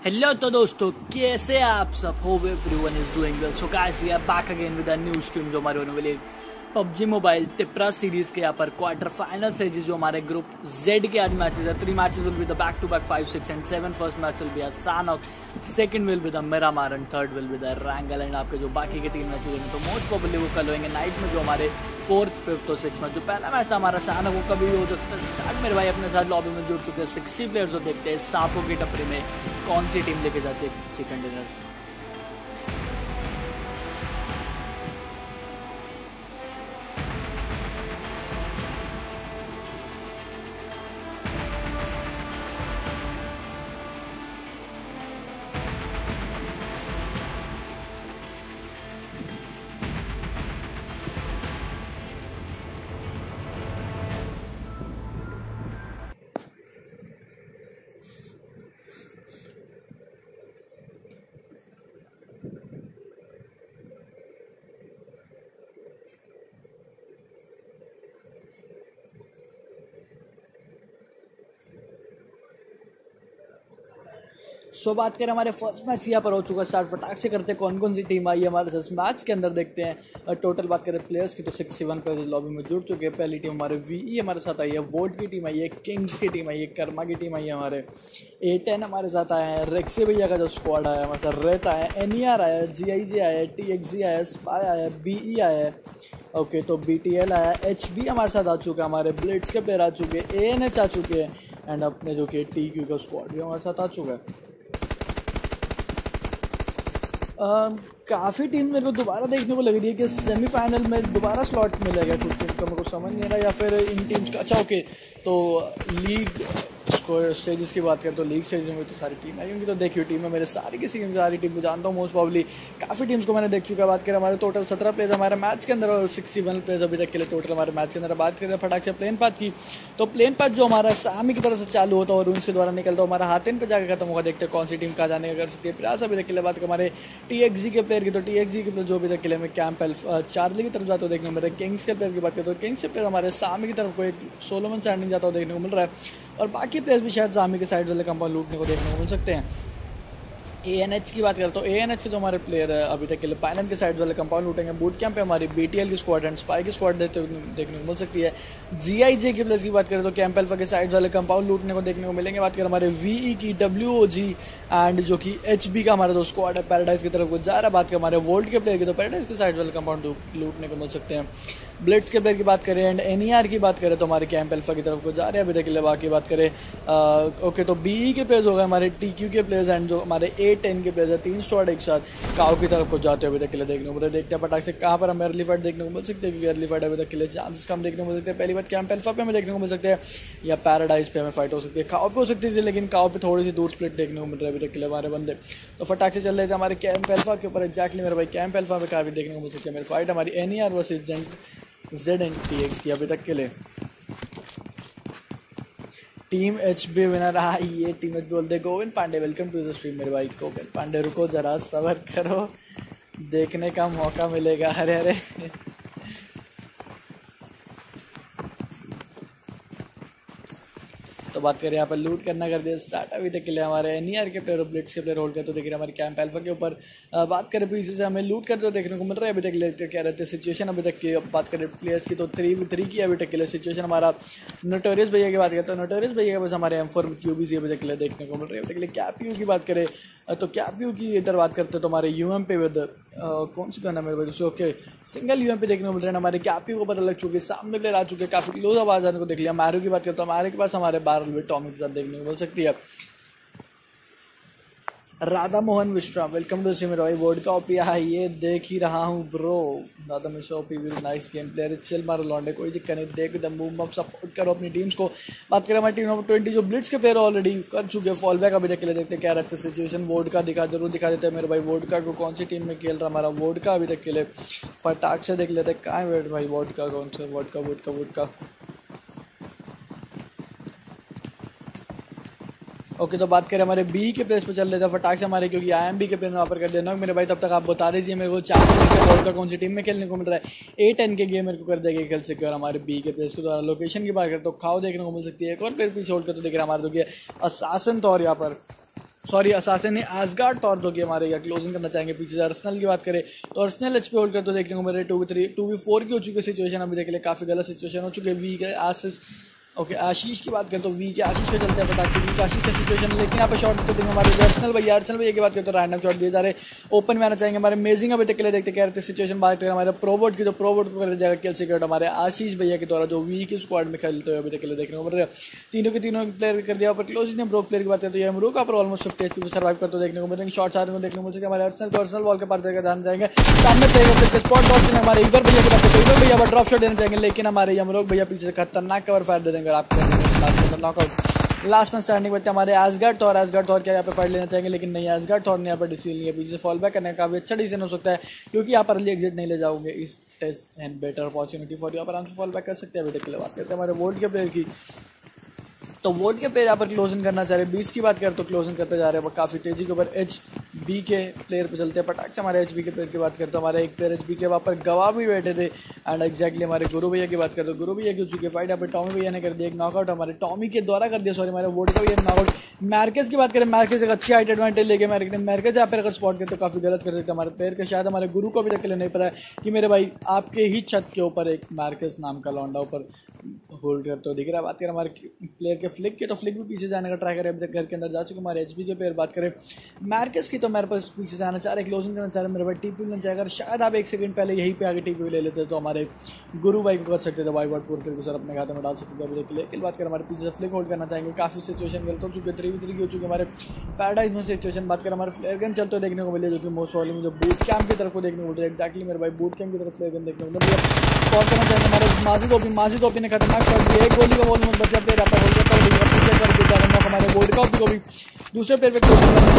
Hello तो दोस्तों, कैसे आप सब? Hope everyone is doing well. So guys, we are back again with a new stream जो हमारे होने वाली पबजी मोबाइल टिप्रा सीरीज के यहाँ पर क्वार्टर फाइनल है, जो हमारे ग्रुप जेड के आज मैचेस है। 3 matches will be the back to back 5, 6 and 7। First match will be Sanhok, second will be the Miramar and third will be the Erangel. And आपके जो बाकी के 3 मैचेस होंगे तो मोस्ट प्रोबेबली वो कल होंगे नाइट में, जो हमारे 4th, 5th और 6th में। जो पहला मैच था हमारा सानॉक, वो कभी हो सकता है स्टार्ट। मेरे भाई अपने साथ लॉबी में जुड़ चुके हैं 60 प्लेयर्स। और देखते हैं सांपों की टपरी में कौन सी टीम लेके जाती है चिकन डिनर। सो बात करें हमारे फर्स्ट मैच यहाँ पर हो चुका स्टार्ट। फटाक से करते कौन कौन सी टीम आई है हमारे साथ मैच के अंदर, देखते हैं। टोटल बात करें प्लेयर्स की तो 61 प्लेयर्स लॉबी में जुड़ चुके हैं। पहली टीम हमारे वीई हमारे साथ आई है, वोट की टीम आई है, किंग्स की टीम आई है, कर्मा की टीम आई है, हमारे A10 हमारे साथ आए हैं, रेक्सी भैया का जो स्क्वाड आया है हमारे साथ, रेत आया है, NER आया है, GIG आया है, TXG आया है, स्पाई आया है, BE आया है, ओके तो BTL आया है, HB हमारे साथ आ चुका है, हमारे ब्लिट्स के प्लेयर आ चुके हैं, ANH आ चुके हैं, एंड अपने जो कि TQ का स्क्वाड भी हमारे साथ आ चुका है। काफ़ी टीम मेरे को दोबारा देखने को लग रही है कि सेमीफाइनल में दोबारा स्लॉट मिलेगा कुछ टीम का, मेरे को समझ नहीं आ रहा। या फिर इन टीम्स का अच्छा ओके तो लीग स्टेजेस की बात करें तो लीग स्टेज में तो सारी टीम आई होंगी। तो देखिए टीम में मेरे सारी सारी टीम को जानता हूँ मोस्ट प्रॉब्ली, काफ़ी टीम्स को मैंने देख चुका है। बात करें हमारे टोटल 17 प्लेयर्स हमारे मैच के अंदर और 61 प्लेयर्स अभी तक के लिए टोटल हमारे मैच के अंदर। बात करें फटाक से प्लेन पाथ की, तो प्लेन पाथ जो हमारा सामी की तरफ से चालू होता है और रून्स के द्वारा निकलता है, हमारा हाथन पे जाकर खत्म होगा। देखते हैं कौन सी टीम कहाँ जाने का कर सकती है प्रयास अभी तक के लिए। बात करें हमारे TXG के प्लेयर की, तो TXG के प्लेयर जो अभी तक के लिए हमें कैंप चार्ली की तरफ जाते हो देखने को मिल रहा है। किंग्स के प्लेयर की बात करें तो किंग्स के प्लेयर हमारे सामी की तरफ को एक सोलोमन स्टैंडिंग जाता हुआ देखने को मिल रहा है, और बाकी प्लेयर्स भी शायद सामी के साइड वाले कंपाउंड लूटने को देखने को मिल सकते हैं। ANH की बात करें तो ANH के जो हमारे प्लेयर है अभी तक के लिए पाइनन के साइड वाले कंपाउंड लूटेंगे। बूट कैंप पे हमारी BTL की स्क्वाड एंड स्पाई की स्क्वाड देखने को मिल सकती है। GIJ के प्लेयर्स की बात करें तो कैंप अल्फा के साइड वाले कंपाउंड लूटने को देखने को मिलेंगे। बात करें हमारे VE की, WOG एंड जो कि HB का हमारा जो स्क्वाड है पैराडाइज की तरफ को जा रहा है। बात करें हमारे वोल्ट के प्लेयर की, तो पैराडाइज के साइड वाले कंपाउंड लूटने को मिल सकते हैं। ब्लिट्स के प्लेयर की बात करें एंड NER की बात करें तो हमारे कैंप अल्फा की तरफ को जा रहे हैं अभी तक के लिए। बाकी बात करें ओके तो BE के प्लेयर्स हो गए हमारे TQ के प्लेयर्स एंड जो हमारे A10 के प्लेयर्स है, 3 स्क्वाड एक साथ काव की तरफ को जाते हैं अभी तक के लिए देखने को मिल रहा है। देखते हैं पटाख से कहाँ पर हमें अर्ली फाइट देखने को मिल सकते हैं, क्योंकि अर्ली फाइट अभी तक के लिए चांसेस कम देखने को मिल सकते हैं। पहली बात कैंप अल्फा पे हमें देखने को मिल सकते हैं या पैराडाइज पे हमें फाइट हो सकती है। काव पे हो सकती थी लेकिन काव पे थोड़ी सी दूर स्प्लिट देखने को मिल रहा है अभी तक के लिए हमारे बंदे। तो फटाक से चल रहे थे हमारे कैंप अल्फा के ऊपर एक्जैक्टली मेरे भाई कैंप अल्फा पे काफ़ी देखने को मिल सकती है मेरी फाइट हमारी NER versus Z and TX की अभी तक के लिए। टीम HB विनर ये टीम HB बोलते Govind Pandey welcome to the stream मेरे भाई। गोविंद पांडे रुको जरा सबर करो, देखने का मौका मिलेगा। अरे अरे तो बात करें यहाँ पर लूट करना कर दिया स्टार्ट अभी तक के लिए हमारे NER के प्लेयर और ब्लिट्स के प्लेयर होल्ड करते तो देखिए हमारे कैंप अल्फा के ऊपर बात करें पीछे से हमें लूट करते देखने को मिल रहा है अभी तक के क्या रहते हैं सिचुएशन अभी तक की। बात करें प्लेयर्स की तो 3v3 की अभी तक के लिए सिचुएशन। हमारा नोटोरियस भैया की बात करते हैं, नोटोरियस भैया के पास हमारे M4 QBC अभी तक के लिए देखने को मिल रही है। अभी तक के लिए कैप्यू की बात करें तो कैप्यू की इधर बात करते हैं तो हमारे UM पे विद कौन सी करना मेरे भाई ओके सिंगल UM पे देखने को मिल रहे हैं। हमारे कैप्यू को पता लग चुकी है, सामने प्लेयर आ चुके हैं, काफी क्लोज आवाज आने को देख लिया। मारू की बात करते हैं तो हमारे के पास हमारे 12 टॉमिक के साथ देखने को मिल सकती है। राधा मोहन विश्राम वेलकम टू मेरा भाई वर्ल्ड कप ये देख ही रहा हूँ bro. Radha Mishra nice game player chill मारो लॉन्डे कोई दिक्कत नहीं, देख दम बूम अप सपोर्ट करो अपनी टीम्स को। बात करें हमारी टीम नंबर 20 जो ब्लिट्स के प्लेयर ऑलरेडी कर चुके हैं फॉल बैक अभी तक के लिए। देखते क्या रहता है सिचुएशन। वोड का जरूर दिखा देते हैं मेरे भाई वोड का को कौन सी टीम में खेल रहा हमारा वोड का अभी तक के लिए। फटाक से देख लेते हैं कहाँ है भाई वोड का कौन सा वोड का ओके तो बात करें हमारे B के प्लेस पे चल रहे थे फटाक से हमारे, क्योंकि IMB के प्लेस वहाँ पर कर देना मेरे भाई। तब तक आप बता दीजिए मेरे को 4 वर्ल्ड का कौन सी टीम में खेलने को मिल रहा है। A10 के गेम मेरे को कर देगा खेल सके। और हमारे B के प्लेस को द्वारा लोकेशन की बात करें तो खाओ देखने को मिल सकती है। एक और प्लेयर पीछे होल्ड कर तो देख रहे हमारे तो असासन तो और यहाँ पर सॉरी असासिन ने एसगार्ड तौर जो कि हमारे यहाँ क्लोजिंग करना चाहेंगे। पीछे से अर्सेनल की बात करें तो अर्सेनल एचपी होल्ड कर तो देखने को मेरे 2v4 की हो चुकी सिचुएशन, अभी देख ले काफी गलत सिचुएशन हो चुकी है। वी के आशीष ओके आशीष की बात करें तो वी के आशीष पे चलते हैं फटाक वी के आशीष का सिचुएशन, लेकिन यहाँ पे शॉट तो देंगे हमारे अर्सेनल भैया की बात करें तो रैंडम शॉट दिए जा रहे ओपन में आना चाहेंगे हमारे अमेजिंग। अभी तक के लिए देखते कह रहे थे सिचुएशन बात करें हमारे प्रोबोट की, तो प्रोबोट को कर जाएगा किल सिक्योर्ड हमारे आशीष भैया के द्वारा जो वी की स्क्वाड में खेलते हुए अभी तक के लिए देखने को मिल रहा है। तीनों के तीनों प्लेयर कर दिया पर क्लोज ने ब्रोक प्लेयर की बात करते हैं अमरूक पर ऑलमोस्ट 50 एचपी सर्वाइव करते देखने को मिल रहे हैं। शॉट सारे को देखने को मिल सके हमारे अर्सेनल बॉल के पास जाकर ध्यान जाएंगे सामने प्ले स्पॉट डॉट हमारे इवर भैया की बात करते इवर भैया ड्रॉप शॉट देना चाहेंगे, लेकिन हमारे अमरूक भैया पीछे से खतरनाक कवर फायर दे देंगे आपको नॉकआउट। लास्ट में स्टैंडिंग बचते हमारे एसगार्ड थॉर क्या यहाँ पे फाइट लेना चाहेंगे, लेकिन नहीं एसगार्ड थॉर ने यहाँ पर डिसीजन लिया पीछे से फॉल बैक करने का काफी अच्छा डिसीजन हो सकता है क्योंकि यहाँ पर अर्ली एग्जिट नहीं ले जाओगे इस test and better opportunity for यहाँ पर आराम से फॉल बैक कर सकते हैं। बेटे के लिए बात करते हैं हमारे वोट के प्लेयर की, तो वोट के प्लेयर यहाँ पर क्लोजिंग करना चाह रहे हैं। 20 की बात करें तो क्लोजिंग करते जा रहे हैं काफी तेजी के ऊपर एच बी के प्लेयर पे चलते हैं फटाक से। हमारे एच बी के प्लेयर की बात करते तो हमारे एक प्लेयर एच बी के वहाँ पर गवाह भी बैठे थे एंड एक्जैक्टली हमारे गुरु भैया की बात करते तो गुरु भैया की चुकी फाइट यहाँ पर टॉमी भैया ने कर दिया एक नॉकआउट, हमारे टॉमी के द्वारा कर दिया, सॉरी हमारे वोट का भी एक नॉकआउट। मैर्केस की बात करें मैर्केस एक अच्छी हाइट एडवांटेज लेके मैर्केस यहाँ पर अगर स्पॉट करते तो काफी गलत कर सकते हमारे प्लेयर के, शायद हमारे गुरु को भी तक के लिए नहीं पता है कि मेरे भाई आपके ही छत के ऊपर एक मैर्केस नाम का लौंडा ऊपर होल्ड करते हो दिख रहा है। बात करें हमारे प्लेयर के फ्लिक के तो फ्लिक भी पीछे जाने का ट्राई करे, अभी तक घर के अंदर जा चुके हमारे एचपी के प्लेयर। बात करें मैर्केस की तो मेरे पास पीछे से आना चाह रहे क्लोजिंग करना चाह रहे मेरे भाई टीपी लेना चाहे, अगर शायद आप 1 सेकंड पहले यहीं पे आगे टीपी ले लेते तो हमारे गुरु भाई को कर सकते थे वाई वर्ड पूर करके सर अपने खाते में डाल सकते थे अभी तक। लेकिन बात करें हमारे पीछे से फ्लिक होल्ड करना चाहेंगे, काफी सिचुएशन गलत हो चुके 3v3 की हो चुकी हमारे पैराडाइज में सिचुएशन। बात करें हमारे फ्लेयर गन चलते देखने को मिले जो कि मोस्ट प्रॉब्लम जो बूट कैंप की तरफ को देखने को मिल रहा है एक्जैक्टली मेरे भाई बूट कैंप की तरफ फ्लेयर गन देखने को मिल रहा है। कॉल करना चाहेंगे हमारे माजिद ओपी ने खतरनाक शॉट दिया, एक गोली का बॉल में बचा प्लेयर आता है पीछे कर देता है हमारे बोर्ड का को भी दूसरे प्लेयर पे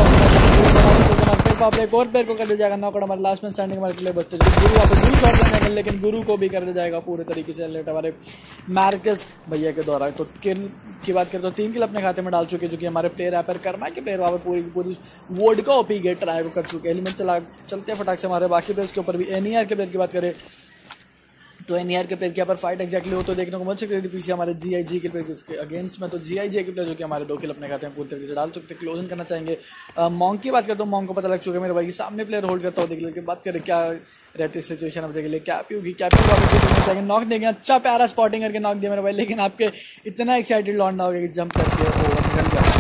एक और प्लेयर को कर दिया जाएगा नॉकआउट। हमारे लास्ट में स्टैंडिंग हमारे प्लेयर बचते गुरु वापस गुरु शॉट करने लेकिन गुरु को भी कर दिया जाएगा पूरे तरीके से लेट हमारे मैर्केस भैया के द्वारा। तो किल की बात करें तो 3 किल अपने खाते में डाल चुके जो कि हमारे प्लेयर यहाँ पर कर्मा के प्लेयर वहाँ पर पूरी वोड का ओपी गेट ट्राई कर चुके एलिमेंट चलते हैं फटाक से। हमारे बाकी प्लेयर्स के ऊपर भी एनईआर के प्लेयर की बात करें तो एनईआर के प्लेयर के पर फाइट एक्जैक्टली हो तो देखने को मिल सकती है पीछे हमारे जीआईजी के प्लेयर के अगेंस्ट में, तो जीआईजी के प्लेयर जो कि हमारे 2 किल अपने खाते में पूरी तरीके से डाल सकते हैं। क्लोजिंग करना चाहेंगे मॉन्ग की बात करते हो मॉन्ग को पता लग चुका है मेरे भाई सामने प्लेयर होल्ड करता हो देख लेकिन बात करें क्या रहती सिचुएशन अब देख ले कैपी होगी कैपी नॉक देंगे अच्छा प्यारा स्पॉटिंग करके नॉक दिया मेरे भाई, लेकिन आपके इतना एक्साइटेड लौंडा हो गया कि जंप करके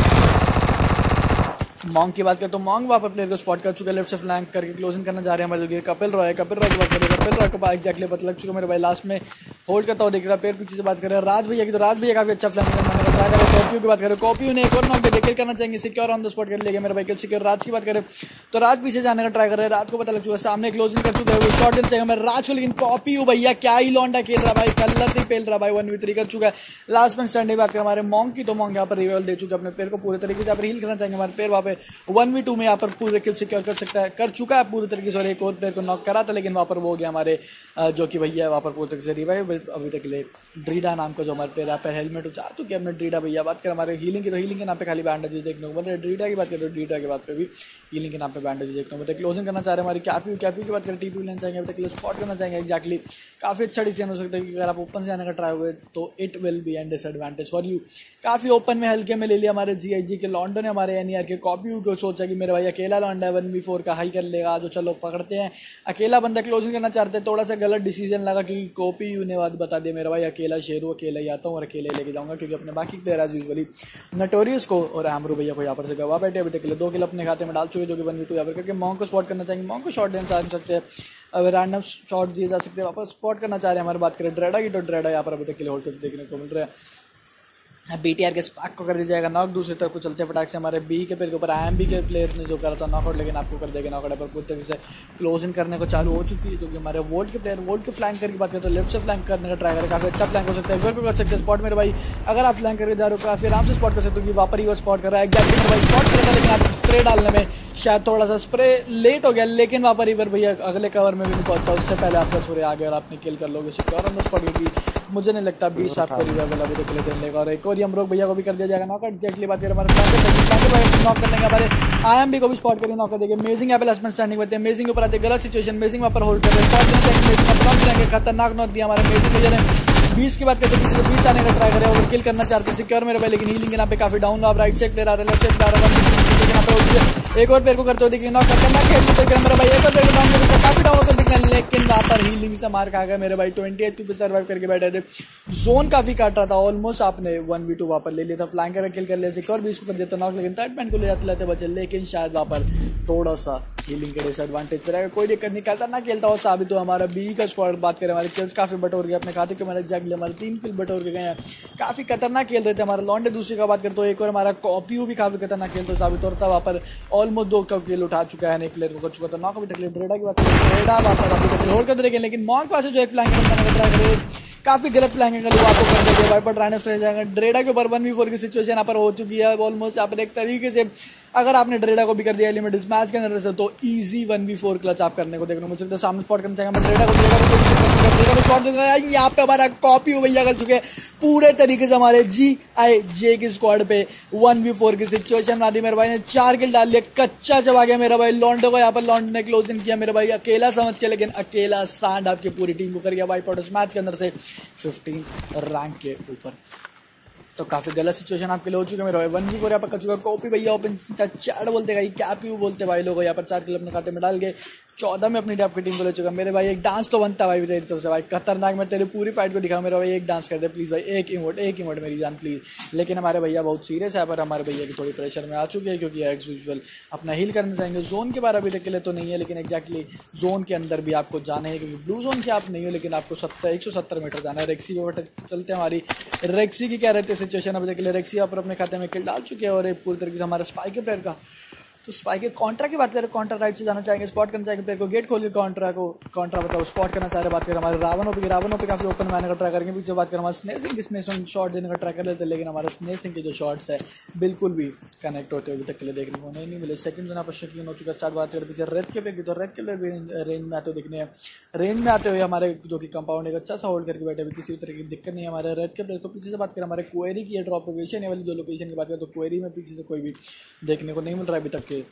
मॉन्ग की बात करें तो मॉन्ग वहाँ पर प्लेयर को स्पॉट कर चुका है लेफ्ट से फ्लैंक करके क्लोजिंग करना जा रहे हैं हमारे कपिल रॉय की बात करें कपिल रॉय को एक्जैक्टली पता लग चुका मेरे भाई लास्ट में होल्ड करता हुआ देख रहा है। प्लेयर पीछे से बात करें राज भैया की तो राज भैया काफी अच्छा फ्लैंक करने का ट्राई करें। कॉपियों की बात करें कॉपियों ने एक और नॉक देखकर करना चाहेंगे सिक्योर ऑन द स्पॉट कर लेगा मेरे भाई सिक्योर। राज की बात करें तो राज पीछे जाने का ट्राई कर रहे हैं, राज को पता लग चुका है सामने क्लोजिंग कर चुका है वो शॉट देना चाहिए मेरे राज को, लेकिन कॉपियों भैया क्या ही लौंडा खेल रहा भाई कलर ही पेल रहा भाई 1v3 कर चुका है। लास्ट में स्टैंड बात करें हमारे मॉन्ग की तो मॉन्ग यहाँ पर रिवेल दे चुका है अपने प्लेयर को पूरे तरीके से यहाँ पर हील करना चाहेंगे हमारे प्लेयर वहाँ पे 1v2 में यहाँ पर पूरे किल सिक्योर कर चुका है पूरी तरीके से, और एक और प्लेयर को नॉक करा था लेकिन वहाँ पर वो हो गया हमारे जो कि भैया वहाँ पर पूरी तरीके से रिवाइव अभी तक ले ड्रीडा नाम का जो हमारे प्लेयर यहाँ पर हेलमेट उठा तो क्या हमने ड्रीडा भैया बात करें हमारे हीलिंग की तो हीलिंग के नाम पे खाली बैंडेज देखने को मिल रहा है। ड्रीडा की बात करें तो ड्रीडा के बात पे भी हीलिंग के नाम पे बैंडेज देखने को मिल रहा है। क्लोजिंग करना चाह रहे हैं हमारी कैपी की बात करें टीपी लेना चाहेंगे अभी तक स्पॉट करना चाहेंगे एक्जैक्टली काफी अच्छा डिसीजन हो सकता है कि अगर आप ओपन से जाने का ट्राई हुए तो it will be and disadvantage for you. काफी ओपन में हल्के में ले लिया हमारे जीआईजी के लॉन्डो ने हमारे एनईआर के कॉपी को सोचा कि मेरा भाई अकेला लॉन्डा 1v4 का हाई कर लेगा जो चलो पकड़ते हैं अकेला बंदा क्लोजिंग करना चाहते हैं। थोड़ा सा गलत डिसीजन लगा क्योंकि कॉपी यू ने बात बता दिया मेरा भाई अकेला शेरू अकेला ही आता हूँ और अकेले लेके जाऊंगा क्योंकि अपने बाकी प्लेयर आज यूजुअली नटोरियस को और एमरू भैया को यहाँ पर से गवा बैठे अभी तक 2 किल अपने खाते में डाल चुके जो कि 1v2 यहाँ पर करके मॉन्ग को स्पॉट करना चाहेंगे मॉन्ग को शॉट देना चाह सकते हैं अब रैंडम शॉट दिए जा सकते हैं वापस स्पॉट करना चाह रहे हैं हमारी बात करें ड्रेडा की तो ड्रेडा यहाँ पर अभी तक के लिए होल्ड करके देखने को मिल रहा है। बीटीआर के स्पार्क को कर दिया जाएगा नॉक, दूसरी तरफ को चलते फटाक से हमारे बी के प्लेयर के ऊपर आईएमबी के प्लेयर ने जो करा था नॉकआउट लेकिन आपको कर देगा नॉकआउट पर पूरी तरीके से क्लोजिंग करने को चालू हो चुकी है जो कि हमारे वोल्ट के प्लेयर वोल्ट के फ्लैंक करके बात करें तो लेफ्ट से फ्लैंक करने का ट्राई करें काफी अच्छा फ्लैंक हो सकता है को कर सकते हैं स्पॉट मेरे भाई अगर आप फ्लैंक करके जा रहे हो काफी आराम से स्पॉट कर सकते हो कि वहाँ पर ही वो स्पॉट कर रहा है एक्जैक्टली मेरे भाई स्पॉट कर रहा है लेकिन आप स्प्रे डालने में शायद थोड़ा सा स्प्रे लेट हो गया लेकिन वहाँ पर रिवर भैया अगले कवर में भी नहीं पहुंचता उससे पहले आपका स्प्रे आ गया और आपने किल कर लोगे सिक्योर ऑन द स्पॉट क्योंकि मुझे नहीं लगता 20 आपको रिवर अभी तक ले लेगा और एक और अमरोक भैया को भी कर दिया जाएगा नॉकआउट। एक्जैक्टली बात करें हमारे नॉक करने के हमारे आईएमबी को भी स्पॉट करके नॉक कर देंगे। अमेजिंग यहाँ पे लास्ट में स्टैंडिंग करते हैं अमेजिंग ऊपर आते गलत सिचुएशन अमेजिंग वहाँ पर होल्ड कर रहे हैं खतरनाक नॉक दिया हमारे अमेजिंग भैया ने 20 की बात करते हैं 20 आने का ट्राई करें और किल करना चाहते हैं सिक्योर मेरे भाई लेकिन हीलिंग के नाम पे काफी डाउन आप राइट से प्लेयर आ रहे हैं लेफ्ट से प्लेयर आ रहे हैं लेकिन यहाँ पे एक और प्लेयर को करते हुए देखिए नॉक करना खेल मेरा भाई, एक और प्लेयर को डाउन करके काफी डाउन होकर दिखना, लेकिन वहाँ पर हीलिंग से मार खा गया मेरे भाई। 20 HP पे सर्वाइव करके बैठे थे, जोन काफी काट रहा था, ऑलमोस्ट आपने 1v2 वहाँ पर ले लिया था, फ्लैंकर किल कर लिया, सिक्योर भी इसको कर देता नॉक, लेकिन थर्ड पॉइंट को ले जाते लेते बचे, लेकिन शायद वहाँ पर थोड़ा सा हीलिंग के डिसएडवांटेज पे रहेगा, कोई दिक्कत नहीं, खतरनाक खेलता हो साबित हो हमारा बी का स्क्वाड। बात करें हमारे किल्स काफी बटोर गए अपने खाते के, हमारे एग्जैक्टली हमारे 3 किल बटोर के गए हैं, काफी खतरनाक खेल रहे थे हमारे लॉन्डे। दूसरी का बात करते हो एक और हमारा कॉपियो भी काफी खतरनाक खेलता साबित हो रहा था, वहाँ पर ऑलमोस्ट 2 किल उठा चुका है, नए प्लेयर को कर चुका था नॉक अभी तक। ड्रेडा की बात करें, ड्रेडा वहाँ पर अभी तक होल्ड करते रहे, लेकिन मॉन्क पास जो एक फ्लैंक बनाने का ट्राई करे, काफी गलत फ्लैंकिंग का आपको कर देंगे वाइपर ट्राइनस जाएगा। ड्रेडा के ऊपर 1v4 की सिचुएशन यहाँ पर हो चुकी है ऑलमोस्ट, यहाँ पर एक तरीके से अगर आपने ड्रेडा को भी कर दिया एलिमेंट इस मैच के अंदर से, तो इजी 1v4 क्लच आप करने को देखने को मिल सकता है। सामने स्पॉट करना चाहेंगे ड्रेडा को शॉट देगा, यहाँ पे हमारा कॉपी हो भैया कर चुके हैं पूरे तरीके से हमारे GIJ की स्क्वाड पे 1v4 की सिचुएशन आदि। मेरे भाई ने 4 किल डाल लिया, कच्चा चबा गया मेरा भाई लॉन्डो को, यहाँ पर लॉन्डो ने क्लोजिंग किया मेरे भाई अकेला समझ के, लेकिन अकेला सांड आपकी पूरी टीम को कर गया वाइप आउट इस मैच के अंदर से 15 रैंक के ऊपर। तो काफी गलत सिचुएशन आपके लिए हो चुका है मेरे भाई। 1v4 यहाँ पर कर चुका कॉपी भैया ओपन चैट बोलते भाई, क्या पी बोलते भाई लोग, यहाँ पर 4 किल अपने खाते में डाल के 14 में अपनी आपकी टीम को ले चुका मेरे भाई। एक डांस तो बनता है भाई तेरी तरफ से भाई, खतरनाक, मैं तेरी पूरी फाइट को दिखा मेरा भाई, एक डांस कर दे प्लीज भाई, एक इमोट मेरी जान प्लीज। लेकिन हमारे भैया बहुत सीरियस है, पर हमारे भैया की थोड़ी प्रेशर में आ चुकी है, क्योंकि एज यूजुअल अपना हील करना चाहेंगे। जोन के बारे अभी तक के लिए तो नहीं है, लेकिन एक्जैक्टली जोन के अंदर भी आपको जाना है, क्योंकि ब्लू जोन के आप नहीं हो, लेकिन आपको 170 मीटर जाना है। रेक्सी पे चलते हैं, हमारी रेक्सी की क्या रहती है सिचुएशन अभी तक के लिए। रेक्सी यहाँ पर अपने खाते में किल डाल चुके हैं, और एक पूरी तरीके से हमारा स्पाइक के प्लेयर का, तो स्पाइक के कॉन्ट्रा की बात करें, कॉन्ट्रा राइट से जाना चाहेंगे, स्पॉट करना चाहेंगे प्लेयर को, गेट खोल के कॉन्ट्रा बताओ स्पॉट करना चाह रहे। बात करें हमारे रावणों पे काफी ओपन मारने का ट्राई करेंगे। पीछे बात करें हमारे स्नेसिंग शॉट देने का ट्राई कर लेते हैं, लेकिन हमारे स्नेसिंग के जो शॉट्स है बिल्कुल भी कनेक्ट होते हुए अभी तक के लिए देखने को नहीं मिले। सेकंड जो पर शकीन हो चुका है। स्टार्ट बात करें पीछे रेड के पे, तो रेड के भी रेंज में आते हुए दिखने हैं, रेंज में आते हुए हमारे जो कि कंपाउंड एक अच्छा सा होल्ड करके बैठे हुए, किसी भी तरह की दिक्कत नहीं है हमारे रेड के प्लेयर को। पीछे से बात करें हमारे क्वेरी की ड्रॉप लोकेशन वाली जो लोकेशन की बात करें, तो क्वेरी में पीछे से कोई भी देखने को नहीं मिल रहा है अभी तक के।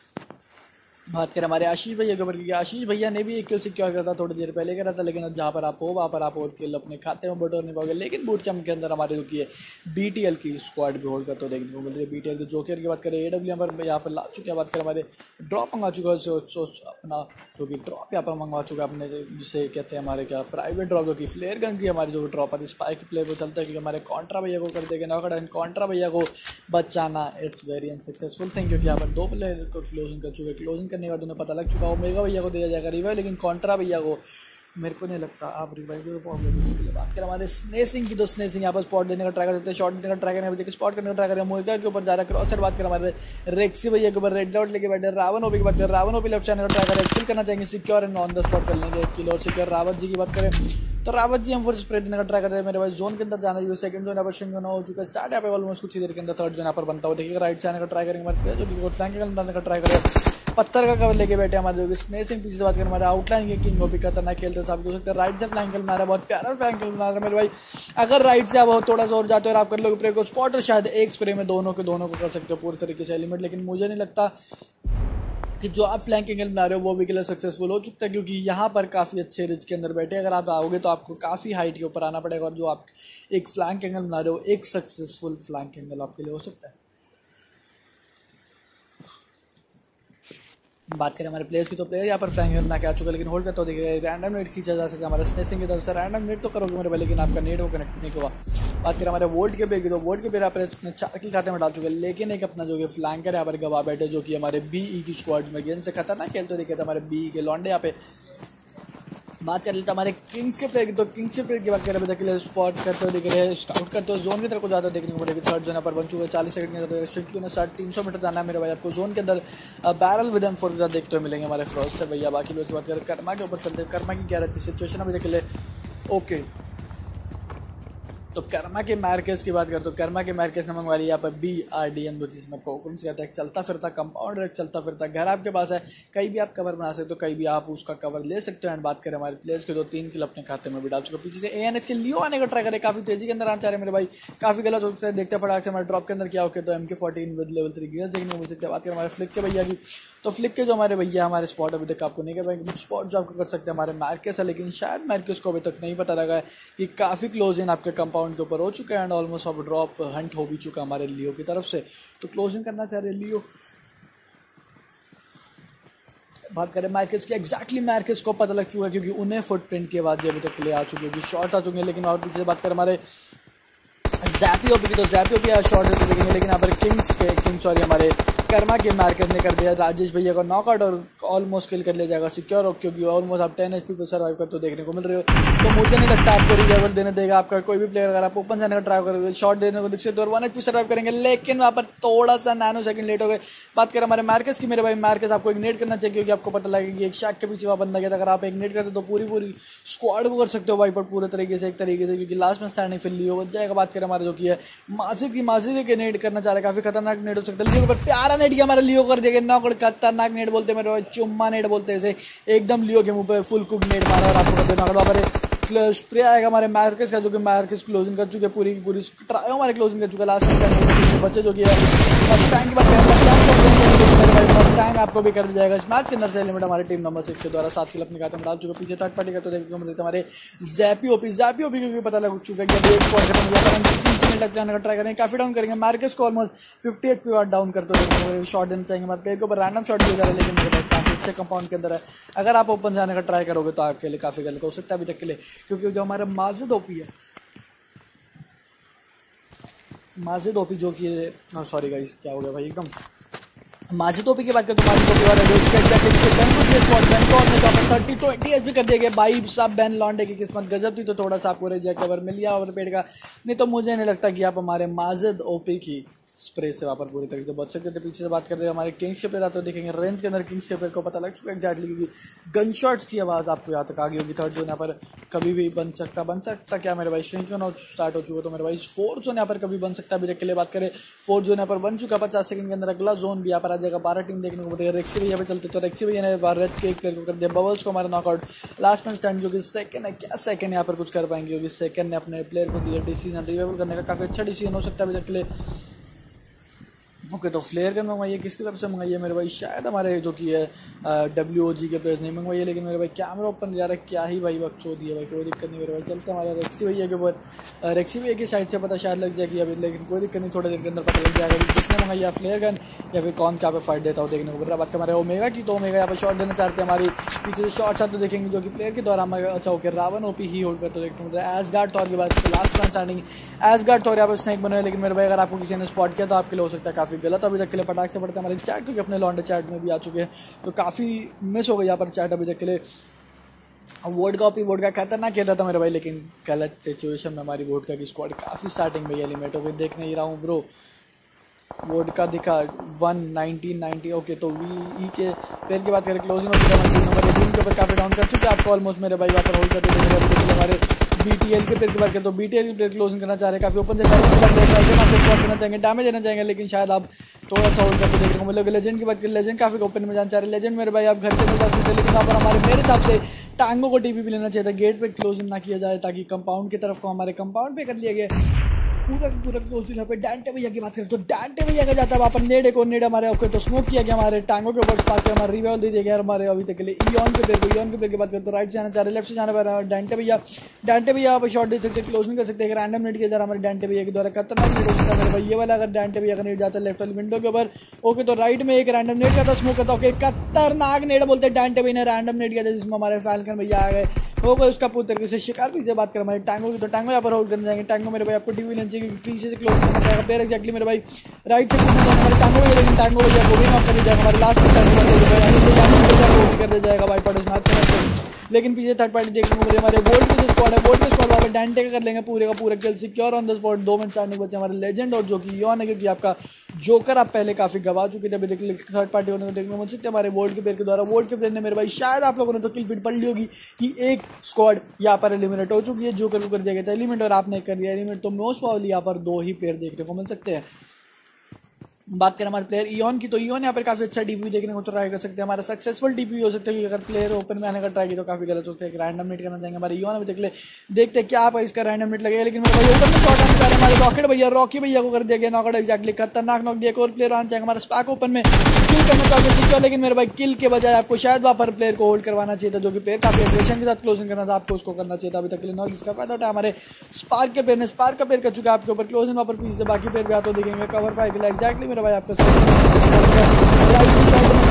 बात करें हमारे आशीष भैया के ऊपर, क्योंकि आशीष भैया ने भी एक किल सिक्योर करा था, थोड़ी देर पहले करा था, लेकिन जहाँ पर आप हो वहाँ पर आप और किल अपने खाते में बटोर नहीं पाओगे। लेकिन बूट कैंप के अंदर हमारे जो कि BTL की स्क्वाड भी होल्ड करते तो देखने को मिल रही है। BTL के जोकर की बात करें, AW यहाँ पर ला चुके हैं। बात करें हमारे ड्रॉप मंगा चुका है, अपना जो कि ड्रॉप यहाँ पर मंगवा चुका है अपने, जिसे कहते हैं हमारे क्या प्राइवेट ड्रॉप, जो कि फ्लेयर गन की हमारी जो ड्रॉप आती है स्पाइक प्लेयर को चलता है, क्योंकि हमारे कॉन्ट्रा भैया को कर देगा नॉकआउट, एंड कॉन्ट्रा भैया को बचाना इज वेरी अनसक्सेसफुल थिंग, क्योंकि यहाँ पर 2 प्लेयर को क्लोजिंग कर चुके हैं। क्लोजिंग करने के बाद उन्हें पता लग चुका ओमेगा भैया को दिया जाएगा रिवाइव, लेकिन कॉन्ट्रा भैया को मेरे को नहीं लगता आप रिवाइव को पाओगे। बात करें हमारे स्नेसिंग की, तो स्नेसिंग यहाँ पर स्पॉट देने का ट्राई करते हैं, शॉट देने का ट्राई करें, अभी देखिए स्पॉट करने का ट्राई करें, मोइका के ऊपर जा रहा है क्रॉसर। बात करें हमारे रेक्सी भैया के ऊपर रेड डॉट लेके बैठे, रावण ओपी की बात करें, रावण ओपी लेफ्ट जाने का ट्राई करें, किल करना चाहेंगे secure and on the spot कर लेंगे किल और सिक्योर। रावत जी की बात करें तो रावत जी हम फिर स्प्रे देने का ट्राई करते हैं मेरे भाई, जोन के अंदर जाना है। सेकंड जोन यहाँ पर शिंग हो चुका है, स्टार्ट यहाँ पे ऑलमोस्ट कुछ ही देर के अंदर थर्ड जोन यहाँ पर बनता हो, देखिए राइट से आने का ट्राई करेंगे हमारे, जो कि फ्लैंक के डालने का ट्राई करें, पत्थर का कवर लेके बैठे हमारे जो स्नेसिंग पीछे से बात करें हमारे आउटलाइन के किंग को भी खतरनाक खेलते हैं, आप देख सकते हैं राइट से फ्लैंकल मारा, बहुत प्यारा फ्लैंकल मारा मेरे भाई। अगर राइट से आप थोड़ा सा और जाते हो और आप कर लोगे प्ले को स्पॉट, और शायद एक स्प्रे में दोनों को कर सकते हो पूरी तरीके से एलिमेंट, लेकिन मुझे नहीं लगता कि जो आप फ्लैंक एंगल बना रहे हो वो भी किलर सक्सेसफुल हो चुका है, क्योंकि यहाँ पर काफ़ी अच्छे रिच के अंदर बैठे, अगर आप आओगे तो आपको काफ़ी हाइट के ऊपर आना पड़ेगा, और जो आप एक फ्लैंक एंगल बना रहे हो एक सक्सेसफुल फ्लैंक एंगल आपके लिए हो सकता है। बात करें हमारे प्लेयर्स की, तो प्लेयर यहाँ पर फ्लैंक एंगल बना के आ चुका है, लेकिन होल्ड करता हो देखिए रैंडम नेट खींचा जा सकता है हमारे स्नेसिंग की तरफ से। रैंडम नेट तो करोगे मेरे भाई, लेकिन आपका नेट वो कनेक्ट नहीं होगा। बात करें हमारे वोल्ट के पे की, तो वोल्ट के पे यहाँ पर 4 किल खाते में डाल चुके हैं, लेकिन एक अपना जो कि फ्लैंकर यहाँ पर गवा बैठे, जो कि हमारे BE की स्क्वाड में गेंद से खतरनाक खेलते देखे थे हमारे BE के लॉन्डे। यहाँ पे बात कर लेते हमारे किंग्स के प्लेयर की, तो किंग्स के प्लेयर की बात करें अभी स्पॉट करते हुए दिख रहे हैं, स्काउट करते हुए जोन की तरफ को ज़्यादा देखने को मिलेगी। थर्ड जोन पर बन चुका है, 40 सेकंड के अंदर स्ट्रिक्ट की 300 मीटर जाना है मेरे भाई, आपको जोन के अंदर बैरल विद M4 के साथ देखते हुए मिलेंगे हमारे फ्रॉस्ट से भैया। बाकी लोग बात करें कर्मा के ऊपर चलते हैं, कर्मा की क्या रहती है सिचुएशन अभी देख ले। ओके, तो कर्मा के मार्केस की बात करते तो कर्मा के मार्केस ने मंगवा लिया यहाँ पर BRDM, जो जिसमें कोकुम से कहता है चलता फिरता कंपाउंड रेट, चलता फिरता घर आपके पास है, कहीं भी आप कवर बना सकते हो, कहीं भी आप उसका कवर ले सकते हो। एंड बात करें हमारे प्लेयर्स के, तो 3 किल अपने खाते में भी डाल चुके। पीछे से ANH के लियो आने का ट्राई करे, काफी तेजी के अंदर आना चाह रहे मेरे भाई, काफी गलत हो सकता है, देखते पड़ा हमारे ड्रॉप के अंदर क्या होकर, तो MK14 विद लेवल 3 गियर्स देखने को मिल सकते हैं। बात करें हमारे फ्लिक के भैया की, तो फ्लिक के जो हमारे भैया हमारे स्पॉट अभी तक आपको नहीं कर पाएंगे, स्पॉट जो आपको कर सकते हैं हमारे मार्केस है, लेकिन शायद मार्केस को अभी तक नहीं पता लगा है कि काफ़ी क्लोज इन आपके कंपाउंड के ऊपर हो चुका है, एंड ऑलमोस्ट अब ड्रॉप हंट हो भी चुका हमारे लियो की तरफ से, तो क्लोजिंग करना चाह रहे लियो। बात करें मार्केस की, एग्जैक्टली मार्केस को पता लग चुका है क्योंकि उन्हें फुटप्रिंट की आवाज़ अभी तक के लिए आ चुकी है, शॉर्ट आ चुके हैं। लेकिन और पीछे बात करें हमारे जैपी ओपी की, तो जैपी ओपी शॉर्ट देते देखेंगे। लेकिन यहाँ पर किंग्स सॉरी हमारे कर्मा के मार्केट ने कर दिया राजेश भैया को नॉकआउट और ऑलमोस्ट किल कर लिया जाएगा सिक्योर हो, क्योंकि ऑलमोस्ट आप 10 HP पे सर्वाइव करते तो देखने को मिल रहे हो। तो मुझे नहीं लगता आपको रिवाइवल देने देगा आपका कोई भी प्लेयर। अगर आप ओपन जाने का ट्राई करोगे शॉट देने को दिखते और 1 HP सर्वाइव करेंगे, लेकिन वहाँ पर थोड़ा सा नैनो सेकंड लेट हो गए। बात करें हमारे मार्केस की, मेरे भाई मार्केस आपको इग्नेट करना चाहिए क्योंकि आपको पता लगेगा कि एक शैक के पीछे वहाँ बंदा गया था। अगर आप इग्नेट करते तो पूरी स्क्वाड को कर सकते हो भाई पर पूरे तरीके से, एक तरीके से, क्योंकि लास्ट में स्टैंडिंग फिर लियो बच जाएगा। बात करें हमारे जो कि है माजिद के नेट करना चाह रहे, काफी खतरनाक नेट हो सकता है। लियो पर प्यारा नेट किया हमारे लियो कर दिया, खतरनाक नेट बोलते हैं मेरे भाई, चुम्मा नेट बोलते हैं इसे, एकदम लियो के मुंह पे फुल कुक नेट मारा और आपको कर देना। वहाँ पर स्प्रे आएगा हमारे मार्केस का, जो कि मार्केस क्लोजिंग कर चुके, पूरी ट्राई हमारे क्लोजिंग कर चुका। लास्ट में बच्चे जो कि है मस्टैंग की बात करें, मस्टैंग आपको भी कर दिया जाएगा। इस मैच के अंदर से एलिमेंट हमारे टीम नंबर 6 के द्वारा 7 किल अपने खाते में डाल चुके। पीछे थर्ड पार्टी का तो देखने को मिलते हमारे जैपी ओपी क्योंकि पता लग चुका है कि ट्राई करेंगे, काफी डाउन करेंगे। मार्केस को ऑलमोस्ट 50 HP डाउन करते हुए शॉट देना चाहेंगे हमारे प्लेयर के ऊपर, रैंडम शॉट दिया जा रहा है, लेकिन काफी अच्छे कंपाउंड के अंदर है। अगर आप ओपन जाने का ट्राई करोगे तो आपके लिए काफी गलत हो सकता है अभी तक के लिए, क्योंकि जो हमारा माजिद ओपी है, माजिद ओपी जो कि सॉरी गाइस क्या हो गया भाई एकदम, माजिद ओपी की बात करते हैं। माजिद ओपी वाला और 30-20 HP कर दिया गया भाई साहब। बैन लॉन्डे की किस्मत गजब थी, तो थोड़ा सा आपको रिजेक्ट कवर मिल गया और पेड़ का, नहीं तो मुझे नहीं लगता कि आप हमारे माजिद ओपी की स्प्रे से वहाँ पर पूरी तरीके से बच सकते थे। पीछे से बात करते हैं हमारे किंग्स के प्लेयर आते देखेंगे रेंज के अंदर। किंग्स के प्लेयर को पता लग चुका है एक्जैक्टली, क्योंकि गन शॉट्स की आवाज़ आपको यहाँ तक आ गई होगी। थर्ड जोन यहाँ पर कभी भी बन सकता क्या मेरे भाई, श्रिंक स्टार्ट हो चुका, तो मेरे भाई फोर्थ जोन यहाँ पर कभी बन सकता है। अभी देख के लिए बात करें, फोर्थ जोन यहाँ पर बन चुका 50 सेकंड के अंदर। अगला जोन भी यहाँ पर आ जाएगा, 12 टीम देखने को मिलेगा। रेक्सी भैया पे चलते तो रेक्सी भैया ने रेड केक प्लेयर को कर दिया, बबल्स को हमारा नॉकआउट। लास्ट में स्टैंड जो कि सेकंड है, क्या सेकंड यहाँ पर कुछ कर पाएंगे, क्योंकि सेकंड ने अपने प्लेयर को दिया डिसीजन रिवाइवल करने का, काफी अच्छा डिसीजन हो सकता है अभी तक के लिए। ओके तो फ्लेयर गन मंगवाइए, किसकी तरफ से मंगाइए मेरे भाई, शायद हमारे जो कि है WOG के प्लेयर्स नहीं मंगवाइए। लेकिन मेरे भाई कैमरा ओपन जा रहा है, क्या ही भाई बकचो दिया भाई, कोई दिक्कत नहीं मेरे भाई। चलते हमारे रेक्सी भैया के ऊपर, रेक्सी भैया की साइड से पता शायद लग जाएगी अभी, लेकिन कोई दिक्कत नहीं, थोड़े देर के अंदर पता लग जाएगा किसने मंगाइया फ्लेयर गन या फिर कौन क्या पे फाइट देता हो देखने को मिल रहा है। बात हमारे ओमेगा की, तो ओमेगा यहाँ पर शॉट देना चाहते हैं, हमारी पीछे से शॉट तो देखेंगे जो कि प्लेयर के द्वारा हमारे अच्छा ओके रावण ओपी ही होल्ड करते देखने को मिल रहा है। एसगार्ड थॉर के बाद last run starting Asgard Thor यहाँ पर स्नैक बने, लेकिन मेरे भाई अगर आपको किसी ने स्पॉट किया तो आपके लिए हो सकता है काफी गलत अभी तक के लिए। पटाख से पड़ते हमारे चैट, क्योंकि अपने लॉन्डे चैट में भी आ चुके हैं, तो काफी मिस हो गई यहाँ पर चैट अभी तक के लिए। वोड का खतरनाक खेला था मेरे भाई, लेकिन गलत सिचुएशन में हमारी वोडका की स्क्वाड काफी स्टार्टिंग में एलिमेंट हो गई, देख नहीं रहा हूँ ब्रो। वोडका दिखा 190 ओके। तो वी के प्लेयर की बात करें, क्लोजिंग नंबर 18 के ऊपर काफी डाउन कर चुके हैं आपको ऑलमोस्ट मेरे भाई, वहाँ पर होल्ड करते थे हमारे BTL के प्लेयर की बात करें, तो BTL के प्लेयर क्लोजिंग करना चाह रहे हैं, काफी ओपन से करना चाहेंगे, डैमेज देना चाहेंगे, लेकिन शायद आप थोड़ा सा होल्ड करते देखने को मतलब। लेजेंड की बात करें, लेजेंड काफी ओपन में जाना चाह रहे हैं। लेजेंड मेरे भाई आप घर से जा सकते, लेकिन यहाँ पर हमारे मेरे हिसाब से टांगो को TP भी लेना चाहिए था, गेट पे क्लोजिंग ना किया जाए, ताकि कंपाउंड की तरफ को हमारे कंपाउंड पे कर लिया गया पूरा क्लोज। यहाँ पे डांटे भैया की बात करें, तो डांटे भैया का जाता है वहाँ पर नेड, एक और नेड हमारे ओके तो स्मोक किया गया हमारे टांगों के ऊपर, पास हमारा रिवाइवल दे दिया गया हमारे अभी तक के लिए। इयॉन के प्लेयर की बात करें तो राइट से जाना चाह रहे, लेफ्ट से जाना पड़ रहा है। डांटे भैया यहाँ पर शॉट दे सकते हैं, क्लोजिंग कर सकते हैं, रैंडम नेट किया जा रहा है हमारे डांटे भैया के द्वारा, खतरनाक नेट हो सकता है मेरे भाई ये वाला। अगर डांटे भैया का नेट जाता है लेफ्ट वाली विंडो के ऊपर ओके, तो राइट में एक रैंडम नेट करता स्मोक करता ओके, खतरनाक नेट बोलते हैं डांटे भैया ने रैंडम नेट किया था, जिसमें हमारे फैल्कन भैया आ गए हो गए उसका पूरी तरीके से शिकार। पीछे बात करें हमारे टांगो की, तो टांगो यहाँ पर होल्ड करने जाएंगे। टांगो मेरे भाई आपको टीवी लेना चाहिए, पीछे से क्लोज करना चाहेगा प्लेयर एक्जैक्टली मेरे भाई राइट से हमारे टांगो में, लेकिन टांगो भैया को भी नॉक कर दिया जाएगा हमारे लास्ट कर दिया जाएगा भाई पड़ोस मैच। लेकिन पीछे थर्ड पार्टी देखने को मिले हमारे वोल्ट के स्क्वाड है, वोल्ट के स्क्वाड वाले डांटे का कर लेंगे पूरे का पूरा kill secure on the spot. 2 minute 4 बचे हमारे लेजेंड और जो कि योन है, क्योंकि आपका जोकर आप पहले काफी गवा चुके थे। अभी देख थर्ड पार्टी होने को देखने को मिल सकते हमारे वोल्ट के प्लेयर के द्वारा। वोल्ट के प्लेयर ने मेरे भाई शायद आप लोगों ने तो किल फीड पढ़ ली होगी कि एक स्क्वाड यहाँ पर एलिमिनेट हो चुकी है, जोकर को कर दिया गया था एलिमिनेट और आपने कर दिया एलिमिनेट, तो मोस्ट प्रॉब्ली यहाँ पर 2 ही प्लेयर देखने को मिल सकते हैं। बात करें हमारे प्लेयर इयॉन की, तो इयॉन यहाँ पर काफी अच्छा DPU देखने को ट्राई कर सकते हैं, हमारा सक्सेसफुल DPU हो सकता है, क्योंकि अगर प्लेयर ओपन में आने का ट्राई किया तो काफी गलत होता है। रैंडम नेट करना चाहेंगे हमारे इयॉन, अभी देख ले देखते हैं क्या आप इसका रैंडम नेट लगेगा। लेकिन मेरे भाई ओपन में शॉट आने हमारे रॉकेट भैया रॉकी भैया को कर दिया गया नॉकआउट एक्जैक्टली, खतरनाक नॉक दिया। और प्लेयर आना चाहेंगे हमारा स्पैक ओपन में किल करना चाहते, लेकिन मेरे भाई किल के बजाय आपको शायद वहाँ पर प्लेयर को होल्ड करवाना चाहिए था, जो कि प्लेयर काफी एग्रेशन के साथ क्लोजिंग करना था, आपको उसको करना चाहिए था। अभी तक के लिए नॉक जिसका फायदा था हमारे स्पार्क के प्लेयर ने, स्पार्क का प्लेयर कर चुका है आपके ऊपर क्लोजिंग, वहाँ पर पीछे बाकी प्लेयर भी आते देखेंगे कवर फाइव के लिए एक्जैक्टली मेरे भाई आपका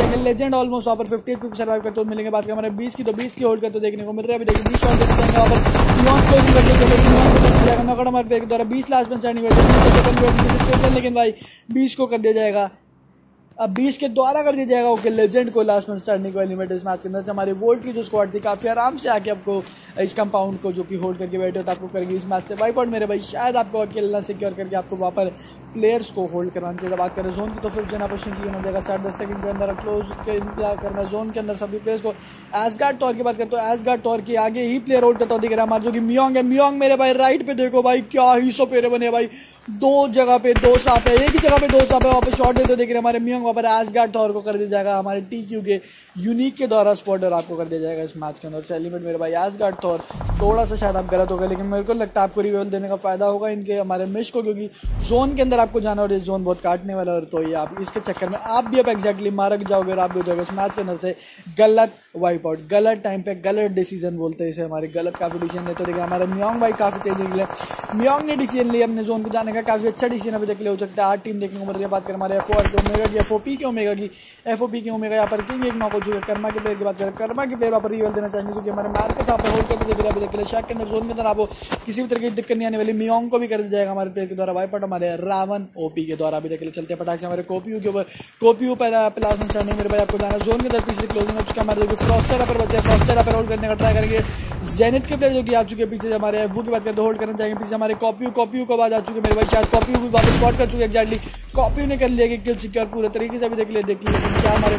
जाएंगे लेजेंड ऑलमोस्ट वहाँ पर 58 सर्वाइव करते हुए मिलेंगे। बात करें हमारे 20 की तो 20 की होल्ड करते देखने को मिल रहा है। अभी देखिए 20 शॉट देते जाएंगे वहाँ पर बियॉन्ड क्लोजिंग करके जाएगा नॉकआउट हमारे प्लेयर के द्वारा 20 लास्ट में स्टैंडिंग हुई, लेकिन भाई 20 को कर दिया जाएगा। अब 20 के द्वारा कर दिया जाएगा ओके लेजेंड को लास्ट में स्टैंडिंग को एलिमिनेट इस मैच के अंदर से। हमारे वोल्ट की जो स्क्वाड थी काफी आराम से आके आपको इस कंपाउंड को जो कि होल्ड करके बैठे हो तो आपको करेगी इस मैच से वाइप आउट मेरे भाई। शायद आपको अकेला सिक्योर करके आपको वहाँ पर प्लेयर्स को होल्ड करवाना चाहिए। बात करें जोन की तो फिर जो ऑपरेशन हो जाएगा 10 सेकंड के अंदर क्लोज के इंतजार करना जोन के अंदर सभी प्लेयर्स को। एसगार्ड टॉर की बात करते हो एसगार्ड टॉर के आगे ही प्लेयर होल्ड करता हुआ दिख रहा है हमारा जो कि मियोंग है। मियोंग मेरे भाई राइट पे देखो भाई क्या ही सो पेरे बने भाई, दो जगह पे दो सांप है, एक ही जगह पे दो सांप है। वहाँ पे शॉट देते देख रहे हैं हमारे मियोंग। वहाँ पर एसगार्ड टॉर को कर दिया जाएगा हमारे TQ के यूनिक के द्वारा स्पॉट और आपको कर दिया जाएगा इस मैच के अंदर से एलिमिनेट मेरे भाई। एसगार्ड टॉर थोड़ा सा शायद आप गलत हो गए, लेकिन मेरे को लगता है आपको रिवेल देने का फायदा होगा इनके हमारे मिश को, क्योंकि जोन के अंदर आपको जाना और इस जोन बहुत काटने वाला है। तो ये आप इसके चक्कर में आप भी अब एग्जैक्टली मार जाओगे और आप भी हो जाओगे इस मैच के अंदर से गलत वाइप आउट। गलत टाइम पे गलत डिसीजन बोलते हैं इसे हमारे, गलत काफी डिसीजन लेते देखिए हमारे मियोंग भाई काफी तेजी निकले। मियोंग ने डिसीजन लिया अपने जोन को जाने का, काफी अच्छा डिसीजन अभी तक ले हो सकता है। 8 टीम देखने को मिल रही है। बात करें हमारे FOP के ओमेगा यहाँ पर किंग एक नॉक हो चुका है। कर्मा के प्लेयर की बात करें, कर्मा के प्लेयर पर रिवेल देना चाहेंगे क्योंकि हमारे मार्केट यहाँ पर होल्ड करके देख रहे हैं शैक के अंदर जोन के अंदर आपको किसी भी तरह की दिक्कत नहीं आने वाली। मियोंग को भी कर दिया जाएगा हमारे प्लेयर के द्वारा वाइप आउट हमारे रावण OP के द्वारा। अभी देखिए चलते पटाख से हमारे कोपीयू के ऊपर कोपीयू पहला प्लास में चढ़ने मेरे भाई आपको जाना जोन के अंदर पीछे क्लोजिंग हो चुका है हमारे फ्रॉस्टर पर बचे फ्रॉस्टर पर होल्ड करने का ट्राई करेंगे। जेनिथ के प्लेयर जो कि आ चुके हैं पीछे हमारे वो की बात करते होल्ड करना चाहेंगे पीछे हमारे कॉपीयू को आवाज आ चुके मेरे भाई। शायद कॉपीयू भी वापस स्पॉट कर चुके एग्जैक्टली कॉपीयू ने कर लिया कि किल सिक्योर पूरे तरीके से। अभी देख लिया लेकिन क्या हमारे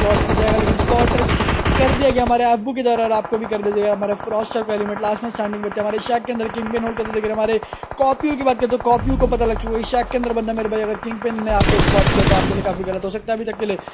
स्पॉट कर दिया गया हमारे एफबू के द्वारा और आपको भी कर दिया जाएगा हमारे फ्रॉस्टर को एलिमेंट लास्ट में स्टैंडिंग बच्चे हमारे शैक के अंदर किंग पेन होल्ड करते देख रहे हमारे कॉपीयू की बात करते तो कॉपीयू को पता लग चुका है शैक के अंदर बंदा मेरे भाई। अगर किंग पेन ने आपको स्पॉट किया तो आपके लिए काफी गलत हो सकता है अभी तक के लिए।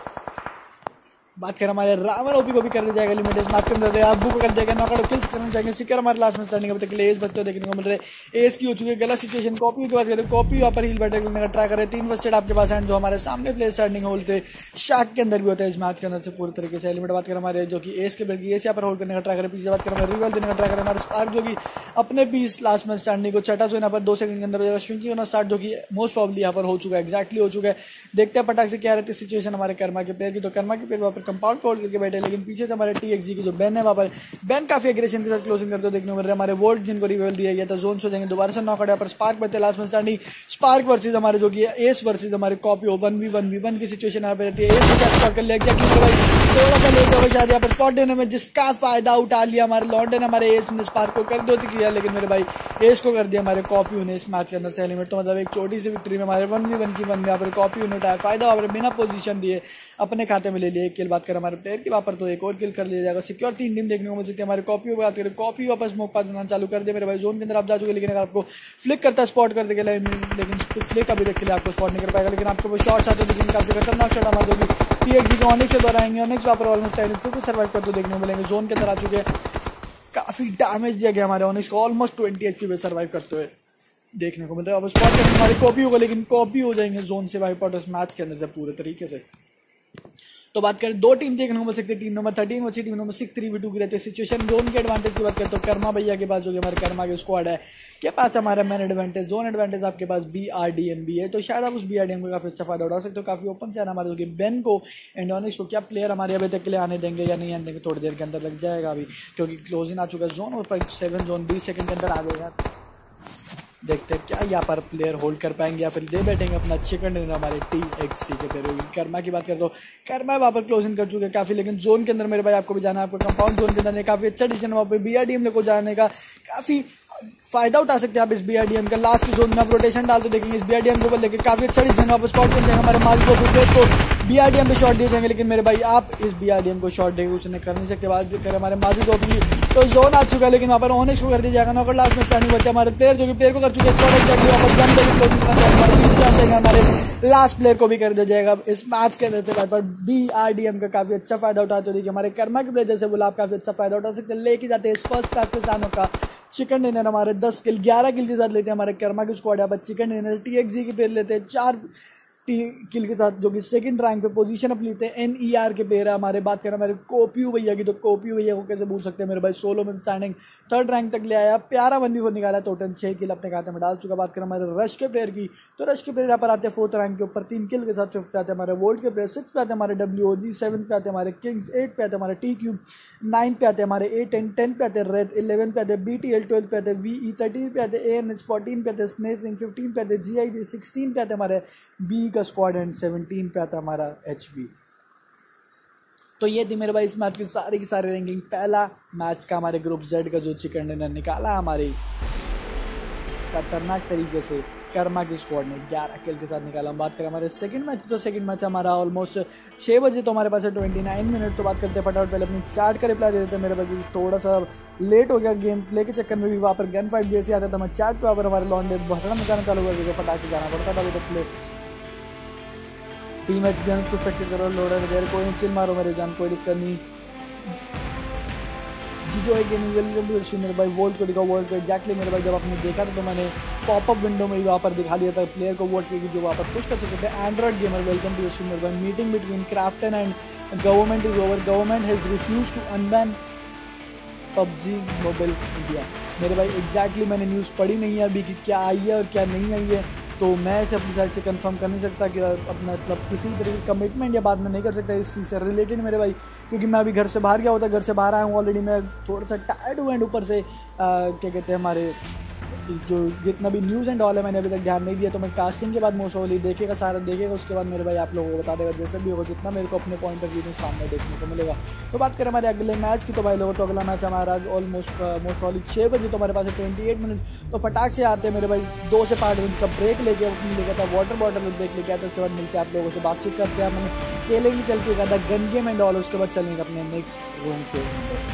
बात करें हमारे रावण OP को भी कर दिया जाएगा लिमिटेड मैच के अंदर एफबू को कर दिया नॉकआउट किल्स करना चाहेंगे सिक्योर हमारे लास्ट में स्टैंडिंग अभी तक के लिए एस बचते देखने को मिल रहे हैं। एस की हो चुकी है गलत सिचुएशन। कॉपी की बात करें कॉपी यहाँ पर हील बैटल करने का ट्राई करे 3 फर्स्ट आपके पास एंड जो हमारे सामने प्लेयर स्टैंडिंग होल्ड थे शैक के अंदर भी होता है इस मैच के अंदर से पूरी तरीके से एलिमेंट। बात करें हमारे जो कि एस के प्लेयर की एस यहाँ पर होल्ड करने का ट्राई करे पीछे बात करें हमारे रिवेल देने का ट्राई करें हमारे स्पार्क जो कि अपने पीस लास्ट में स्टैंडिंग को छठा यहाँ पर 2 सेकंड के अंदर श्रिंकिंग होना स्टार्ट जो कि मोस्ट प्रॉब्ली यहाँ पर हो चुका है एग्जैक्टली हो चुका है। देखते हैं पटाख से क्या रहती है सिचुएशन हमारे कर्मा के प्लेयर की। तो कर्मा के प्लेयर वहाँ पर कंपाउंड होल्ड करके बैठे लेकिन पीछे से हमारे TXG की जो बैन है वहाँ पर बैन काफी एग्रेशन के साथ क्लोजिंग करते देखने को मिल रहा है। हमारे वोल्ट जिनको रिवेल दिया गया था जोन से जाएंगे दोबारा से नॉकआउट यहाँ पर स्पार्क बचे लास्ट में स्टैंडिंग स्पार्क वर्सेस हमारे जो कि एस वर्सेस हमारे कॉपी 1v1 की सिचुएशन यहाँ पे रहती है। एस को स्पॉट कर लिया थोड़ा सा लेट हो गया शायद यहाँ पर स्पॉट देने में जिसका फायदा उठा लिया हमारे लॉन्डन हमारे एस ने स्पार्क को कर दो किया लेकिन मेरे भाई एस को कर दिया हमारे कॉपी ने इस मैच के अंदर से एलिमेंट। तो मतलब एक छोटी सी विक्ट्री में हमारे 1v1 की 1 में यहाँ पर कॉपी ने उठाया फायदा वहाँ पर बिना पोजीशन दिए अपने खाते में ले लिए एक किल। बात करें हमारे प्लेयर की वहाँ पर तो एक और किल कर लिया जाएगा सिक्योर 3 टीम देखने को मिल सकती है। हमारे कॉपी बात करें कॉपी वापस स्मोक पास देना चालू कर दे मेरे भाई जोन के अंदर आप जा चुके लेकिन अगर आपको फ्लिक करता स्पॉट कर देगा लेकिन फ्लिक अभी देख के लिए आपको स्पॉट नहीं कर पाएगा लेकिन आपको वो शॉट्स आते लेकिन काफी खतरनाक शॉट हमारे जो TXG को ऑनिक्स से द्वारा आएंगे ऑनिक्स वहाँ पर ऑलमोस्ट 10 सर्वाइव करते देखने को मिलेंगे जोन के अंदर आ चुके हैं। काफी डैमेज दिया गया हमारे ऑनिक्स को ऑलमोस्ट 20 HP पे सर्वाइव करते हुए देखने को मिल रहा है। अब स्पॉट करेंगे हमारे कॉपी होगा लेकिन कॉपी हो जाएंगे जोन से वाइप आउट इस मैच के अंदर से पूरे तरीके से। तो बात करें 2 टीम देखने को मिल सकती है team number 13 versus team number 6 3v2 की रहती है सिचुएशन। जोन के एडवांटेज की बात करें तो कर्मा भैया के पास जो कि हमारे कर्मा के स्क्वाड है के पास हमारा मैन एडवांटेज जोन एडवांटेज आपके पास BRDM भी है तो शायद आप उस BRDM को काफी अच्छा फायदा उठा सकते हो। काफी ओपन से हमारे जो कि बेन को एंड ऑनिक्स को क्या प्लेयर हमारे अभी तक के लिए आने देंगे या नहीं आने देंगे थोड़ी देर के अंदर लग जाएगा अभी क्योंकि क्लोजिंग आ चुका है जोन और 7 जोन 20 सेकंड के अंदर आ गएगा। देखते हैं क्या यहाँ पर प्लेयर होल्ड कर पाएंगे या फिर दे बैठेंगे अपना चिकन डिनर हमारे TXG के प्लेयर। कर्मा की बात कर दो कर्मा वहाँ पर क्लोजिंग कर चुके हैं काफी लेकिन जोन के अंदर मेरे भाई आपको भी जाना है आपको कंपाउंड जोन के अंदर काफी अच्छा डिसीजन वहाँ पे BRDM को जाने का काफी फायदा उठा सकते हैं आप इस BRDM का। लास्ट की जोन में आप रोटेशन डालते देखेंगे इस BRDM को लेकर काफी अच्छा डिसीजन वापस स्पॉट कर देंगे हमारे माल को BRDM पे शॉट दिए जाएंगे लेकिन मेरे भाई आप इस BRDM को शॉट देंगे उसने कर नहीं सकते। बात कर हमारे माजी को भी तो जोन आ चुका है लेकिन वहाँ पर ऑनिक्स को कर दिया जाएगा नॉकआउट लास्ट में स्टैंडिंग बच्चे हमारे प्लेयर जो कि प्लेयर को कर चुके हैं हमारे लास्ट प्लेयर को भी कर दिया जाएगा इस मैच के अंदर से। पर BRDM का काफी अच्छा फायदा उठाते देखिए हमारे कर्मा के प्लेयर जैसे बोला आप काफी अच्छा फायदा उठा सकते हैं लेके जाते हैं इस फर्स्ट पाकिस्तानों का चिकन डिनर हमारे 10 किल 11 किल के साथ लेते हैं हमारे कर्मा की स्क्वाड है। चिकन डिनर TXG की प्लेयर लेते हैं किल के साथ, जो कि सेकंड रैंक पे पोजीशन अपनी लेते हैं। NER के प्लेयर है हमारे। बात करें हमारे कोपियो भैया की, तो कोपियो भैया को कैसे भूल सकते हैं मेरे भाई। सोलो में स्टैंडिंग थर्ड रैंक तक ले आया, प्यारा 1v4 निकाला, टोटल 6 किल अपने खाते में डाल चुका। बात करें हमारे रश के प्लेयर की, तो रश के प्लेयर यहाँ पर आते हैं 4th रैंक के ऊपर 3 किल के साथ। 5th पे आते हैं हमारे वोल्ट के प्लेयर, 6th पे आते हैं हमारे WOG, 7th पे आते हैं हमारे किंग्स, 8th पे आते हैं हमारे TQ, 9 पे आते हैं हमारे A10, 10 पे आते हैं रेड, 11 पे आते हैं BTL, 12 पे आते हैं VE, 13 पे आते हैं ANH, 14 पे आते हैं स्नेसिंग, 15 पे आते हैं GIG, 16 पे आते हैं हमारे B का स्क्वाड एंड 17 पे आता है हमारा HB। तो ये थी मेरे भाई इस मैच की सारी रैंकिंग। पहला मैच का हमारे ग्रुप Z का जो चिकन डिनर निकाला हमारे खतरनाक तरीके से कर्मा की स्क्वाड ने 11 किल के साथ निकाला। हम बात करें हमारे सेकंड मैच, तो सेकंड मैच हमारा ऑलमोस्ट 6 बजे, तो हमारे पास है 29 मिनट। तो बात करते हैं फटाफट, पहले अपनी चैट का रिप्लाई दे देते हैं मेरे भाई। थोड़ा सा लेट हो गया गेम प्ले के चक्कर में भी, वहाँ पर गन फाइट जैसे आता था मैं चैट पे, वहाँ पर हमारे लॉन्डे भसड़ा मचाना चालू कर दिया, फटाक से जाना पड़ता था अभी तक प्ले। टीम मैच भी उसको स्पेक्टेट करो, लोडर वगैरह कोई नहीं, चिल मारो मेरे जान, कोई दिक्कत नहीं। जो है गेमिंग वेलकम मेरे भाई। वोल्ट को दिखा, वोल्ट को एक्जैक्टली मेरे भाई जब आपने देखा था तो मैंने पॉपअप विंडो में वहाँ पर दिखा दिया था प्लेयर को वोट करके जो वहाँ पर पुश कर सकते थे। Android gamer welcome to the मेरे भाई। Meeting between Krafton and government is over, government has refuse to unban PUBG mobile India. मेरे भाई एग्जैक्टली मैंने न्यूज़ पढ़ी नहीं है अभी कि क्या आई है और क्या नहीं आई है, तो मैं इसे अपनी साइड से कंफर्म कर नहीं सकता कि अपना मतलब किसी तरह की कमिटमेंट या बात में नहीं कर सकता इस चीज़ से रिलेटेड मेरे भाई, क्योंकि मैं अभी घर से बाहर गया होता, घर से बाहर आया हूँ ऑलरेडी। मैं थोड़ा सा टायर्ड हुआ एंड ऊपर से क्या कहते हैं हमारे जो जितना भी न्यूज़ एंड ऑल है मैंने अभी तक ध्यान नहीं दिया, तो मैं कास्टिंग के बाद मोस्ट ऑफली देखेगा, सारा देखेगा, उसके बाद मेरे भाई आप लोगों को बता देगा जैसे भी होगा, जितना मेरे को अपने पॉइंट ऑफ व्यू में सामने देखने को मिलेगा। तो बात करें हमारे अगले मैच की, तो भाई लोगों तो अगला मैच हमारा ऑलमोस्ट मोस्ट ऑफली 6 बजे, तो हमारे पास है 28 मिनट। तो फटाक से आते हैं मेरे भाई 2 से 5 मिनट का ब्रेक लेके अपनी लेकर था, वाटर बॉटल में ब्रेक लेके आते हैं, उसके बाद मिलते हैं आप लोगों से बातचीत करते हैं। मैंने खेलेंगे चल के कहा था गन गेम एंड ऑल, उसके बाद चलेंगे अपने नेक्स्ट रूम के अंदर।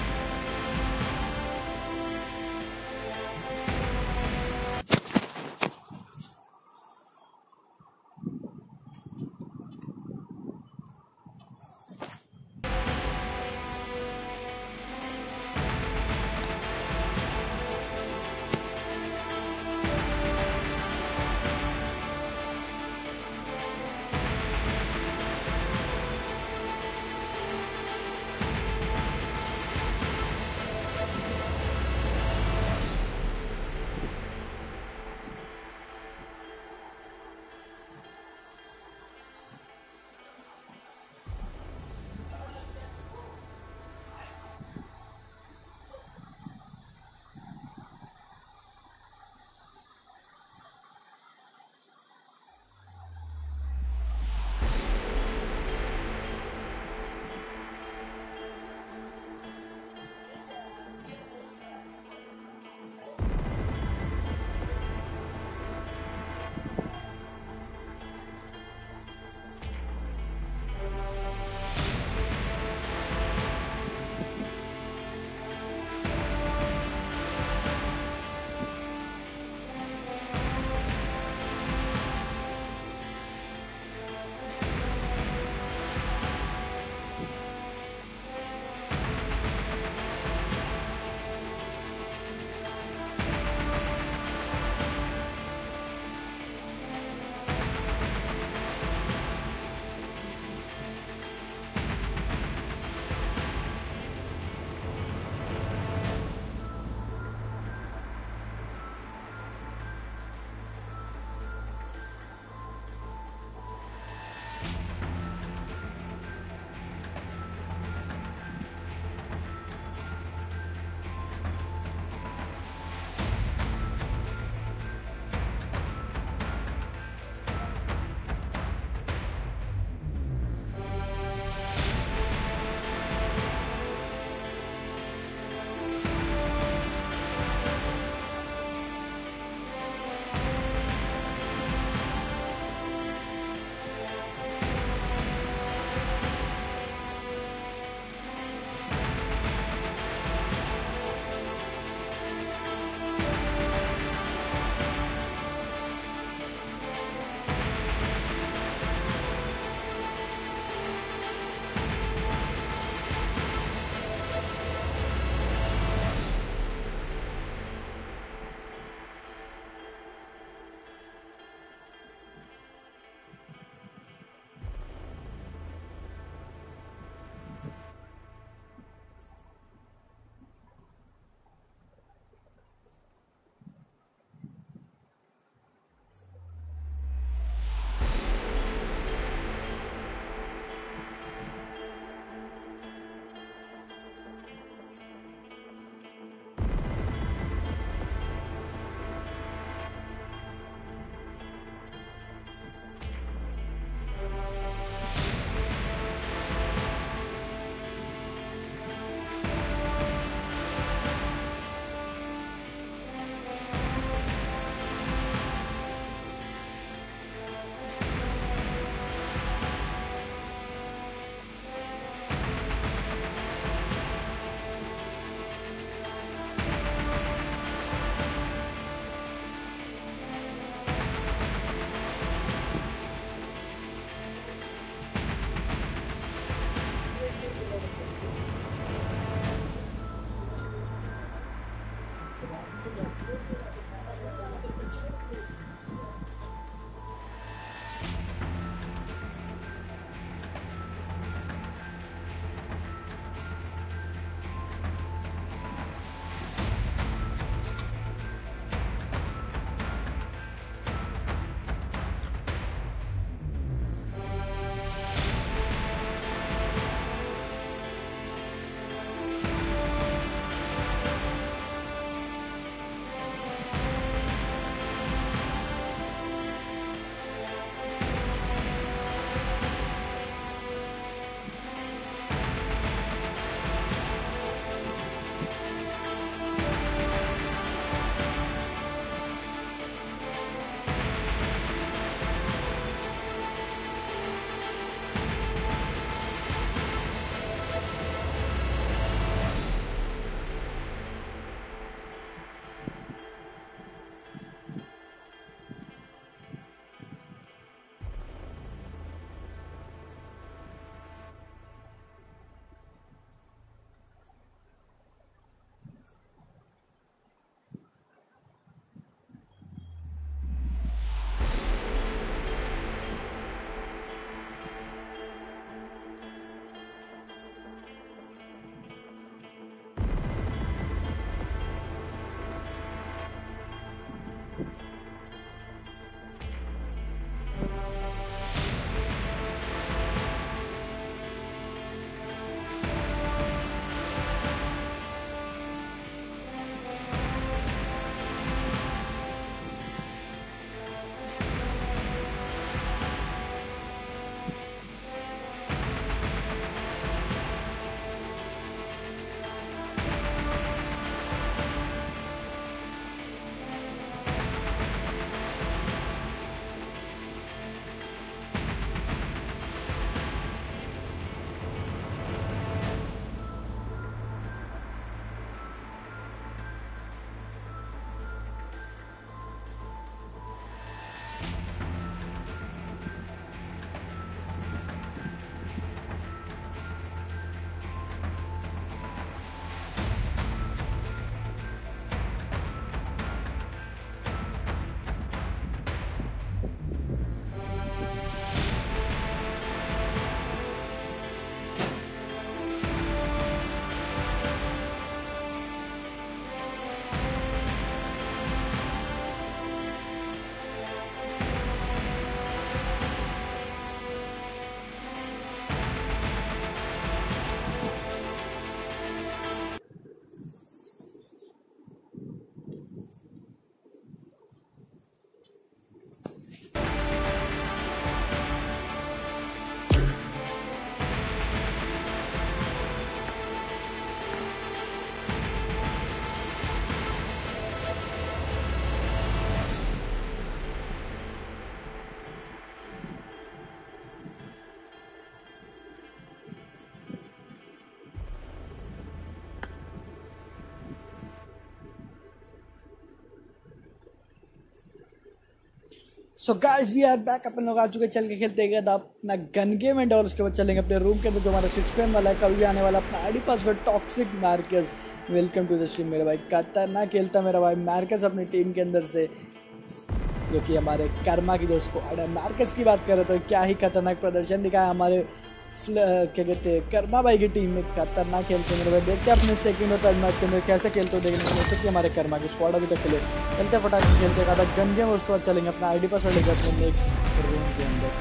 So guys we are back. अपन लोग आ चुके चल के खेलते हैं अपना गन गेम एंड और उसके बाद चलेंगे अपने रूम के अंदर जो हमारा 6 PM वाला है। कल भी आने वाला अपना ID password toxic Marcus. Welcome to the stream मेरे भाई। खतरनाक खेलता मेरा भाई मार्कस अपनी टीम के अंदर से, जो कि हमारे कर्मा की जो स्क्वाड है। मार्कस की बात कर रहे तो क्या ही खतरनाक प्रदर्शन दिखाया हमारे क्या कहते हैं कर्मा भाई की टीम में। खतरनाक खेलते मेरे भाई। देखते हैं अपने सेकंड और थर्ड मैच के अंदर कैसे खेलते हो, देखने को मिल सकती है हमारे कर्मा की स्क्वाड अभी तक खेले। चलते फटाक से खेलते हैं गन गेम, उसके बाद चलेंगे अपना आईडी पासवर्ड लेकर अपने नेक्स्ट रूम के अंदर।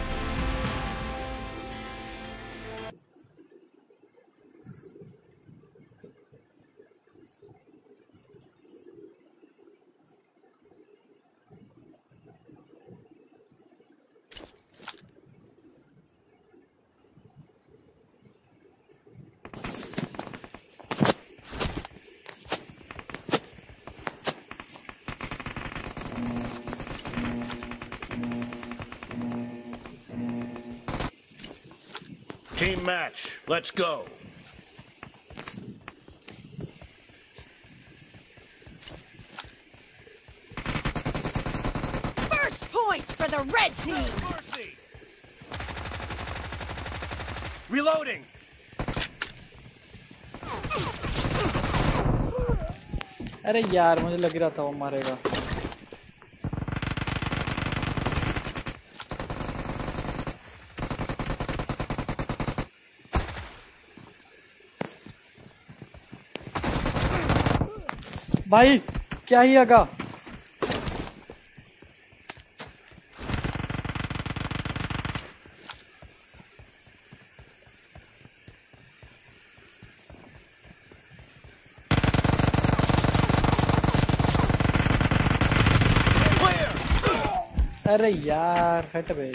Team match, let's go. First point for the red team. Mercy. Reloading. अरे यार मुझे लग रहा था वो मारेगा। भाई क्या ही आगा। अरे यार हट बे।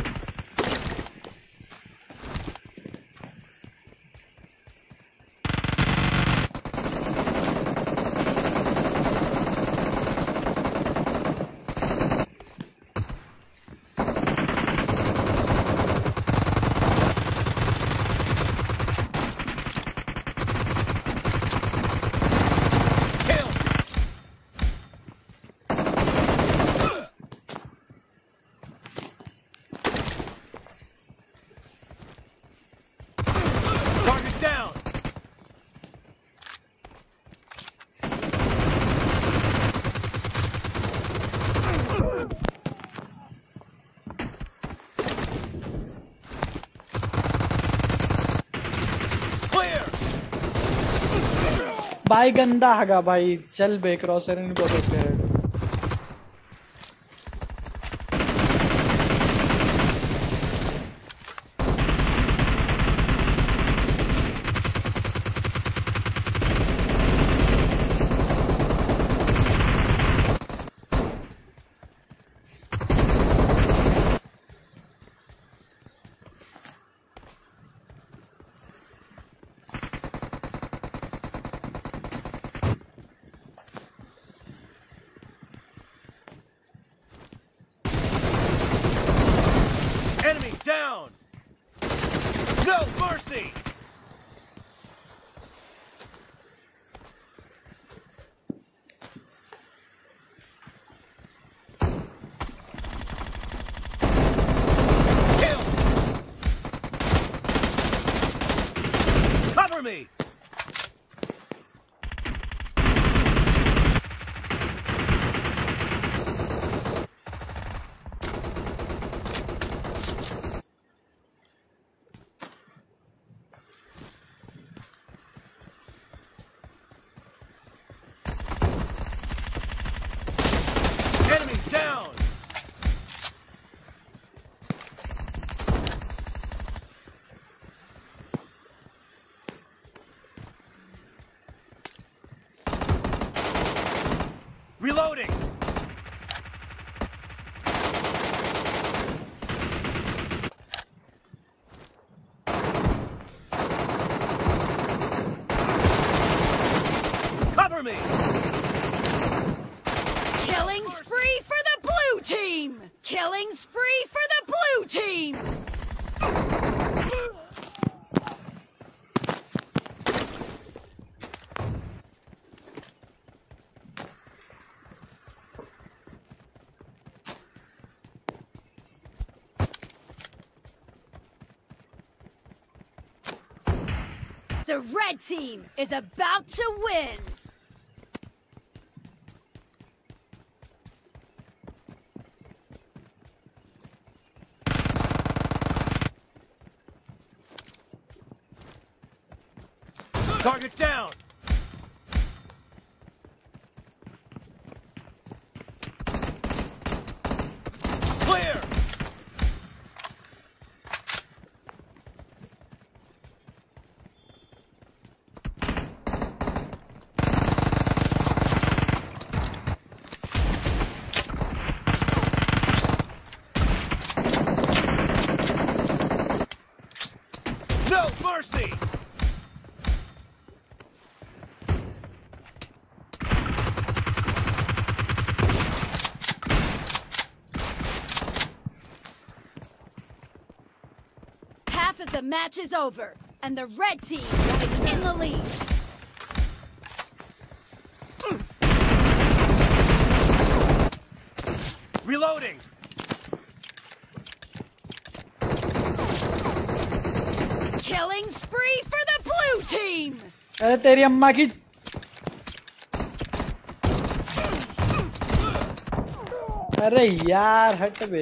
भाई गंदा हगा भाई। चल बे क्रॉसर इनको तो head. Enemy down. No mercy. Kill. Cover me. Enemy down! Reloading! Cover me! Killing spree for the blue team! Killing spree for the blue team! The red team is about to win. Target down. Clear. No mercy. Half of the match is over, and the red team is in the lead. Reloading. Killing spree for the blue team. अरे तेरी अम्मा की अरे यार हट बे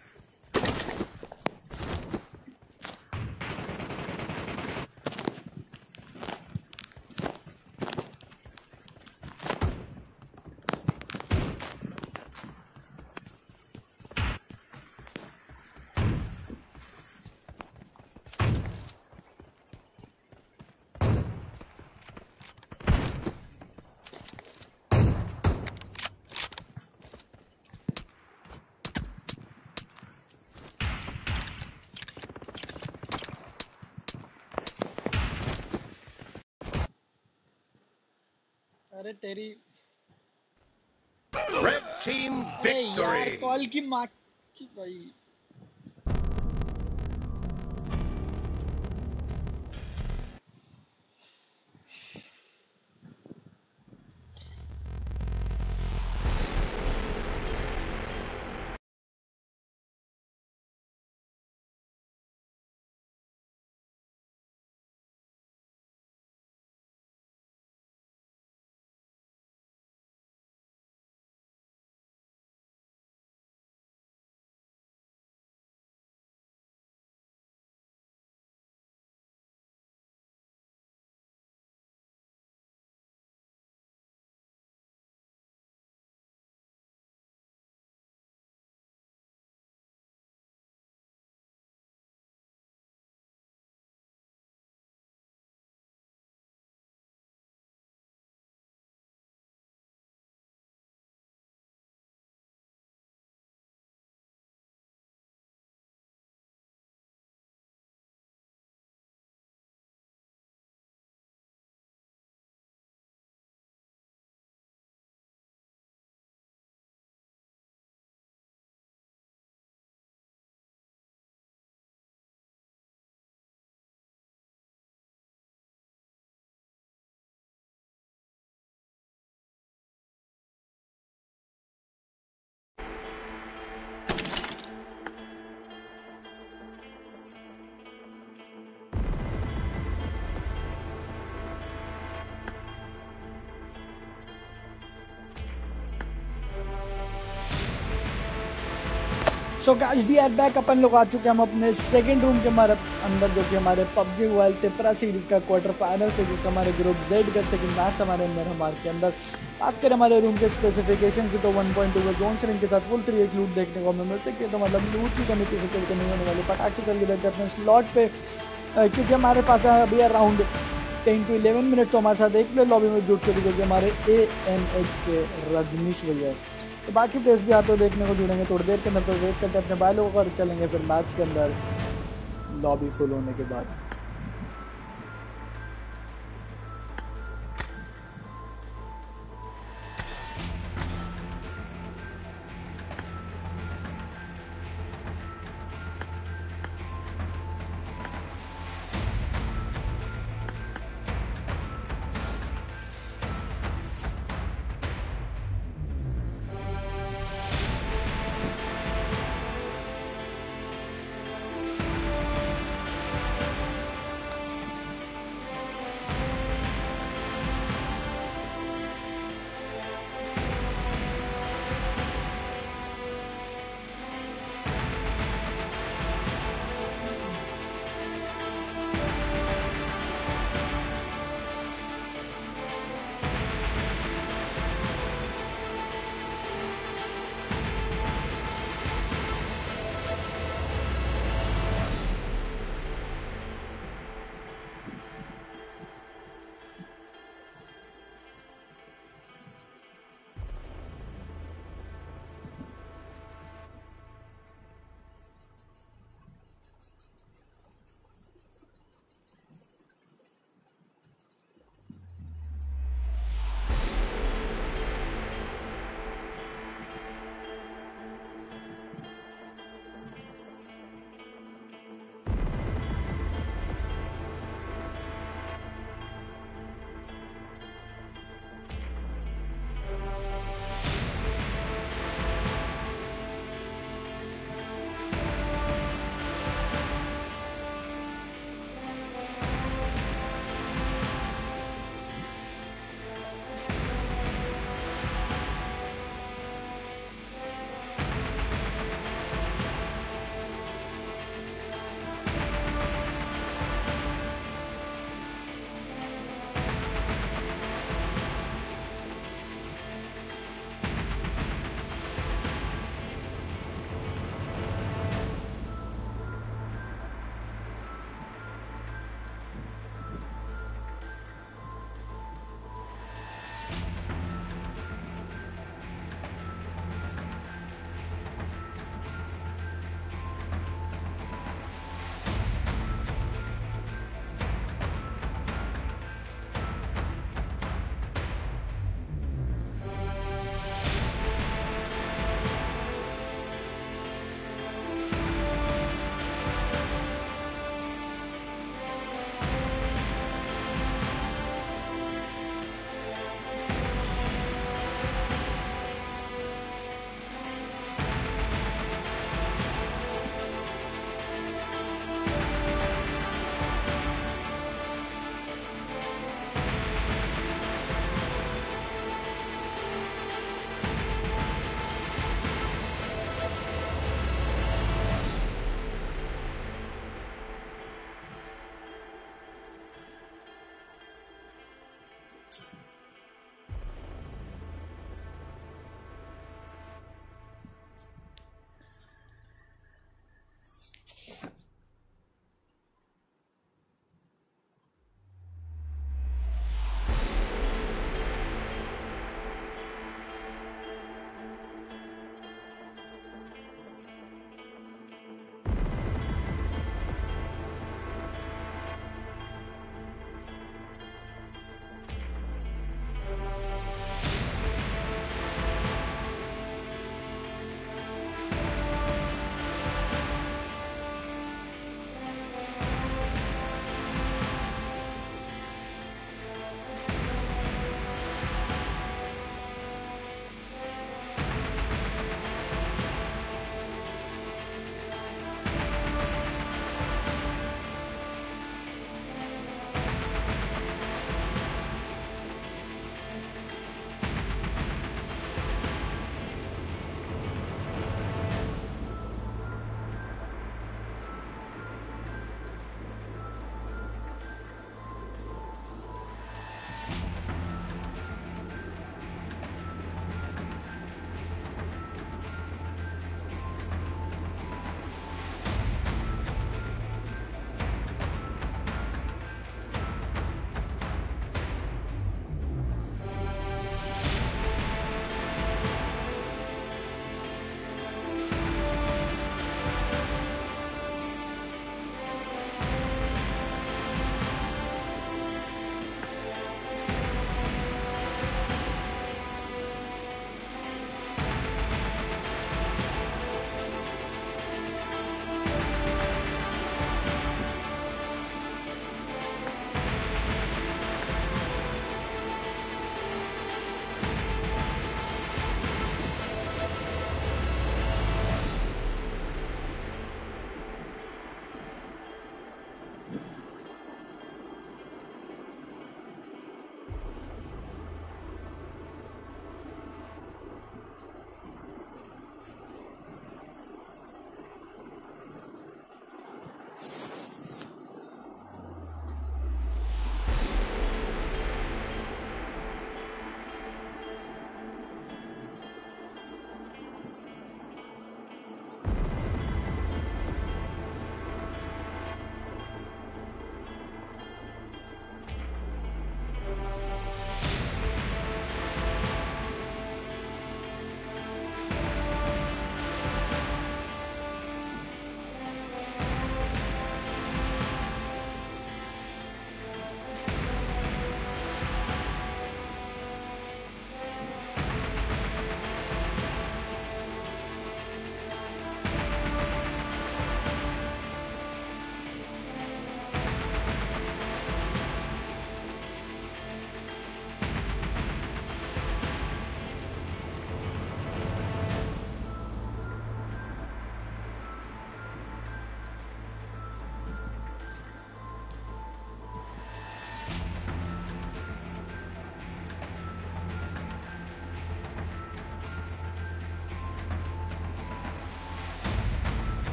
अरे तेरी Red team अरे यार victory. कॉल की माँ की भाई so guys we are back. अपन लोग आ चुके हैं हम अपने सेकंड रूम के हमारे अंदर जो कि हमारे पबजी मोबाइल तिपरा सीरीज का क्वार्टर फाइनल से जिसका हमारे ग्रुप जेड का सेकंड मैच हमारे मिरामार के अंदर। बात करें हमारे रूम के स्पेसिफिकेशन की तो 1.2 का जोन से इनके साथ फुल 3 लूट देखने को हमें मिल सकती है। तो मतलब लूट की कमी किसी तरीके नहीं होने वाली। पटाख से चल के बैठते अपने स्लॉट पे क्योंकि हमारे पास अभी अराउंड 10 to 11 मिनट तो हमारे साथ एक प्लेयर लॉबी में जुड़ चुकी जो कि हमारे ANH के रजनीश भैया है। तो बाकी प्लेयर्स भी आते देखने को जुड़ेंगे थोड़ी देर के अंदर। तो वेट करते हैं अपने भाई लोगों को, चलेंगे फिर मैच के अंदर लॉबी फुल होने के बाद।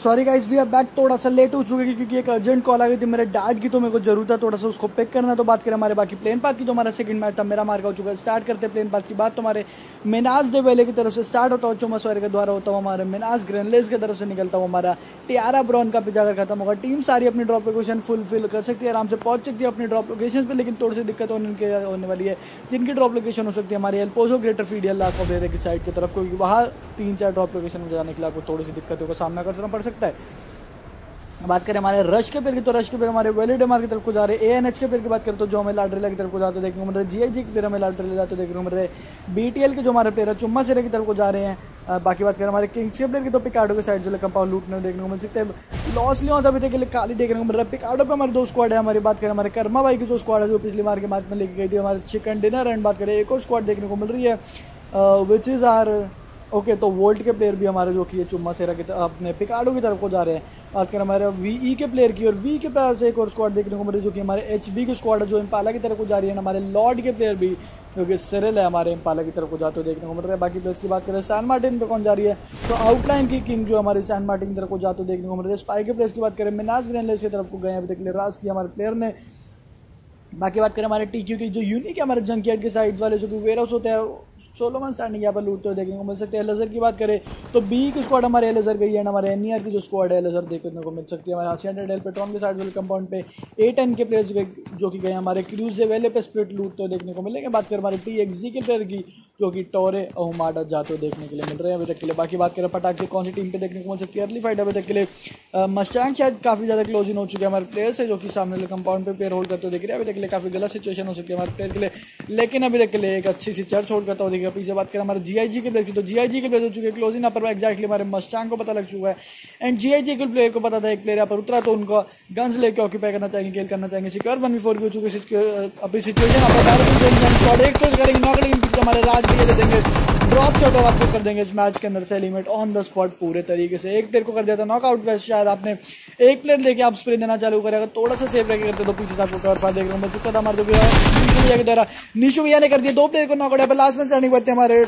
Sorry guys we are back, थोड़ा सा लेट हो चुके हैं क्योंकि एक अर्जेंट कॉल आ गई थी मेरे डैड की, तो मेरे को जरूरत है थोड़ा सा उसको पिक करना। तो बात करें हमारे बाकी प्लेन पाथ की, तो हमारा सेकंड मैच था, मेरा मार्क हो चुका है। स्टार्ट करते हैं प्लेन पाथ की बात। तो हमारे मिनाज देवेले की तरफ से स्टार्ट होता है, चोमा सॉरी के द्वारा होता है हमारे मिनाज ग्रेनलेस की तरफ से निकलता हुआ हमारा टियारा ब्राउन का पिच अगर खत्म होगा। टीम सारी अपनी ड्रॉप लोकेशन फुलफिल कर सकती है, आराम से पहुंच सकती है अपनी ड्रॉप लोकेशन पर, लेकिन थोड़ी सी दिक्कत होने वाली है। जिनकी ड्रॉप लोकेशन हो सकती है हमारी एल्पोजो ग्रेटर फीडियल लाख ऑफ की साइड की तरफ, क्योंकि वहाँ 3-4 ड्रॉप लोकेशन में जाने के लिए आपको थोड़ी सी दिक्कतों का सामना करना पड़ सकता है। बात करें हमारे रश के पेड़ की, तो रश के पेड़ हमारे वेलीडेमार की तरफ को जा रहे हैं। एएनएच के पेड़ की बात करें तो जो हमें लाड्रेला की तरफ को जाते देखने को मिल रहे हैं। जीआईजी के पेड़ हमें लाड्रेला जाते देखने को मिल रहे हैं। बीटीएल के जो हमारे प्लेयर है चुम्मा सिरे की तरफ को जा रहे हैं। बाकी बात करें हमारे किंग्स के प्लेयर की, तो पिकाडो के साइड जो कंपाउंड लूटने देखने को मिल सकते हैं। लॉस लियोन्स अभी तक के लिए खाली देखने को मिल रहा है। पिकाडो पे हमारे 2 स्क्वाड है। हमारी बात करें हमारे कर्मा भाई की जो स्क्वाड है जो पिछली बार के मैच में लेके गई थी हमारे चिकन डिनर, एंड बात करें एक और स्क्वाड देखने को मिल रही है विच इज़ आर ओके। तो वोल्ट के प्लेयर भी हमारे जो कि ये चुम्मा सेरा की अपने पिकाडो की तरफ को जा रहे हैं। बात करें हमारे वीई के प्लेयर की, और वी के पास से एक और स्क्वाड देखने को मिल रही है जो कि हमारे एचबी की स्क्वाड है जो इम्पाला की तरफ को जा रही है। हमारे लॉर्ड के प्लेयर भी जो कि सिरिल है हमारे इम्पाला की तरफ को जाते हुए देखने को मिल रहा है। बाकी प्लेयर्स की बात करें सैन मार्टिन पे कौन जा रही है, तो आउटलाइन की किंग जो हमारे सैन मार्टिन की तरफ को जाते हुए देखने को मिल रहा है। स्पाई के प्लेयर्स की बात करें मिनाज ग्रेनलेस की तरफ को गए अभी तक राज किया हमारे प्लेयर ने। बाकी बात करें हमारे टीक्यू की जो यूनिक है हमारे जंकयार्ड के साइड वाले जो कि वेयर हाउस होते हैं, सोलोमन स्टैंडिंग यहाँ पर लूटते हुए देखने को मिल सकते हैं। एलेजर की बात करें तो बी की स्क्वाड हमारे एलेजर गई है, हमारे एनईआर की जो स्क्वाड है एलेजर देखने को मिल सकती है। हमारे आसियान डेल पेट्रोन के साइड वाले कंपाउंड पे 8-10 के प्लेयर्स जो कि गए हमारे क्रूज वेले पे स्प्रिट लूटते हुए देखने को मिलेंगे। बात करें हमारे टीएक्सी के प्लेयर की जो कि टोरे ओमाडा जाते हुए देखने के लिए मिल रहे हैं अभी तक के लिए। बाकी बात करें पटाख से कौन सी टीम पे देखने को मिल सकती है अर्ली फाइट अभी तक के लिए मस्टैंग शायद काफ़ी ज़्यादा क्लोज इन हो चुके हैं हमारे प्लेयर से, जो कि सामने वाले कंपाउंड पे प्लेयर होल्ड करते हुए देख रहे हैं अभी तक के लिए। काफ़ी गलत सिचुएशन हो सकती है हमारे प्लेयर के लिए, लेकिन अभी तक के लिए एक अच्छी सी चर्च होल्ड करता हुआ दिखेगा। पीछे बात करें हमारे जीआईजी के प्लेयर की, तो जीआईजी के प्लेयर हो चुके हैं क्लोज इन पर एक्जैक्टली हमारे मस्टैंग को पता लग चुका है, एंड जीआईजी के प्लेयर को पता था एक प्लेयर यहाँ पर उतरा तो उनको गन्स लेके ऑक्यूपाई करना चाहेंगे, किल करना चाहेंगे। सिक्योर 1v4 की हो चुकी है अभी सिचुएशन हमारे राज भी दे देंगे ड्रॉप शॉट और आपको कर देंगे इस मैच के अंदर से एलिमेंट ऑन द स्पॉट पूरे तरीके से। एक प्लेयर को कर दिया था नॉकआउट, वैसे शायद आपने एक प्लेयर लेके आप स्प्रे देना चालू करेगा थोड़ा सा सेफ रह करते तो पीछे से आपको कवर फायर देखने को मिल सकता था। हमारे निशु भैया के द्वारा निशु भैया ने कर दिया 2 प्लेयर को नॉकआउट। यहाँ पर लास्ट में स्टैंडिंग करते हैं हमारे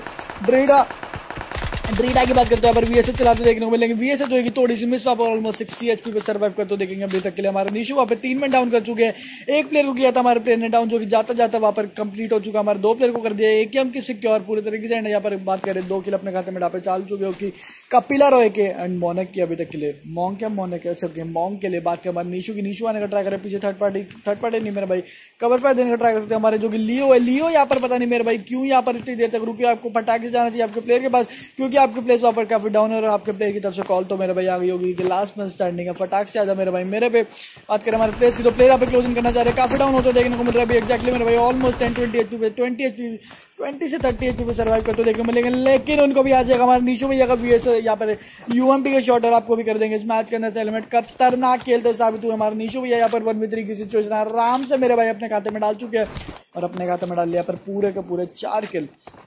ड्रीडा की बात करते हैं, वीएसए चलाते देखने को मिलेंगे। वीएसए जो है थोड़ी सी मिस वहाँ पर ऑलमोस्ट 60 एचपी पे सर्वाइव करते देखेंगे अभी तक के लिए। हमारे निशु वहाँ पे 3 में डाउन कर चुके हैं, एक प्लेयर को किया था हमारे प्लेयर ने डाउन जो कि जाता जाता वहाँ पर कंप्लीट हो चुका। हमारे 2 प्लेयर को कर दिया, एक गेम की सिक्योर पूरे तरीके से। यहाँ पर बात करें 2 किल अपने खाते में डापे चाल चुके हो कि कपिला रॉय के एंड मोनेक की अभी तक के लिए मॉन्ग क्या मोनेक है मॉन्ग के लिए। बात करें हमारे निशु की, निशु आने का ट्राई करे पीछे थर्ड पार्टी नहीं मेरे भाई कवर फायर देने का ट्राई कर सकते हैं। हमारे जो कि लियो है, लियो यहाँ पर पता नहीं मेरे भाई क्यों यहाँ पर इतनी देर तक रुके, आपको पटाखे जाना चाहिए आपके प्लेयर के पास, क्योंकि आपके प्लेयर वहाँ पर काफी डाउन है और आपके प्लेयर की तरफ से कॉल तो मेरे भाई आ गई होगी कि लास्ट में स्टैंडिंग है, फटाक से आजा मेरे भाई मेरे पे। बात करें हमारे प्लेयर्स की, तो प्लेयर यहाँ पे क्लोजिंग करना चाह रहे हैं, काफी डाउन होते देखने को मिल रहा है एक्जैक्टली मेरे भाई ऑलमोस्ट 10-20 एचपी पे 20 से 30 एचपी पे सर्वाइव करते देखने को मिलेंगे, लेकिन उनको भी आ जाएगा हमारे निशु भैया का वीएस यहाँ पर यूएमपी का शॉट और आपको भी कर देंगे इस मैच के अंदर एलिमेंट। खतरनाक खेलते साबित हुए हमारे निशु भैया यहाँ पर 1v3 की सिचुएशन आराम से मेरे भाई अपने खाते में डाल चुके हैं और अपने खाते में डाल लिया पर पूरे के पूरे 4 किल।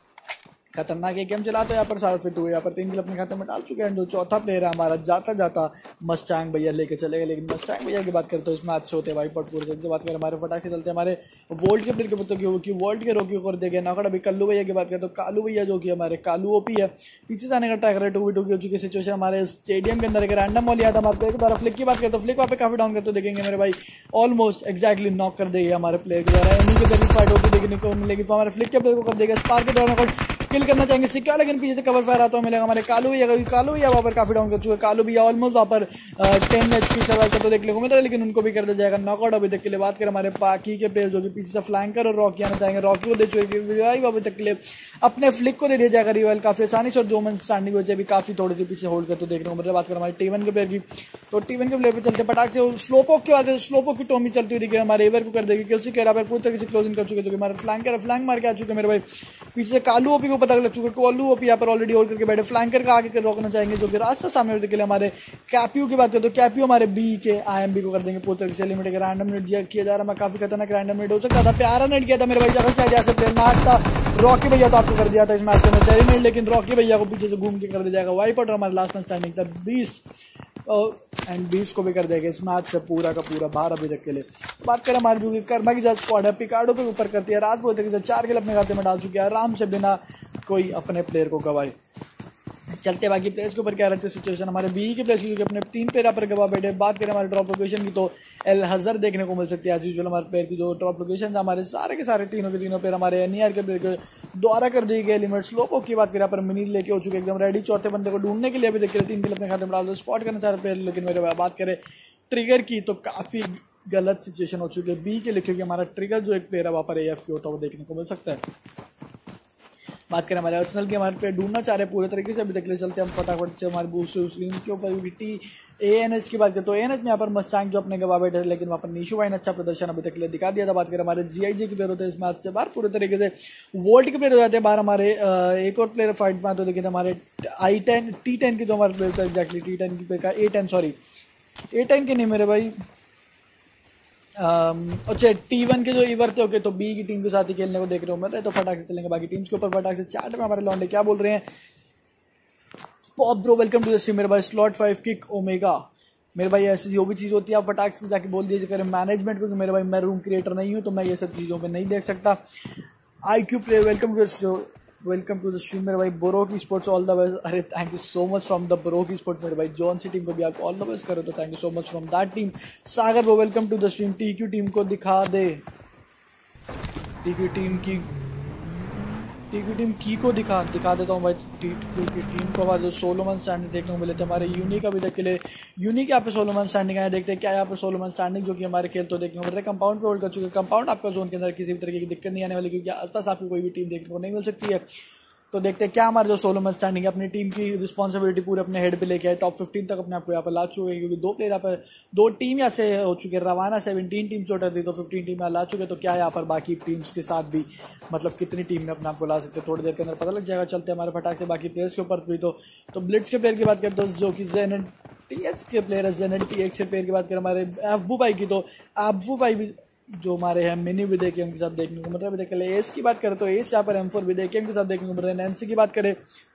खतरनाक एक गेम चला तो यहाँ पर 7 फिट हुए, यहाँ पर 3 किल अपने खाते में डाल चुके हैं। जो चौथा प्लेयर है हमारा जाता जाता मस्टैंग भैया लेके चले गए, लेकिन मस्टैंग भैया की बात करते हो इस मैच से होते भाई पट पूरे से बात करें हमारे फटाखे चलते हमारे वोल्ट के प्लेयर के पत्तों की वोल्ट के रोकी कर देंगे नॉकआउट। अभी कल्लू भैया की बात करें तो कालू भैया जो कि हमारे कालू ओपी है पीछे जाने का ट्राई कर रहे 2v2 की हो चुकी सिचुएशन हमारे स्टेडियम के अंदर। एक रैंडम बॉल आता हमारे प्लेयर के द्वारा फ्लिक की बात करें तो फ्लिक वहाँ पे काफी डाउन करते देखेंगे मेरे भाई ऑलमोस्ट एक्जैक्टली नॉक कर देगी हमारे प्लेयर के द्वारा। इन्हीं के जरिए फाइट होती देखने को मिलेगी तो हमारे फ्लिक के प्लेयर को कर देगा स्पार्क के द्वारा किल करना चाहेंगे सिक्योर, लेकिन पीछे से कवर फायर आता मिलेगा हमारे कालू भैया वहाँ पर काफी डाउन कर चुके हैं। कालू भैया ऑलमोस्ट वहाँ पर 10 एचपी सर्वाइव करते देखने को मिल रहा है, लेकिन उनको भी कर दिया जाएगा नॉकआउट अभी तक के लिए। बात करें हमारे बाकी के प्लेयर जो कि पीछे से फ्लैंकर और रॉकी आना चाहेंगे, रॉकी को दे चुके अभी तक के लिए अपने फ्लिक को दे दिया जाएगा रिवाइल काफी आसानी से और जो मन स्टैंडिंग वजह भी काफी थोड़ी सी पीछे होल्ड करते देखने को मिल रहा है। बात करें हमारे टी1 के प्लेयर की, तो टी1 के प्लेयर पे चलते पटाख से स्लोपोक की बात है, स्लोपोक की टोमी चलती हुई दिखे हमारे एवर को कर देगी किल सिक्योर पर पूरी तरीके से क्लोजिंग कर चुके हमारे फ्लैंक मार के आ चुके मेरे भाई। पीछे से कालू ओपी को पता लग चुका, कालू ओपी यहाँ पर ऑलरेडी होल्ड करके बैठे, फ्लैंकर का आगे रोकना चाहेंगे जो कि रास्ता सामने के लिए। हमारे कैप्यू की बात करें तो कैप्यू हमारे बी के आईएमबी को कर देंगे पूरी तरीके से लिमिट रैंडम नेट किया जा रहा है, काफी खतरनाक रैंडम नेट हो सकता था, प्यारा नेट किया था मेरे भाई था रॉकी भैया तो आपको कर दिया था इस मैच में जेरी नेट, लेकिन रॉकी भैया को पीछे से घूम के कर दिया जाएगा वाइप आउट और हमारे लास्ट में स्टैंडिंग था 20 को भी कर देगा इस मैच से पूरा का पूरा 12 अभी तक के लिए। बात करें हमारी जो कर्मा की जज स्क्वाड है पिकाडो पे ऊपर करती है, रात को 4 किल अपने खाते में डाल चुके हैं आराम से बिना कोई अपने प्लेयर को गवाए। चलते बाकी प्लेयर्स के ऊपर क्या रहती है सिचुएशन हमारे बी के प्लेयर्स की, क्योंकि अपने 3 प्लेयर पर गवा बैठे। बात करें हमारे ड्रॉप लोकेशन की तो एल हजर देखने को मिल सकती है। एज यूजुअल हमारे प्लेयर की जो ड्रॉप लोकेशन है हमारे सारे के सारे तीनों के तीनों प्लेयर हमारे एनईआर के प्लेयर के द्वारा कर दी गई लिमिट। स्लोपो की बात करें यहाँ पर मिनी लेके हो चुके एकदम रेडी चौथे बंदे को ढूंढने के लिए। अभी देखिए 3 किल अपने खाते में डाल दो, स्पॉट करना चाह रहे प्लेयर। लेकिन मेरे बात करें ट्रिगर की तो काफी गलत सिचुएशन हो चुकी है बी के लिए, क्योंकि हमारा ट्रिगर जो एक प्लेयर है वहाँ पर एएफ की होता है वो देखने को मिल सकता है। बात करें हमारे अर्सेनल की, हमारे प्लेयर ढूंढना चाह रहे हैं पूरे तरीके से। अभी तक ले चलते हैं हम फटाफट से हमारे बूस्टर स्क्रीन के ऊपर टी एएनएच की बात करें तो एएनएच में यहाँ पर मस्टैंग जो अपने गवा बैठे, लेकिन वहाँ पर निशु भाई ने अच्छा प्रदर्शन अभी तक ले दिखा दिया था। बात करें हमारे जीआईजी के प्लेयर होते हैं इस मैच से बाहर पूरे तरीके से, वोल्ट के प्लेयर हो जाते हैं बाहर। हमारे एक और प्लेयर फाइट में तो देखिए हमारे I10 T10 के जो हमारे प्लेयर थे एक्जैक्टली T10 की का A10 सॉरी A10 के नहीं मेरे भाई अच्छा T1 के जो ईवर थे। ओके तो बी की टीम के साथ ही खेलने को देख रहे हो मैं तो फटाक से चलेंगे बाकी टीम्स के ऊपर। फटाक से चैट में हमारे लौंडे क्या बोल रहे हैं। Pop bro welcome to the stream मेरे भाई। स्लॉट 5 किक ओमेगा मेरे भाई, ऐसी जो भी चीज़ होती है आप फटाक से जाके बोल दीजिए करें मैनेजमेंट, क्योंकि मेरे भाई मैं रूम क्रिएटर नहीं हूँ तो मैं ये सब चीज़ों पे नहीं देख सकता। IQ player welcome to the stream मेरे भाई। Boroki sports all the best. अरे thank you so much from the Boroki sports मेरे भाई। जॉन सी टीम को भी आप ऑल द बेस्ट करो तो thank you so much from that team. Sagar bro welcome to the stream. TQ team को दिखा दे, TQ टीम को दिखा देता हूँ भाई। TQ की टीम को हमारे जो सोलोमन स्टैंडिंग देखने को मिले थे हमारे यूनिक अभी तक के लिए। यूनिक यहाँ पे सोलोमन स्टैंडिंग आया, देखते हैं क्या यहाँ पे सोलोमन स्टैंडिंग जो कि हमारे खेल तो देखने को मिल रहे। कंपाउंड पे होल्ड कर चुके, कंपाउंड आपका जोन के अंदर किसी भी तरीके की दिक्कत नहीं आने वाली, क्योंकि आसपास आपको कोई भी टीम देखने को नहीं मिल सकती है। तो देखते हैं क्या हमारे जो सोलोमन स्टैंडिंग है अपनी टीम की रिस्पॉन्सिबिलिटी पूरे अपने हेड पे लेके आए। टॉप 15 तक अपने आपको यहाँ पर ला चुके हैं, क्योंकि 2 प्लेयर यहाँ पर 2 टीम यहाँ से हो चुके हैं रवाना। 17 टीम चोटर थी तो 15 टीम यहाँ ला चुके, तो क्या यहाँ पर बाकी टीम्स के साथ भी मतलब कितनी टीम में अपने आपको ला सकते हैं थोड़ी देर के अंदर पता लग जाएगा। चलते हैं हमारे फटाक से बाकी प्लेयर्स के ऊपर भी। तो ब्लिट्स के प्लेयर की बात करते हैं जो कि ZNTX के प्लेयर है। ZNTX के प्लेयर की बात करें हमारे अबू भाई की, तो अबू भाई भी जो हमारे हैं मिनी विदे के के साथ देखने को मिल रहा है। देखा एस की बात करें तो एस यहाँ पर M4 विदे के साथ देखने को मिल रहा है। नैन्सी की बात करें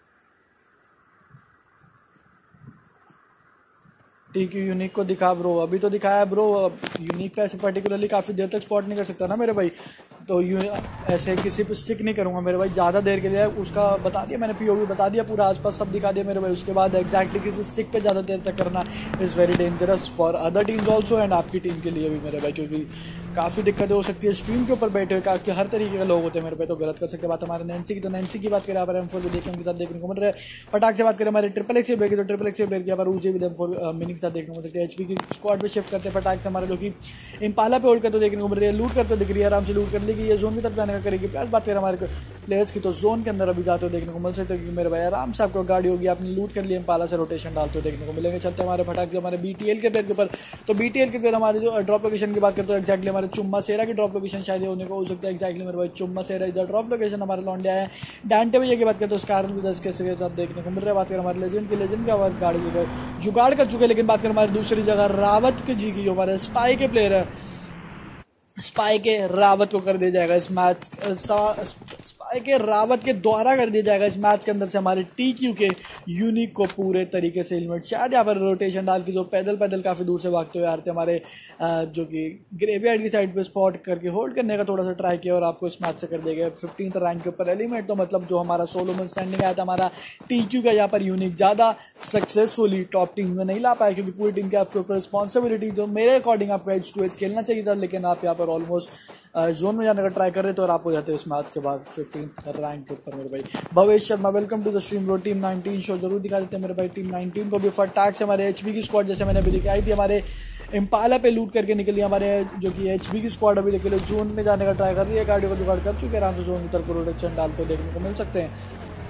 TQ यूनिक को दिखा ब्रो, अभी तो दिखाया ब्रो। यूनिक पे ऐसे पर्टिकुलरली काफ़ी देर तक स्पॉट नहीं कर सकता ना मेरे भाई, तो ऐसे किसी पे स्टिक नहीं करूँगा मेरे भाई ज़्यादा देर के लिए। उसका बता दिया मैंने, POV बता दिया पूरा आसपास सब दिखा दिया मेरे भाई। उसके बाद एक्जैक्टली किसी स्टिक पे ज़्यादा देर तक करना is very dangerous for other teams also and आपकी टीम के लिए भी मेरे भाई, क्योंकि काफ़ी दिक्कतें हो सकती है। स्ट्रीम के ऊपर बैठे हुए काफ़ी हर तरीके के लोग होते हैं मेरे पे, तो गलत कर सकते बात हमारे नैन्सी की। तो नैन्सी की बात करें यहाँ पर M4 विदे के साथ देखने को मिल रहा है। फटाक से बात करें हमारे XXX के बैग, तो XXX बैग यहाँ पर UJ विद M4 मिनी के साथ देखने को मिल सकते हैं। HP की स्क्वाड पे शिफ्ट करते हैं फटाक से हमारे, जो कि इम्पाला पे होल्ड करते देखने को मिल रही है। लूट करते दिख रही है, आराम से लूट कर लेगी, ये जोन की तरफ जाने का करेगी। प्लस बात करें हमारे प्लेयर्स की तो जोन के अंदर अभी जाते हुए देखने को मिल सकते हैं, क्योंकि मेरे भाई आराम से आपको गाड़ी होगी, आपने लूट कर लिया, इम्पाला से रोटेशन डालते हुए देखने को मिलेंगे। चलते हमारे फटाक से हमारे BTL के प्लेयर के ऊपर, तो BTL के प्लेयर हमारे जो ड्रॉप लोकेशन की बात करते हैं एक्जैक्टली हमारे चुम्मा सेरा की ड्रॉप लोकेशन शायद होने को हो सकता है। एक्जैक्टली मेरे भाई चुम्मा सेरा इधर ड्रॉप लोकेशन हमारे लौंडे आए हैं। डांटे भैया की बात करते हैं स्कारन भी 10 के साथ देखने को मिल रहा है। बात करें हमारे लेजेंड की, लेजेंड का हमारे गाड़ी जो है जुगाड़ कर चुके हैं। लेकिन बात करें हमारी दूसरी जगह रावत के जी की, जो हमारे स्पाई के प्लेयर है, स्पाई के रावत को कर दिया जाएगा इस मैच, स्पाई के रावत के द्वारा कर दिया जाएगा इस मैच के अंदर से हमारे TQ के यूनिक को पूरे तरीके से एलिमिनेट। शायद यहाँ पर रोटेशन डाल के जो पैदल काफ़ी दूर से भागते हुए आ रहे थे हमारे जो कि ग्रेवयार्ड की साइड पे स्पॉट करके होल्ड करने का थोड़ा सा ट्राई किया और आपको इस मैच से कर देगा 15th रैंक के ऊपर एलिमिनेट। तो मतलब जो हमारा सोलोमन स्टैंडिंग आया था हमारा TQ का, यहाँ पर यूनिक ज़्यादा सक्सेसफुली टॉप टीम में नहीं ला पाया, क्योंकि पूरी टीम के आपके ऊपर रिस्पॉन्सिबिलिटी जो मेरे अकॉर्डिंग आपको एज टू एज खेलना चाहिए था, लेकिन आप यहाँ पर ऑलमोस्ट जोन में जाने का ट्राई कर रहे थे और आप हो जाते हैं इस मैच के बाद 15th रैंक के ऊपर मेरे भाई। Bhavesh Sharma welcome to the stream bro. Team 19 show जरूर दिखा देते हैं मेरे भाई। टीम 19 को भी फटाक से हमारे HP की स्क्वाड जैसे मैंने अभी दिखाई थी हमारे इम्पाला पे लूट करके निकली, हमारे जो कि HP की स्क्वाड अभी देखिए जोन में जाने का ट्राई कर रही है, गाड़ी को जुगाड़ कर चुके हैं, आराम से जोन की तरफ प्रोटेक्शन डालते देखने को मिल सकते हैं।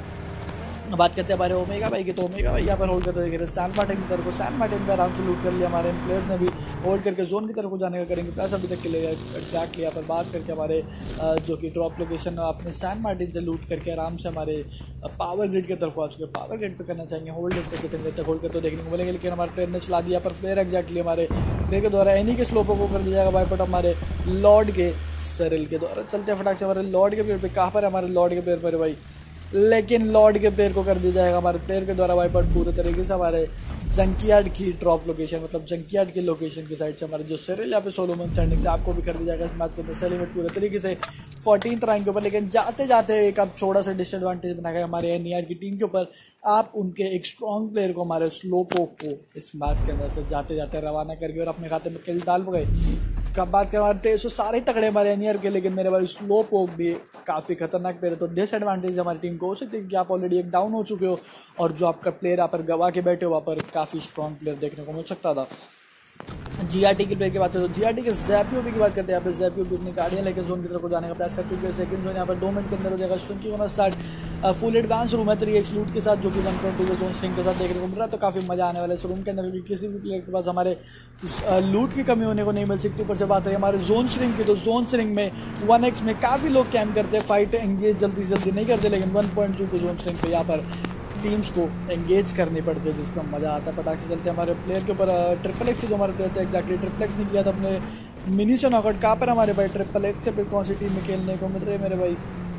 बात करते हैं हमारे ओमेगा भाई की, तो ओमेगा भाई यहाँ पर होल्ड करते देख रहे हैं सैन मार्टिन की तरफ को। सैन मार्टिन का आराम से लूट कर लिया हमारे प्लेयर्स ने भी, होल्ड करके जोन की तरफ को जाने का करेंगे प्लस अभी तक के लिए एक्जैक्टली यहाँ पर बात करके हमारे जो कि ड्रॉप लोकेशन अपने सैन मार्टिन से लूट करके आराम से हमारे पावर ग्रिड की तरफ आ चुके हैं। पावर ग्रिड पे करना चाहेंगे होल्ड करके कितने देर तक होल्ड करते देखने को मिलेंगे, लेकिन हमारे प्लेयर ने चला दिया पर प्लेयर एक्जैक्टली हमारे प्लेयर के द्वारा एनी के स्लोपों को कर दिया जाएगा बाईपट हमारे लॉर्ड के सरिल के द्वारा। चलते हैं फटाक से हमारे लॉर्ड के प्लेयर पे, कहाँ पर है हमारे लॉर्ड के प्लेयर पर भाई। लेकिन लॉर्ड के प्लेयर को कर दिया जाएगा हमारे प्लेयर के द्वारा वाइप आउट पूरे तरीके से हमारे जंकियार्ड की ड्रॉप लोकेशन, मतलब जंकियार्ड की लोकेशन की साइड से हमारे जो सिरिल यहाँ पे सोलोमन स्टैंडिंग आपको भी कर दिया जाएगा इस मैच के अंदर सेलिब्रेट पूरे तरीके से 14th रैंक के ऊपर। लेकिन जाते जाते एक अब थोड़ा सा डिसएडवांटेज बना गया हमारे एनईआर की टीम के ऊपर। आप उनके एक स्ट्रॉन्ग प्लेयर को, हमारे स्लो पोक को इस मैच के अंदर से जाते जाते रवाना कर गए और अपने खाते में किल डाल गए। कब बात करें हमारे 300 सारे तगड़े हमारे एनईआर के, लेकिन मेरे भाई स्लो पोक भी काफ़ी खतरनाक प्लेयर है। तो डिसएडवांटेज हमारी टीम को हो सकती है कि आप ऑलरेडी एक डाउन हो चुके हो और जो आपका प्लेयर यहाँ पर गवा के बैठे हो वहाँ पर काफ़ी स्ट्रॉन्ग प्लेयर देखने को मिल सकता था। जीआरटी के प्लेयर की बात करें तो जीआरटी के जैपियो की बात करते हैं। यहाँ पे जैपियो भी अपनी गाड़ियाँ लेकर जोन की तरफ को जाने का प्रयास कर चुके हैं। सेकंड जोन यहाँ पर 2 मिनट के अंदर हो जाएगा। स्ट्रिंग की होना स्टार्ट फुल एडवांस रूम है 3x लूट के साथ, जो कि 1.2 के जोन स्ट्रिंग के साथ देखने को मिल रहा है। तो काफ़ी मजा आने वाला है इस रूम के अंदर, क्योंकि किसी भी प्लेयर के पास हमारे लूट की कमी होने को नहीं मिल सकती। ऊपर से बात रही हमारे जोन स्ट्रिंग की, तो जोन स्ट्रिंग में 1x में काफ़ी लोग कैम्प करते हैं, फाइट एंगेज जल्दी से जल्दी नहीं करते, लेकिन 1.2 के जोन स्ट्रिंग पे यहाँ पर टीम्स को एंगेज करनी पड़ती है, जिसमें मज़ा आता है। पटाख से चलते हैं हमारे प्लेयर के ऊपर। ट्रिपल एक्स जो हमारे प्लेयर थे एक्जैक्टली ट्रिपल एक्स नहीं किया था अपने मिनी से नॉकआउट। कहाँ पर हमारे भाई ट्रिपल एक्स से फिर कौन सी टीम में खेलने को मिल रहे हैं मेरे भाई?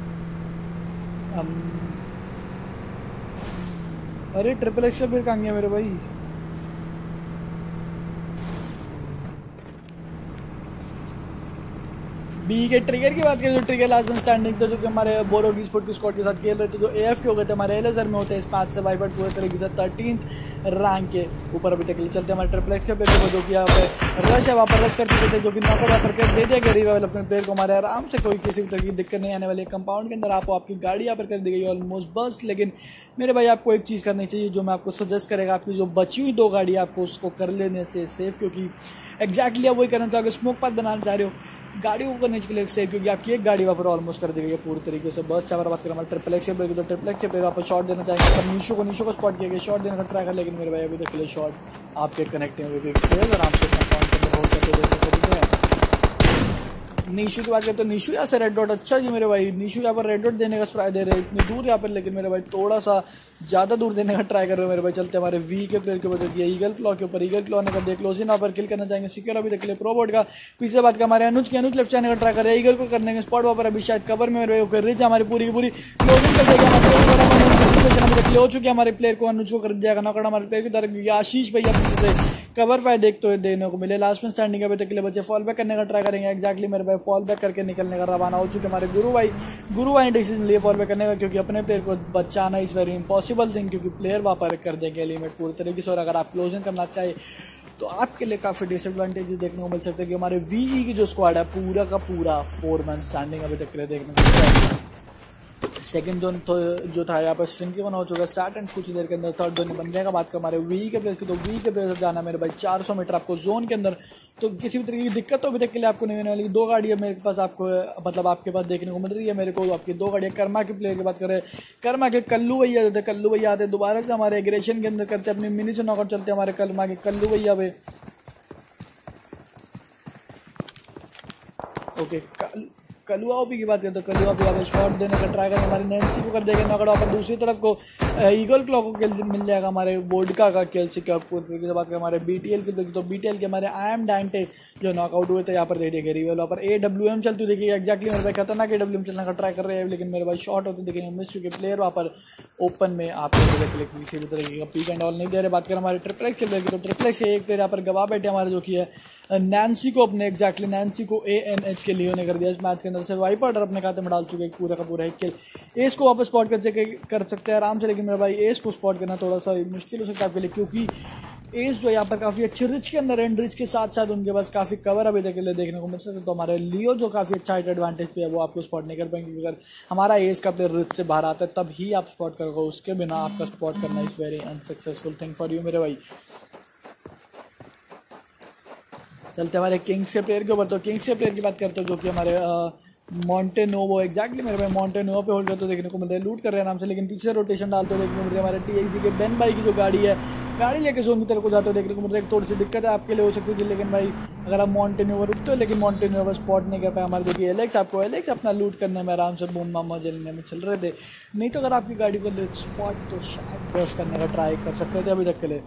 अरे ट्रिपल एक्स से फिर कहाँ गया मेरे भाई? बी के ट्रिगर की बात करें तो ट्रिगर लास्ट में स्टैंडिंग था, जो कि हमारे बोरोगी स्पोर्ट की स्क्वाड के साथ खेल रहे थे। जो एएफ के हो गए थे हमारे एलएसआर में होते हैं इस 5 से वाइप आउट पूरे तरीके से 13th रैंक के ऊपर अभी तक के लिए चलते हैं हमारे ट्रिपल एक्स के प्लेयर को, जो कि यहाँ पे रश है वहाँ पर रश कर चुके थे, जो कि नॉकआउट वहाँ पर कर दे दिया गया रिवाइवल अपने प्लेयर को। हमारे आराम से कोई किसी भी तरह की दिक्कत नहीं आने वाली। कंपाउंड के अंदर आपको आपकी गाड़ी यहाँ पर कर दी गई ऑलमोस्ट बस्ट। लेकिन मेरे भाई आपको एक चीज़ करनी चाहिए जो मैं आपको सजेस्ट करेगा, आपकी जो बची हुई 2 गाड़ी आपको उसको कर लेने से सेफ, क्योंकि एग्जैक्टली आप वही करना चाहोगे, स्मोक पाथ बनाना चाह रहे हो गाड़ियों को करने के लिए सेफ, क्योंकि आपकी एक गाड़ी वहाँ पर ऑलमोस्ट कर दी गई है पूरी तरीके से। बस चाहे बात करें हमारे ट्रिपल एक्स के प्लेयर, तो ट्रिपल एक्स के प्लेयर आप शॉट देना चाहेंगे तब नीशो को स्पॉट किया गया, शॉट देने का ट्राई कर, लेकिन मेरे भाई अभी तक के लिए शॉट आपके कनेक्टिंग हुए आराम से नीशू की बात करते तो नीशू यहाँ से रेड डॉट, अच्छा जी मेरे भाई नीशू यहाँ पर रेड डॉट देने का ट्राई दे रहे हैं इतनी दूर यहाँ पर, लेकिन मेरे भाई थोड़ा सा ज़्यादा दूर देने का ट्राई कर रहे हो मेरे भाई। चलते हमारे वी के प्लेयर के ऊपर दिया ईगल क्लॉ के ऊपर, ईगल क्लॉ ने कर दिया क्लोजिंग यहाँ पर किल करना चाहेंगे सिक्योर अभी तक ले प्रोबोट का। पीछे बात का हमारे अनुज लेफ्ट जाने का ट्राई कर रहे हैं, ईगल को करने के स्पॉट वहाँ पर अभी शायद कवर में मेरे भाई रिच हमारी पूरी की पूरी क्लोजिंग कर देगा हो चुकी है हमारे प्लेयर को, अनुज को कर दिया नॉकआउट हमारे प्लेयर की तरफ। आशीष भैया पीछे से कवर फाइट देखते हुए देने को मिले। लास्ट में स्टैंडिंग अभी तक के लिए बच्चे फॉल बैक करने का ट्राई करेंगे। एक्जैक्टली मेरे भाई फॉल बैक करके निकलने का रवाना हो चुके हमारे गुरु भाई ने डिसीजन लिए फॉल बैक करने का, क्योंकि अपने प्लेयर को बचाना इज वेरी इंपॉसिबल थिंग, क्योंकि प्लेयर वहाँ पर कर देंगे लिमिट पूरी तरीके से। और अगर आप क्लोजिंग करना चाहिए तो आपके लिए काफ़ी डिसएडवांटेजेस देखने को मिल सकते हैं कि हमारे वीई की जो स्क्वाड है पूरा का पूरा 4 मैन स्टैंडिंग अभी तक के लिए देखने को मिलता है। सेकंड जोन तो जो था यहाँ पर स्ट्रिंग की बना हो चुका है स्टार्ट, एंड कुछ देर के अंदर थर्ड जोन बन जाएगा। बात कर हमारे वी के प्लेस की, तो वी के प्लेस जाना मेरे भाई 400 मीटर आपको जोन के अंदर, तो किसी भी तरीके की दिक्कत तो अभी तक के लिए आपको नहीं होने वाली। 2 गाड़ियाँ मेरे पास आपको मतलब आपके पास देखने को मिल रही है मेरे को, आपकी 2 गाड़ियाँ। कर्मा के प्लेयर की बात करें, कर्मा के कल्लू भैया जो थे, कल्लू भैया आते दोबारा से हमारे एग्रेशन के अंदर करते अपनी मिनी से नॉकआउट चलते हमारे कर्मा के कल्लू भैया पे। ओके कलुआ भी की बात करें तो कलुआ भी आप शॉट देने का ट्राई करें, हमारी नैन्सी को कर देगा नॉकआउट। पर दूसरी तरफ को ईगल क्लॉ को किल मिल जाएगा हमारे वोडका का किल सिक्योर पूरी तरीके से। बात करें हमारे बीटीएल की, तो बीटीएल के हमारे आई एम डांटे जो नॉकआउट हुए थे यहाँ पर दे दिए रिवेल। वहाँ पर AWM चलती देखिए एक्जैक्टली मेरे भाई खतरनाक AWM चलने का ट्राई कर रहे हैं, लेकिन मेरे भाई शॉट होते देखेंगे मिस चुके प्लेयर वहाँ पर ओपन में आपको किसी भी तरीके का पीक एंड ऑल नहीं दे रहे। बात करें हमारे ट्रिपल एक्स के प्लेयर की, तो ट्रिपल एक्स एक प्लेयर यहाँ पर गवा बैठे हमारे, जो कि है नैन्सी को अपने एक्जैक्टली नैन्सी को ANH के लिए ने कर दिया इस मैच के अंदर से। वाइप आउट अपने खाते में डाल चुके एक पूरा का पूरा एक किल। एस को वापस स्पॉट कर सकते हैं आराम से, लेकिन मेरा भाई एस को स्पॉट करना थोड़ा सा मुश्किल हो सकता है आपके लिए, क्योंकि एस जो यहाँ पर काफ़ी अच्छे रिच के अंदर एंड रिच के साथ साथ उनके पास काफ़ी कवर अभी तक के लिए देखने को मिल सकता है। तो हमारे लियो जो काफ़ी अच्छा हाइट एडवांटेज पे है वो आपको स्पॉट नहीं कर पाएंगे, क्योंकि अगर हमारा एस का प्लेयर रिच से बाहर आता है तब ही आप स्पॉट करोगे, उसके बिना आपका स्पॉट करना is very unsuccessful thing for you मेरे भाई। चलते हमारे किंग्स के प्लेयर के ऊपर, तो किंग्स के प्लेयर की बात करते हो जो कि हमारे मॉन्टेनोवो एक्जैक्टली मेरे भाई मॉन्टेनोवो पे होल्ड करते देखने को मिल रहा है, लूट कर रहे हैं नाम से, लेकिन पीछे रोटेशन डालते देखने को मिल रहा है। हमारे TXG के बेन भाई की जो गाड़ी है, गाड़ी लेके जोन की तरफ को जाते हो देखने को मिल रहा है। थोड़ी सी दिक्कत है आपके लिए हो सकती थी, लेकिन भाई अगर आप मॉन्टेनोवो रुकते हो, लेकिन मॉन्टेनोवो स्पॉट नहीं कर पाए हमारे, जो कि एलेक्स आपको एलेक्स अपना लूट करने में आराम से बूम मामा जलने में चल रहे थे। नहीं तो अगर आपकी गाड़ी को स्पॉट तो शायद बस करने का ट्राई कर सकते थे अभी तक के लिए।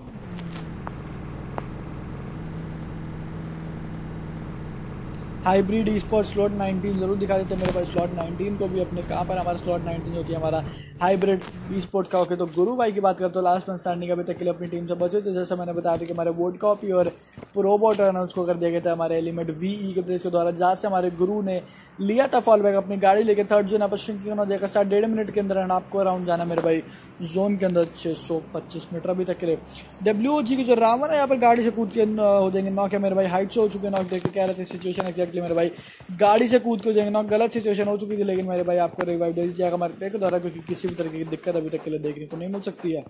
हाइब्रिड ई स्पोर्ट स्लॉट 19 जरूर दिखा देते हैं मेरे भाई। स्लॉट 19 को भी अपने कहाँ पर हमारा स्लॉट 19 जो कि हमारा हाइब्रिड ई स्पोर्ट का। ओके, तो गुरु भाई की बात करते हो लास्ट मैच स्टैंडिंग अभी तक के लिए अपनी टीम से बचे। तो जैसा मैंने बताया था कि हमारे वोट कॉपी और प्रोबोट अनाउंस को कर दिया गया था हमारे एलिमेंट VE के प्लेस के द्वारा, जहाँ से हमारे गुरु ने लिया था फॉल बैक अपनी गाड़ी लेके थर्ड जोन पर श्रिंकिंग हो जाएगा स्टार्ट 1.5 मिनट के अंदर। एंड आपको अराउंड जाना मेरे भाई जोन के अंदर 625 मीटर अभी तक के लिए। WOG की जो रावण है यहाँ पर गाड़ी से कूद के हो जाएंगे नॉक है मेरे भाई। हाइट से हो चुके नॉक, देख के कह रहे थे सिचुएशन एक्जैक्टली मेरे भाई गाड़ी से कूद के हो जाएंगे नॉक। गलत सिचुएशन हो चुकी थी, लेकिन मेरे भाई आपको रिवाइव दे दिया जाएगा हमारे प्लेयर के द्वारा, क्योंकि किसी भी तरीके की दिक्कत अभी तक के लिए देखने को नहीं मिल सकती है।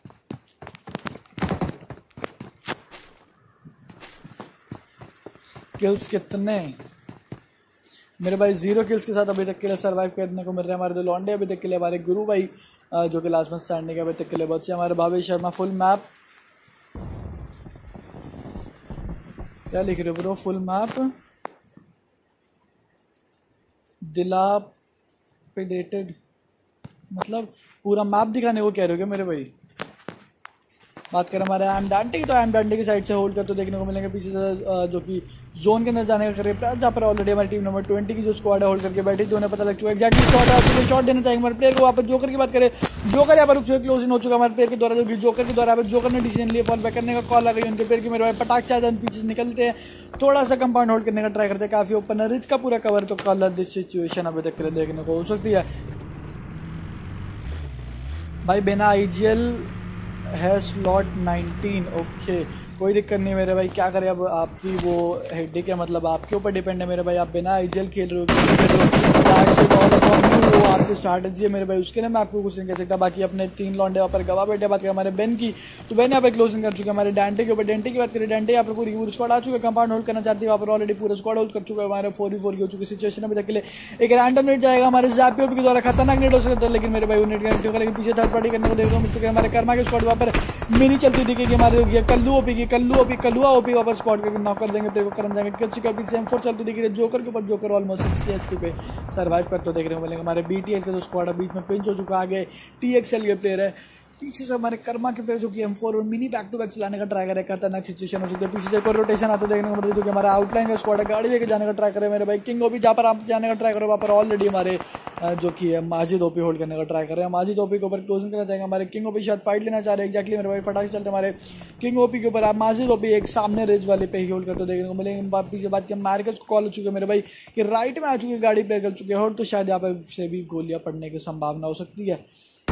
किल्स कितने मेरे भाई 0 किल्स के साथ अभी तक के लिए सर्वाइव करने को मिल रहे हैं हमारे दो लॉन्डे अभी तक के लिए। हमारे गुरु भाई जो कि लास्ट में स्टैंडिंग अभी तक के लिए बचे। हमारे भावेश शर्मा फुल मैप क्या लिख रहे हो ब्रो? फुल मैप डिलापिडेटेड मतलब पूरा मैप दिखाने को कह रहे हो क्या मेरे भाई? बात करें हमारे एम डांटे की, तो एम डांटे की साइड से होल्ड कर तो देखने को मिलेंगे पीछे से जो कि जोन के अंदर जाने का करीब जहाँ पर ऑलरेडी हमारी टीम नंबर 20 की जो स्क्वाड है होल्ड करके बैठी थी, उन्हें पता लग चुका है एक्जैक्टली शॉट शॉट देना चाहिए हमारे प्लेयर को। वहाँ पर जोकर की बात करें, जोकर यहाँ पर क्लोज इन हो चुका हमारे प्लेयर के द्वारा, जो कि जोकर के द्वारा जोकर ने डिसीजन लिया फॉल बैक करने का। कॉल आ गई उनके प्लेयर की, मेरे भाई पटाख से आजाद पीछे निकलते हैं, थोड़ा सा कंपाउंड होल्ड करने का ट्राई करते हैं, काफी ओपन है रिच का पूरा कवर। तो कलर सिचुएशन अभी तक के लिए देखने को हो सकती है भाई। बिना IGL है स्लॉट 19। ओके, कोई दिक्कत नहीं मेरे भाई, क्या करें अब आपकी वो हेडेक है, मतलब आपके ऊपर डिपेंड है मेरे भाई। आप बिना IGL खेल रहे हो वो आपकी स्ट्रैटेजी है मेरे भाई, उसके लिए मैं आपको कुछ नहीं कह सकता। बाकी अपने 3 लॉन्डे वहाँ पर गवा बैठे। बात करें हमारे बेन की, तो बेन यहाँ पर क्लोजिंग कर चुके हैं हमारे डांटे के ऊपर। डांटे की बात करें, डांटे यहाँ पर पूरी स्क्वाड आ चुका है, कंपाउंड होल्ड करना चाहती है वहाँ पर, ऑलरेडी पूरा स्क्वाड होल्ड कर चुका है। हमारे 4v4 की हो चुकी सिचुएशन अभी तक के लिए। एक रैंडम नेट जाएगा हमारे ज़ैपियो के द्वारा, खतरनाक नेट हो सकता है, लेकिन मेरे भाई वो नेट कनेक्ट होगा, लेकिन पीछे थर्ड पार्टी करने को देखो मिल चुके हैं हमारे कर्मा के स्क्वाड। वहाँ पर मिनी चलती दिखेगी हमारे कल्लुआ ओपी वापस स्पॉट करके नॉक कर देंगे, प्ले को करन जाएंगे। किसी का पीछे M4 चलती दिख रही है जोकर के ऊपर, जोकर ऑलमोस्ट 60 HP पे सर्वाइव करते तो देखने को मिलेंगे। हमारे BTS का जो स्क्वाड है बीच में पिंच हो चुका, आगे TXL के प्लेयर है, पीछे से हमारे कर्मा के प्लेयर जो कि M4 और मिनी बैक टू बैक चलाने का ट्राई करे, खतरनाक सिचुएशन हो सकती है। पीछे से एक और रोटेशन आता देखने को मिलता है, जो कि हमारा आउटलाइन का स्क्वाड है, गाड़ी लेके जाने का ट्राई करे मेरे भाई। किंग ओपी जहाँ पर आप जाने का ट्राई करो, वहाँ पर ऑलरेडी हमारे जो कि है माजिद ओपी होल्ड करने का ट्राई कर रहे हैं। माजिद ओपी के ऊपर क्लोजिंग करना चाहेंगे हमारे किंग ओपी, शायद फाइट लेना चाह रहे हैं एक्जैक्टली मेरे भाई। फटाक चलते हमारे किंग ओपी के ऊपर, आप माजिद ओपी एक सामने रेज वाले पे ही होल्ड करते देखने को मिलेंगे। पीछे बात की मैरिकस को कॉल हो चुके मेरे भाई कि राइट में आ चुकी गाड़ी प्ले कर चुके हैं, और तो शायद यहाँ पर से भी गोलियां पड़ने की संभावना हो सकती है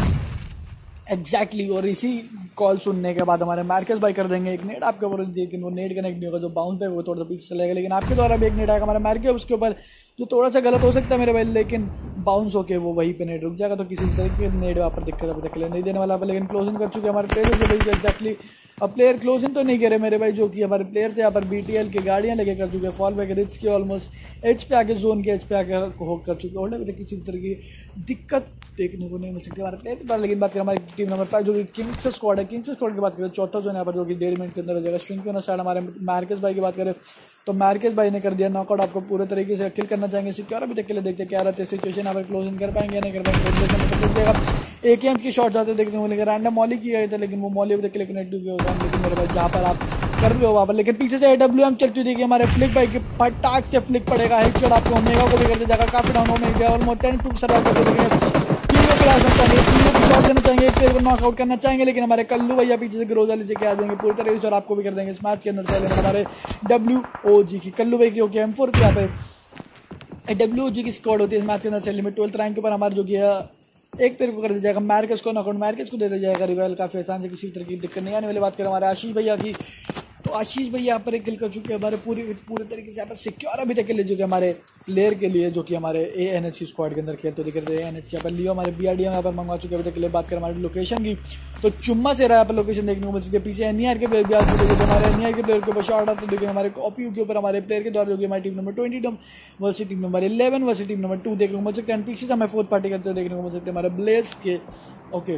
एक्जैक्टली। और इसी कॉल सुनने के बाद हमारे मार्केस भाई कर देंगे एक नेट आपके ऊपर, लेकिन वो नेट कनेक्ट नहीं होगा, जो बाउंस पे वो थोड़ा सा पीछे चलेगा, लेकिन आपके द्वारा भी एक नेट आएगा हमारे मार्केस उसके ऊपर, जो थोड़ा सा गलत हो सकता है मेरे भाई, लेकिन बाउंस होके वो वहीं पे नेट रुक जाएगा। तो किसी तरह के नेट वहाँ पर दिक्कत अभी तक नहीं देने वाला, लेकिन क्लोजिंग कर चुके हमारे प्लेयर एक्जैक्टली। अब प्लेयर क्लोजिंग तो नहीं करे मेरे भाई, जो कि हमारे प्लेयर थे यहाँ पर BTL की गाड़ियाँ लेके कर चुके हैं फॉल बैक रिच के, ऑलमोस्ट एच पे आके जोन के एच पे आके होक कर चुके हैं। अभी तक किसी तरह की दिक्कत देखने को नहीं मिल सकती हमारे प्लेयर पर। लेकिन बात करें हमारी टीम नंबर 5 जो कि किंग्स का स्क्वाड है, किंग्स के स्क्वाड की बात करें, चौथा जोन यहाँ पर जो कि 1.5 मिनट के अंदर हो जाएगा। स्ट्रिंग के स्टार्ट हमारे मार्केस भाई की बात करें, तो मार्केस भाई ने कर दिया नॉकआउट, आपको पूरे तरीके से किल करना चाहेंगे सिक्योर। अभी तक के लिए देखते क्या रहते हैं सिचुएशन, यहाँ पर क्लोजिंग कर पाएंगे या नहीं कर पाएंगे। AKM की शॉट जाते देखने को मिलेगा, रैंडम मॉली की गए थे, लेकिन वो मॉली अभी तक के लिए कनेक्ट हुए होगा। लेकिन मेरे भाई जहाँ पर आप कर रहे हो वहाँ पर, लेकिन पीछे से AWM चलती देखिए हमारे फ्लिक भाई के फटाक से फ्लिक पड़ेगा, हेडशॉट आपको ओमेगा को भी करते जाएगा, काफी डाउन होने गया और 10 टू सर्वाइव करते देखेंगे। तीनों क्लास में चाहिए, तीनों की शॉट देना चाहेंगे, एक प्लेयर को नॉकआउट करना चाहेंगे, लेकिन हमारे कल्लू भैया पीछे से ग्रोजा लीजिए के आ जाएंगे पूरी तरह से, और आपको भी कर देंगे इस मैच के अंदर। चले हमारे WOG की कल्लू भाई की होगी M4 की, यहाँ पे WOG की स्क्वाड होती है इस मैच के अंदर। चलिए में 12th रैंक के ऊपर हमारे जो कि एक पेड़ को कर दिया जाएगा, मैर्केस को नॉकआउट मैर्केस को दे दिया जाएगा रिवाइवल, काफी आसान से, किसी तरह की दिक्कत नहीं आने वाली। बात करें हमारे आशीष भैया की, तो आशीष भैया यहाँ पर एक किल कर चुके हैं हमारे पूरे तरीके से यहाँ पर सिक्योर अभी तक के लिए, जो कि हमारे प्लेयर के लिए जो कि हमारे ANH की स्क्वाड के अंदर खेलते दिख रहे हैं। ANH के यहाँ पर लियो हमारे BRDM यहाँ पर मंगवा चुके हैं अभी तक के लिए। बात करें हमारी लोकेशन की, तो चुम्मा से रहा यहाँ पर लोकेशन देखने को मिल सकती है। पीछे NER के प्लेयर भी आ चुके हैं, हमारे NER के प्लेयर के ऊपर शॉट आते देखिए हमारे कॉपी के ऊपर हमारे प्लेयर के द्वारा, जो कि हमारी team number 20 versus team number 11 versus team number 2 देखने को मिल सकते हैं। पीछे से हमें 4th पार्टी करते देखने को मिल सकते हैं हमारे ब्लेस के। ओके,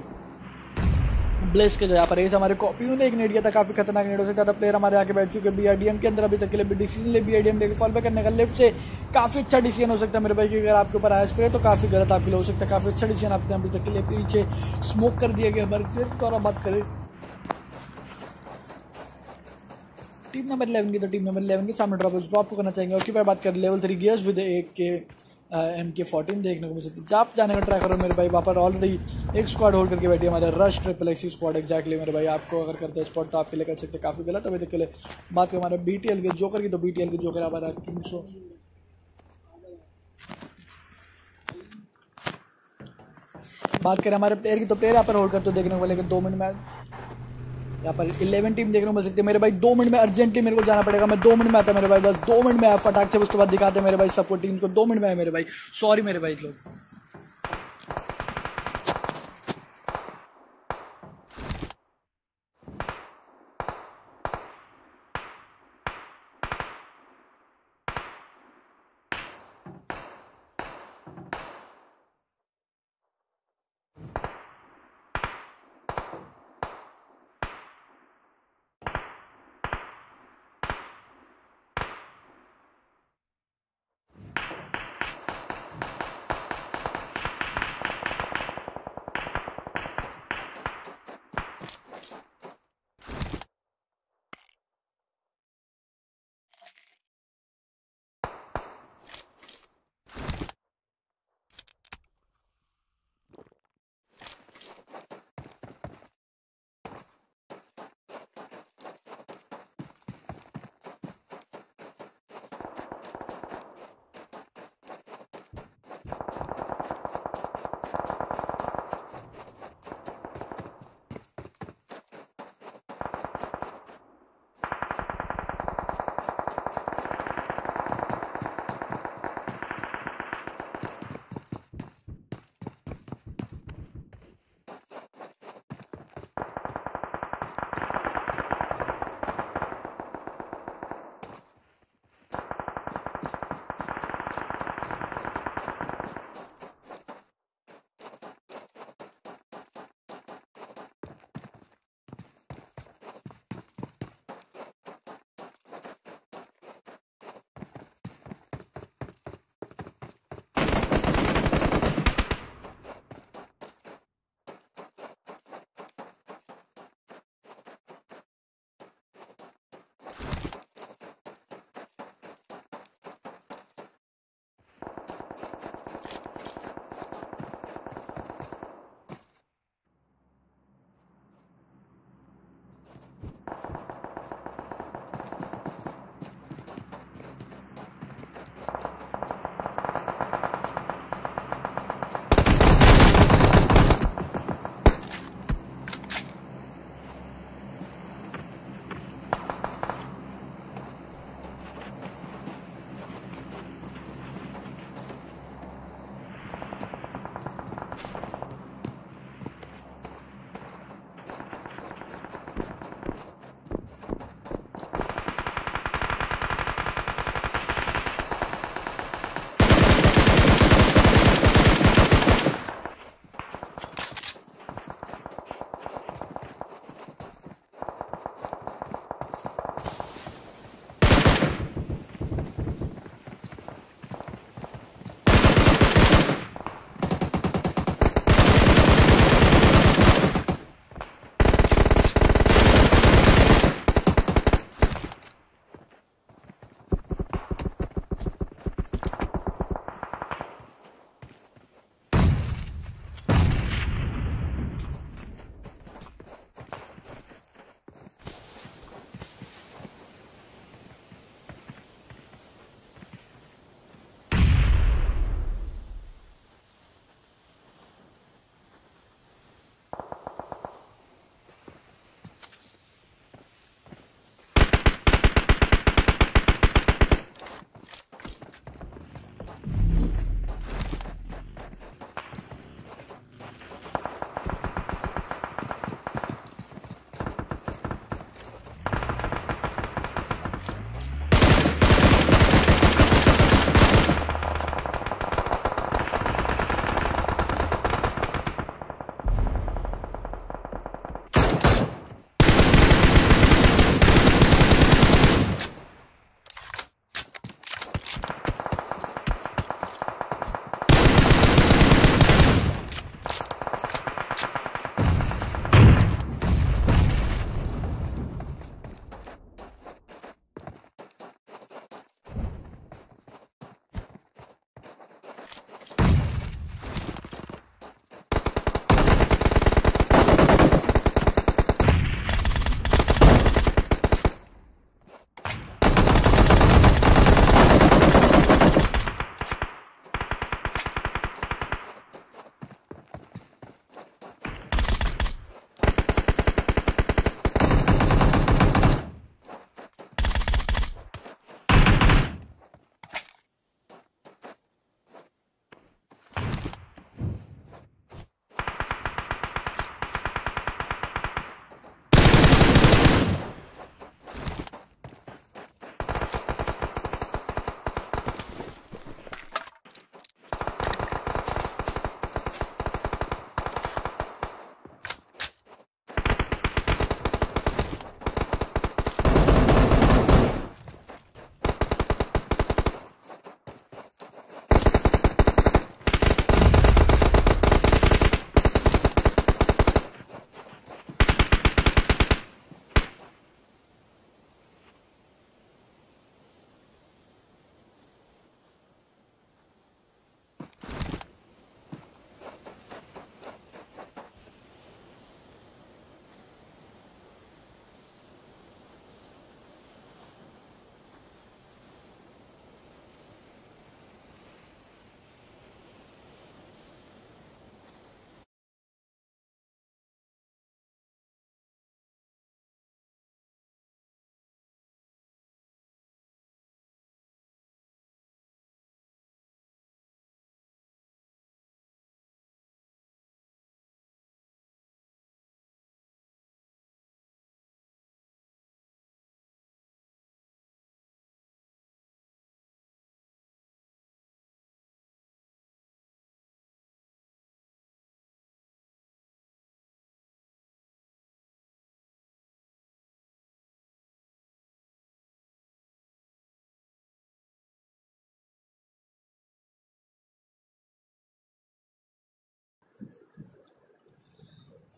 ब्लेस के जो यहाँ पर एस हमारे कॉपी ने एक नेट किया था, काफी खतरनाक नेट हो सकता था। प्लेयर हमारे आके बैठ चुके BRDM के अंदर अभी तक के लिए डिसीजन ले BRDM लेके फॉल बैक करने का, लेफ्ट से काफी अच्छा डिसीजन हो सकता है मेरे भाई, क्योंकि अगर आपके ऊपर आया स्प्रे तो काफी गलत आपके लिए हो सकता है। काफी अच्छा डिसीजन आपने अभी तक के लिए पीछे स्मोक कर दिया गया हमारे प्लेयर। तो और बात करें टीम नंबर 11 की, तो टीम नंबर 11 के सामने ड्रॉप को करना चाहेंगे। और की बात करें लेवल 3 गियर्स विद MK14 देखने को मिल सकती है। आप जाने का ट्राई करो मेरे भाई, वहाँ पर ऑलरेडी एक स्क्वाड होल्ड करके बैठी है हमारे rush triple X squad exactly मेरे भाई। आपको अगर करते हैं स्पॉट तो आपके लिए कर सकते हैं, काफ़ी गलत अभी तक के लिए। बात करें हमारे BTL के जोकर की, तो BTL के जोकर हमारा किंग्सो बात करें हमारे प्लेयर की, तो प्लेयर यहाँ पर होल्ड करते देखने को, लेकिन 2 मिनट में यहाँ पर 11 टीम देखने को मिल सकती है मेरे भाई। 2 मिनट में अर्जेंटली मेरे को जाना पड़ेगा, मैं 2 मिनट में आता मेरे भाई, बस 2 मिनट में आप फटाक से उसके बाद दिखाते हैं मेरे भाई सपोर्ट टीम को। 2 मिनट में है मेरे भाई, सॉरी मेरे भाई लोग।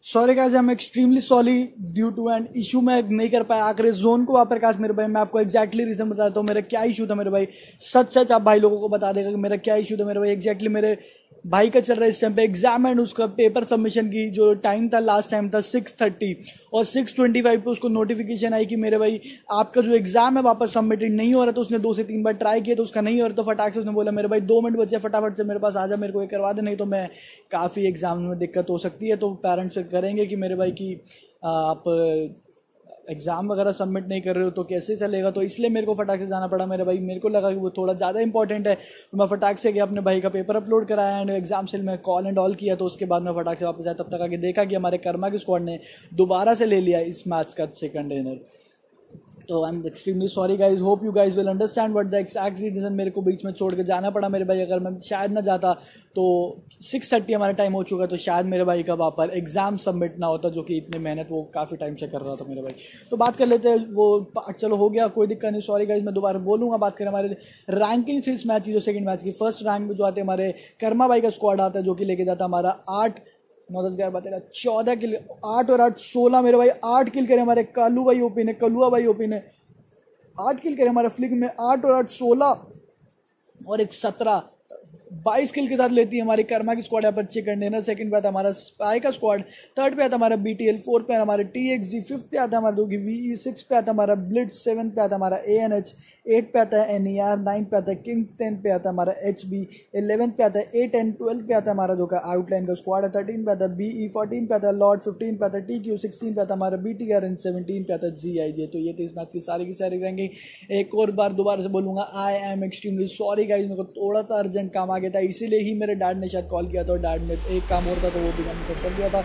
Sorry guys, I am extremely sorry due to an issue मैं नहीं कर पाया आखिरी जोन को वहाँ पर। काश मेरे भाई मैं आपको एक्जैक्टली रीजन बताता हूँ मेरा क्या इशू था मेरे भाई। सच सच आप भाई लोगों को बता देगा कि मेरा क्या इशू था मेरे भाई। एक्जैक्टली मेरे भाई का चल रहा है इस टाइम पे एग्जाम एंड उसका पेपर सबमिशन की जो टाइम था लास्ट टाइम था 6:30 और 6:25 पे उसको नोटिफिकेशन आई कि मेरे भाई आपका जो एग्जाम है वापस सबमिटेड नहीं हो रहा। तो उसने 2 से 3 बार ट्राई किया तो उसका नहीं हो रहा। तो फटाक से उसने बोला मेरे भाई 2 मिनट बचे फटाफट से मेरे पास आ जा, मेरे को ये करवा दे, नहीं तो मैं काफ़ी एग्जाम में दिक्कत हो सकती है। तो पेरेंट्स करेंगे कि मेरे भाई की आप एग्जाम वगैरह सबमिट नहीं कर रहे हो तो कैसे चलेगा। तो इसलिए मेरे को फटाक से जाना पड़ा मेरे भाई। मेरे को लगा कि वो थोड़ा ज़्यादा इंपॉर्टेंट है तो मैं फटाक से गया अपने भाई का पेपर अपलोड कराया एंड एग्जाम सेल में कॉल एंड ऑल किया। तो उसके बाद मैं फटाक से वापस आया। तब तक आके देखा कि हमारे कर्मा की स्क्वाड ने दोबारा से ले लिया इस मैच का सेकंड डिनर। तो I am extremely sorry guys, hope you guys will understand what the exact reason. मेरे को बीच में छोड़ के जाना पड़ा मेरे भाई। अगर मैं शायद ना जाता तो 6:30 हमारा टाइम हो चुका तो शायद मेरे भाई का वहाँ पर एग्जाम सबमिट ना होता, जो कि इतनी मेहनत वो काफ़ी टाइम से कर रहा था मेरे भाई। तो बात कर लेते हैं वो, चलो हो गया कोई दिक्कत नहीं। सॉरी गाइज, मैं दोबारा बोलूँगा। बात करें हमारे रैंकिंग से इस मैच की, जो सेकंड मैच की फर्स्ट रैंक में जो आते हैं हमारे कर्मा भाई का स्क्वाड आता है जो कि लेके जाता है हमारा 8 9 10 11 12 13 14 किल, 8 और 8 16 मेरे भाई 8 किल करे हमारे कालू भाई ओपी ने, कलुआ भाई ओपी ने 8 किल करे हमारे फ्लिक में। 8 और 8 16 और एक 17 22 किल के साथ लेती है हमारी कर्मा की स्क्वाड। यहाँ पर चिकन डिनर। सेकंड पे आता हमारा स्पाई का स्क्वाड। थर्ड पे आता हमारा BTL। फोर्थ पे हमारे TXG। फिफ्थ पे आता हमारा दोगी VE। 6 पे आता हमारा ब्लिट्स। 7 पे आता हमारा ANH। 8 पे आता है NER। 9 पे आता है किंग्स। 10 पे आता है हमारा HB। 11 पे आता है A10। 12 पे आता है हमारा जो का आउटलाइन का स्क्वाड है। 13 पे आता है BE। 14 पे आता है लॉर्ड। 15 पे आता है TQ। 16 पे आता है हमारा BTR एंड 17 पे आता है GIJ। तो ये थी इस मैच की सारी रैंकिंग। एक और बार दोबारा से बोलूंगा, I am extremely sorry guys, मेरे को थोड़ा सा अर्जेंट काम आ गया था इसीलिए ही मेरे डैड ने शायद कॉल किया था और डैड ने एक काम और था तो वो भी मैंने कर दिया था।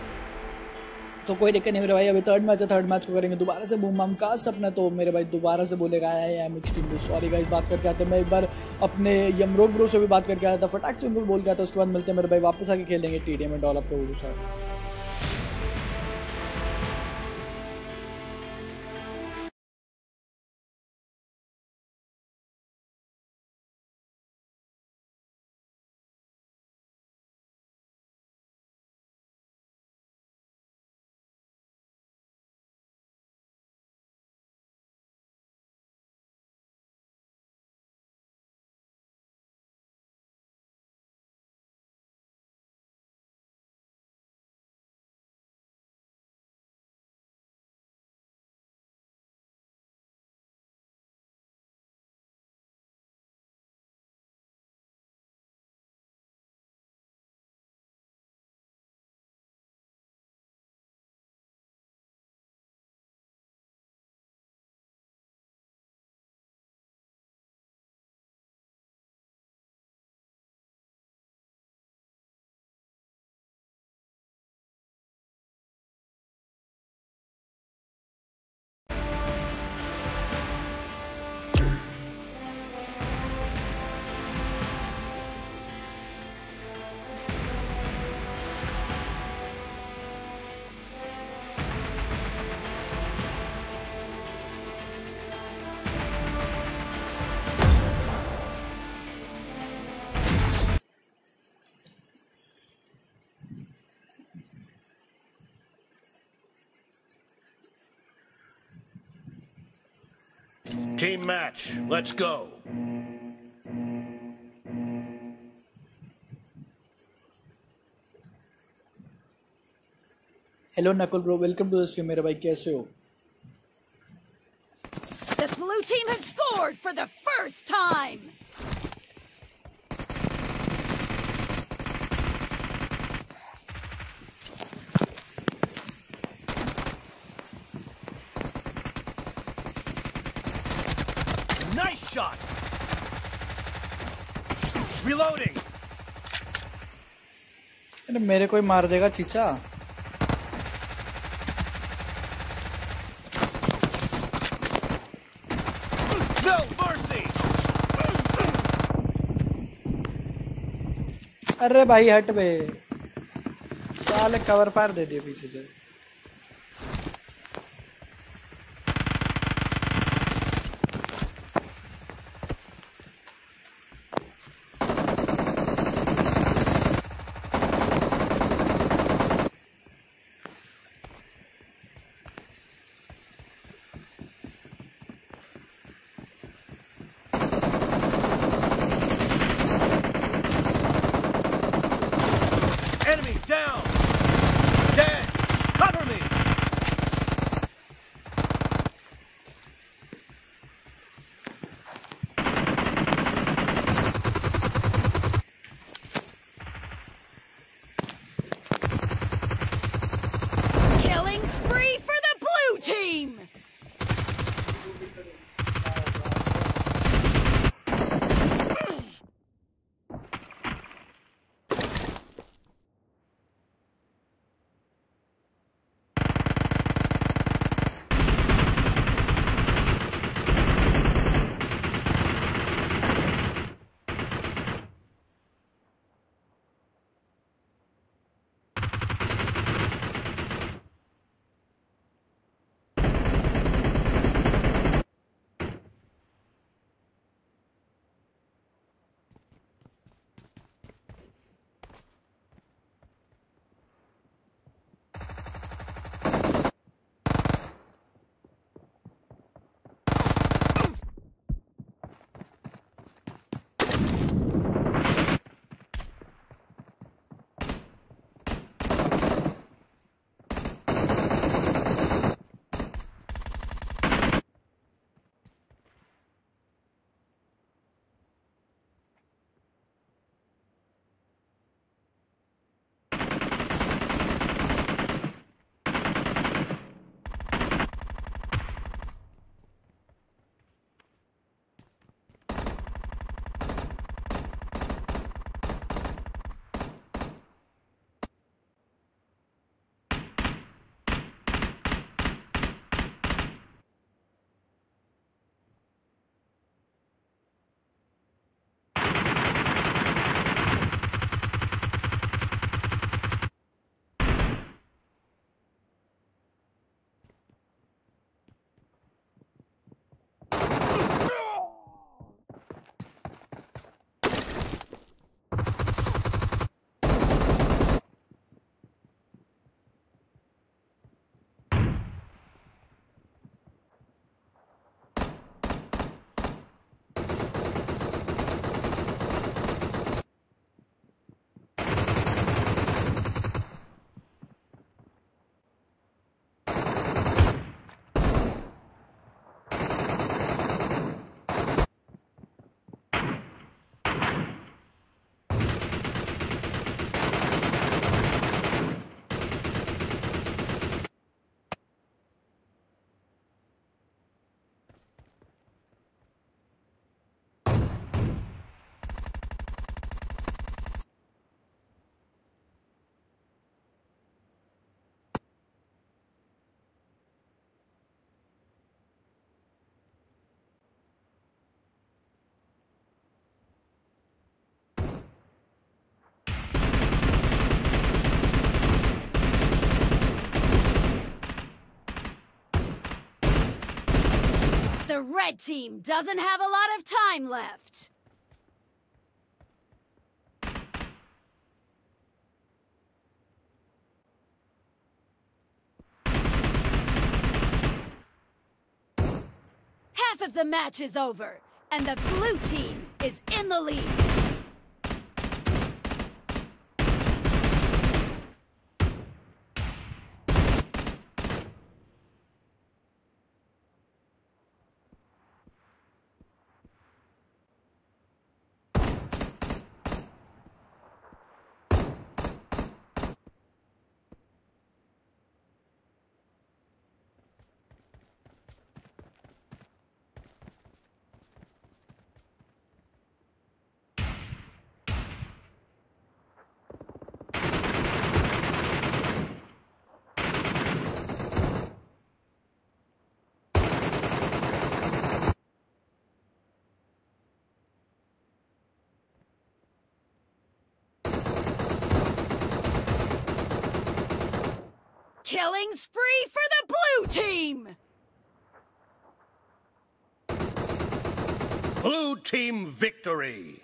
तो कोई दिक्कत नहीं मेरे भाई। अभी थर्ड मैच है, थर्ड मैच को करेंगे दोबारा से बूम बम कास्ट अपना। तो मेरे भाई दोबारा से बोलेगा I am extremely sorry guys. बात करके आते हैं, मैं एक बार अपने यमरोग ब्रो से भी बात करके आया था, फटाक से उनको बोल के आता। उसके बाद मिलते हैं मेरे भाई, वापस आके खेलेंगे TDM में डॉलर पे उड़ू sir. Team match. Let's go. Hello Nakul bro, welcome to the stream मेरे भाई, कैसे हो? The blue team has scored for the first time! Nice shot. Reloading. अरे मेरे कोई मार देगा चीचा। No mercy. अरे भाई हट बे, साले कवर फायर दे दिया पीछे से। The red team doesn't have a lot of time left. Half of the match is over, and the blue team is in the lead. Killing spree for the blue team! Blue team victory!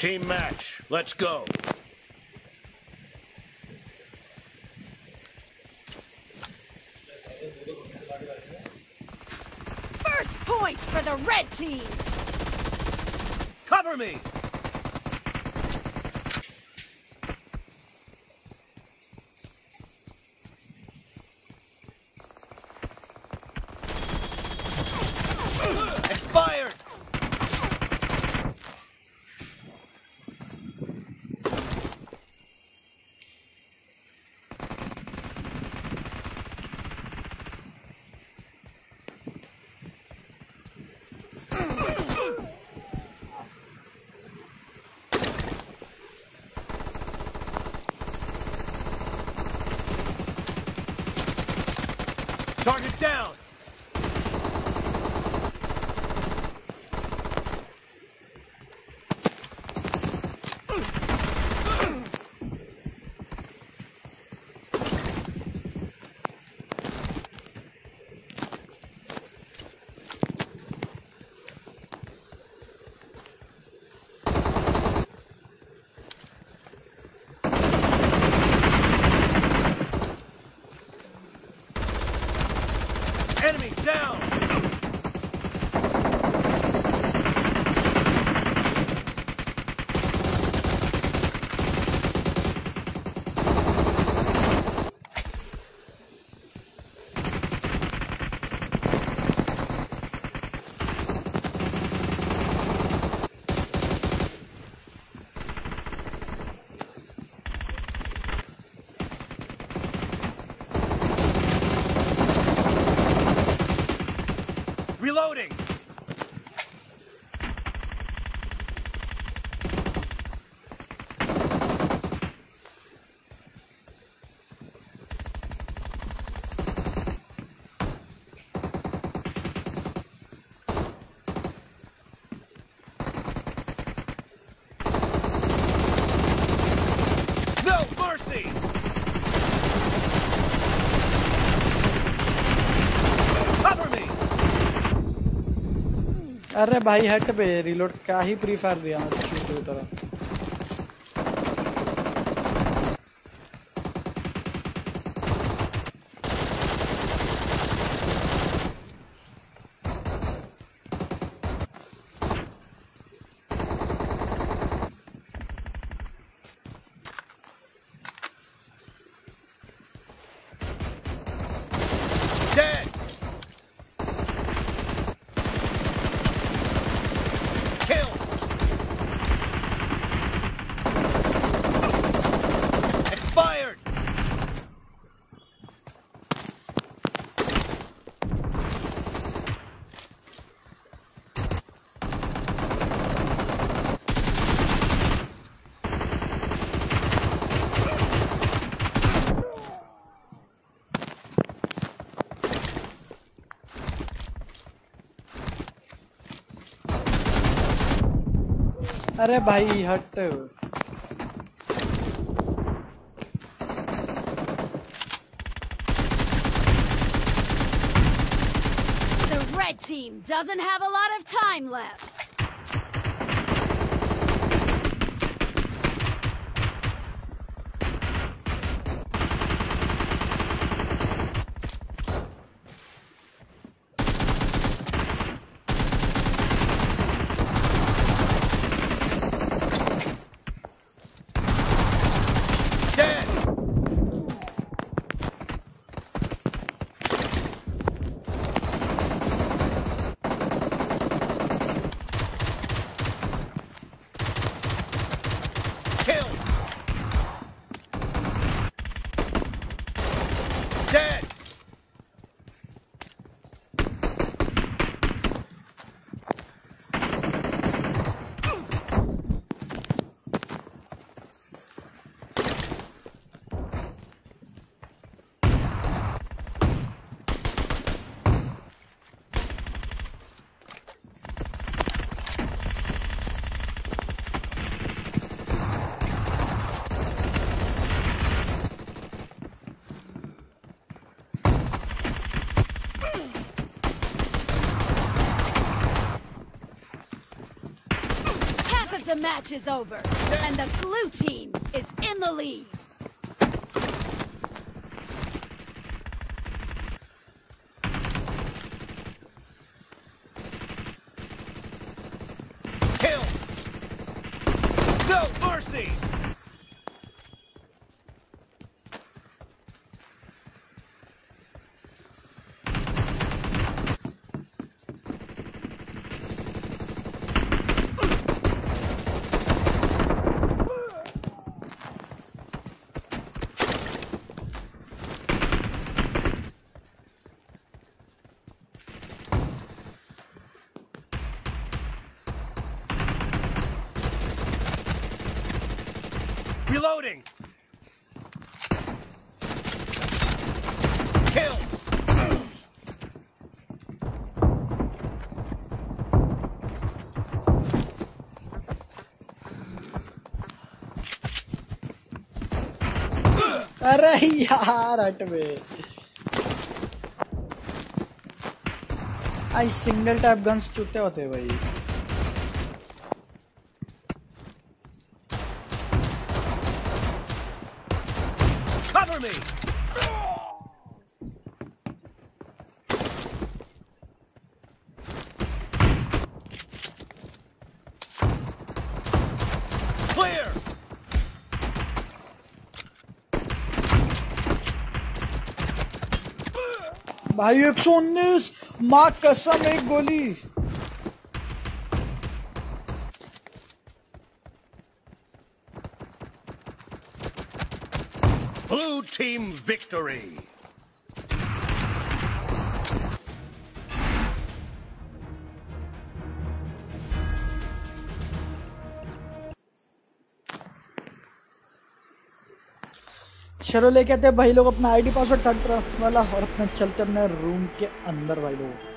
Team match. Let's go. First point for the red team. Cover me. Expired. Target down. Enemy down! Reloading! No mercy! Cover me! अरे भाई हट पे reload क्या ही pre fire दिया ना shoot की तरह Dead! Kill! Expired! अरे भाई हट The red team doesn't have a lot of time left. Dead! The match is over, and the blue team is in the lead. Kill! No mercy! Reloading! Kill! अरे यार हट बे। आई single tap guns चुते होते भाई। Cover me! Clear! भाई 119 माँ कसम एक गोली। Blue team victory! चलो लेके आते हैं भाई लोग अपना आईडी पासवर्ड थर्ड वाला और अपने चलते अपने रूम के अंदर भाई लोग।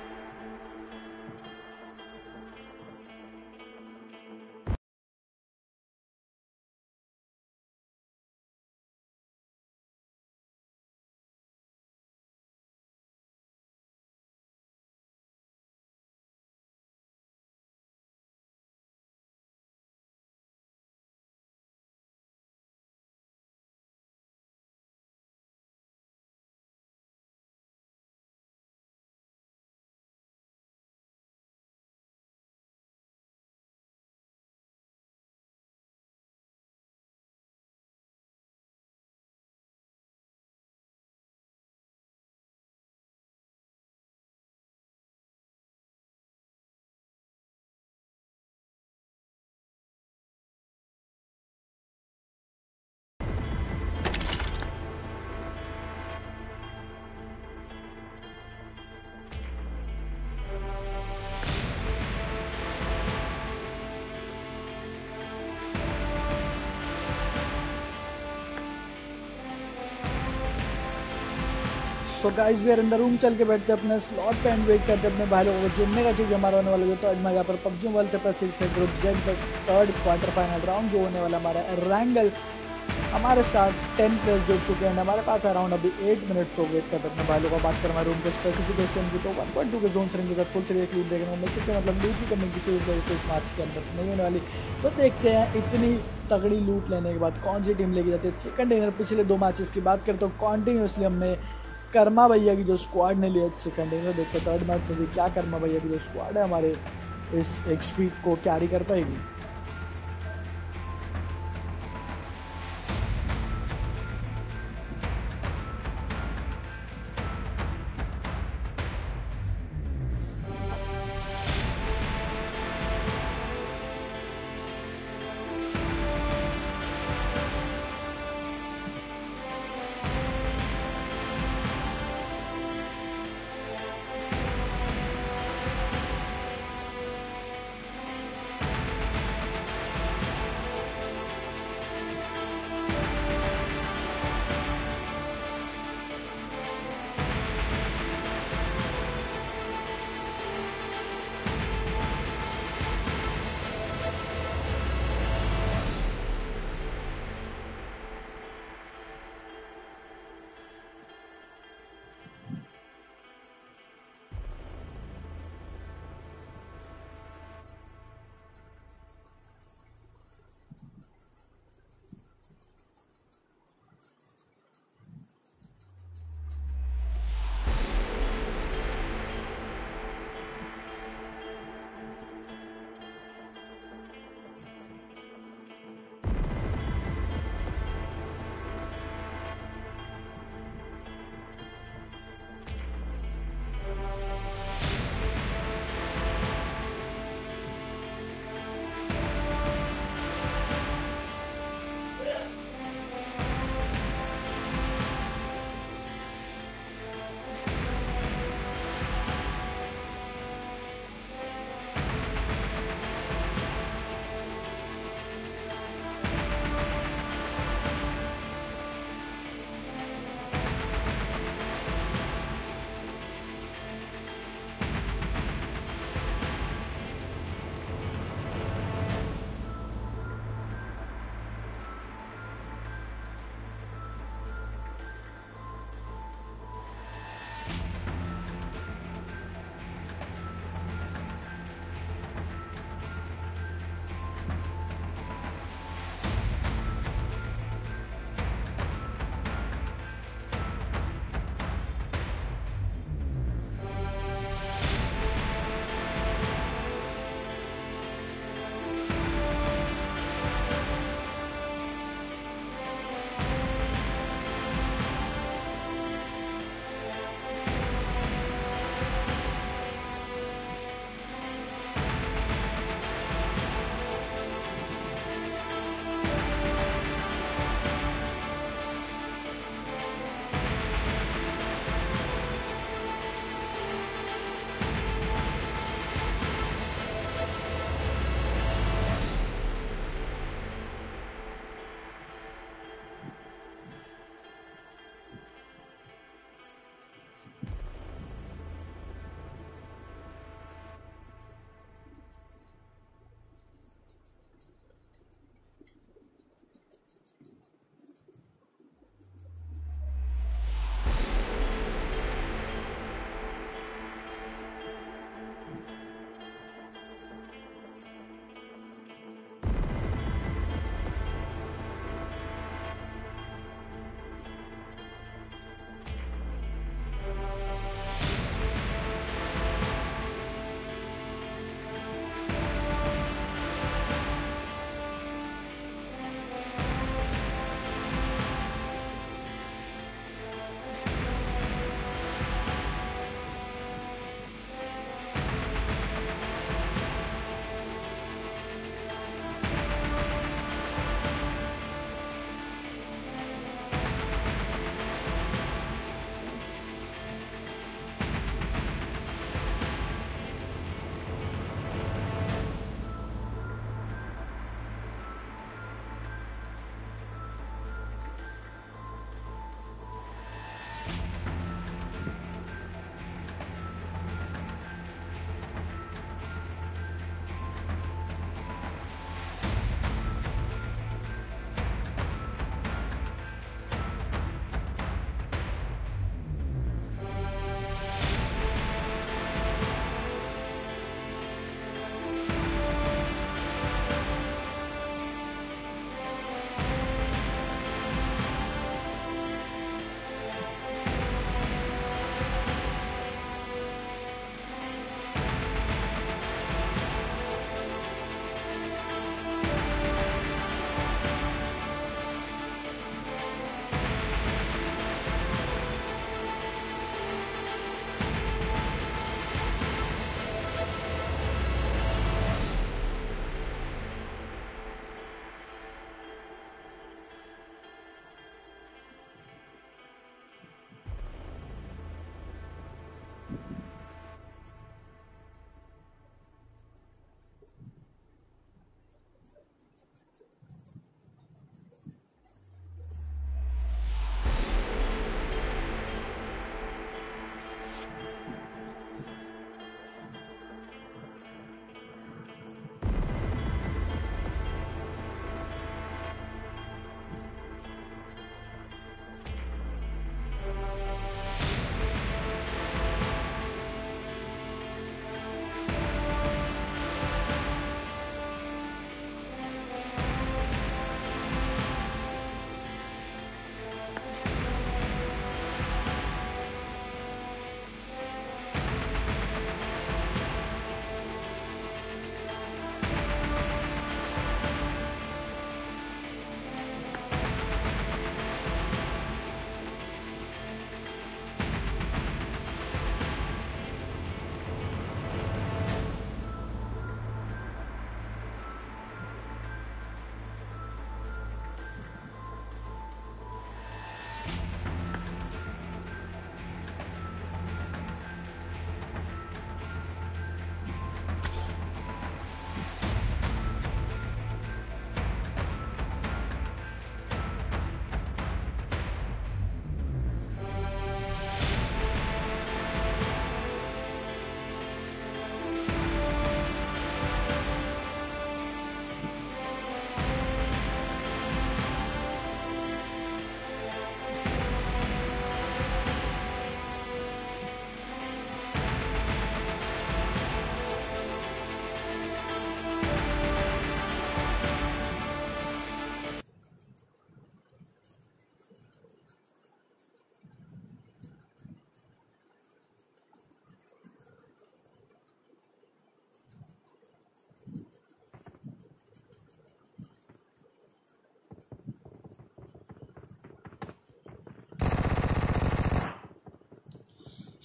So guys we are in the room. चल के बैठते हैं अपने स्लॉट पे एंड वेट करते हैं अपने भाई लोगों को जुड़ने का, क्योंकि हमारा होने वाला जो थर्ड मैच यहाँ पर पबजी मोबाइल के group Z third quarter final round जो होने वाला हमारा रैंगल। हमारे साथ 10 प्लेयर्स जुड़ चुके हैं। हमारे पास अराउंड अभी 8 मिनट तो वेट करते हैं अपने भाई लोगों को। बात करें हमारे रूम के स्पेसिफिकेशन की तो 1.2 के जोन रेंज के साथ फुल 3 लूट देखने को मिल सकते हैं। मतलब लूट की कमी किसी भी इस मैच के अंदर नहीं होने वाली। तो देखते हैं इतनी तगड़ी लूट लेने के बाद कौन सी टीम लेके जाती है। सेकंड डिनर पिछले 2 मैचेस की बात करें तो कॉन्टिन्यूसली हमने कर्मा भैया की जो स्क्वाड ने लिया सेकंड डिनर। देखते थर्ड मैच में भी क्या कर्मा भैया की जो स्क्वाड है हमारे इस एक स्ट्रीक को कैरी कर पाएगी।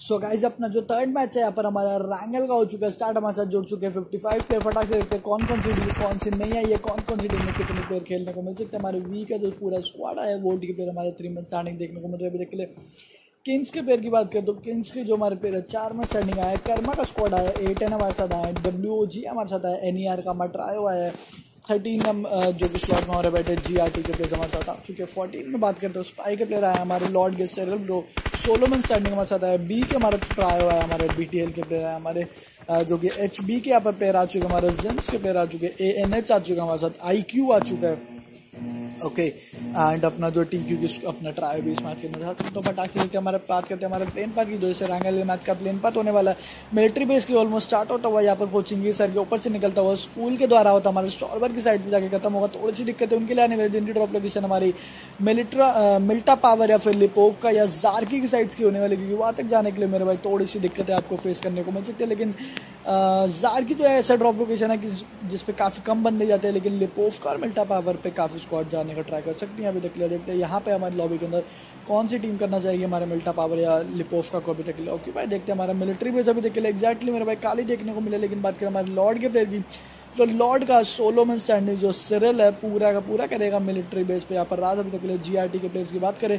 सो गाइस अपना जो थर्ड मैच है यहाँ पर हमारा रैंगल का हो चुका है स्टार्ट। हमारे साथ जुड़ चुके हैं 55 प्लेयर। फटाक से देखते हैं कौन कौन सी टीम कौन सी नहीं आई है, कौन कौन सी टीम में कितने प्लेयर खेलने को मिल सकते हैं। हमारे वी का जो पूरा स्क्वाड है वोल्ट के प्लेयर हमारे 3 मैच स्टार्टिंग देखने को मिल रहे हैं। अभी देख ले किंग्स के प्लेयर की बात करें तो किंग्स के जो हमारे प्लेयर है 4 मैच स्टार्टिंग आया है। कर्मा का स्क्वाड आया है, 8 हमारे साथ आया है, WOG हमारे साथ आया है, NER का हमारा ट्रायो आया है, 13 हम जो कि स्लॉट में हमारे बैठे GRT के प्लेयर हमारे साथ आ चुके हैं। 14 में बात करते हैं स्पाई के प्लेयर आए हमारे लॉर्ड गेस्ट सेरल ब्रो, सोलोमन स्टैंडिंग हमारे साथ आया, बी के हमारे ट्रायो आया, हमारे BTL के प्लेयर आए हमारे जो कि HB के यहाँ पर प्लेयर आ चुके हैं, हमारे जेम्स के प्लेयर आ चुके हैं, ANH आ चुका है हमारे साथ, IQ आ चुका है। ओके एंड अपना जो TQ की अपना ट्राई भी इस मैच के अंदर था। तो फटाक से देखते हैं हमारे बात करते हैं हमारे प्लेन पाथ की। जो इसे रैंगल मैच का प्लेन पाथ होने वाला है, मिलिट्री बेस की ऑलमोस्ट स्टार्ट होता हुआ यहाँ पर कोचिंग सर के ऊपर से निकलता हुआ स्कूल के द्वारा होता हमारे स्टॉलवर की साइड पे जाके खत्म होगा। थोड़ी सी दिक्कत है उनके लिए आने वाली, जिनकी ड्रॉप लोकेशन हमारी मिल्टा पावर या फिर लिपोव का या जारकी की साइड्स की होने वाली, क्योंकि वहाँ तक जाने के लिए मेरे भाई थोड़ी सी दिक्कतें आपको फेस करने को मिल सकती है। लेकिन जारकी जो है ऐसा ड्रॉप लोकेशन है कि जिसपे काफ़ी कम बंदे जाते हैं, लेकिन लिपोव का और मिल्टा पावर पे काफ़ी स्क्वाड जाने का ट्राई कर सकती है। अभी तक देखते हैं यहाँ पे हमारे लॉबी के अंदर कौन सी टीम करना चाहिए, हमारे मिल्टा पावर या लिपोव का को अभी तक ओके भाई देखते हैं। हमारा मिलिट्री बेस अभी तक एग्जैक्टली मेरे भाई काली देखने को मिले। लेकिन बात करें हमारे लॉर्ड के प्लेयर की तो लॉर्ड का सोलोमन स्टैंडिंग जो सिरिल है पूरा का पूरा करेगा मिलिट्री बेस पे। यहाँ पर राज अभी तक GRT के प्लेयर्स की बात करें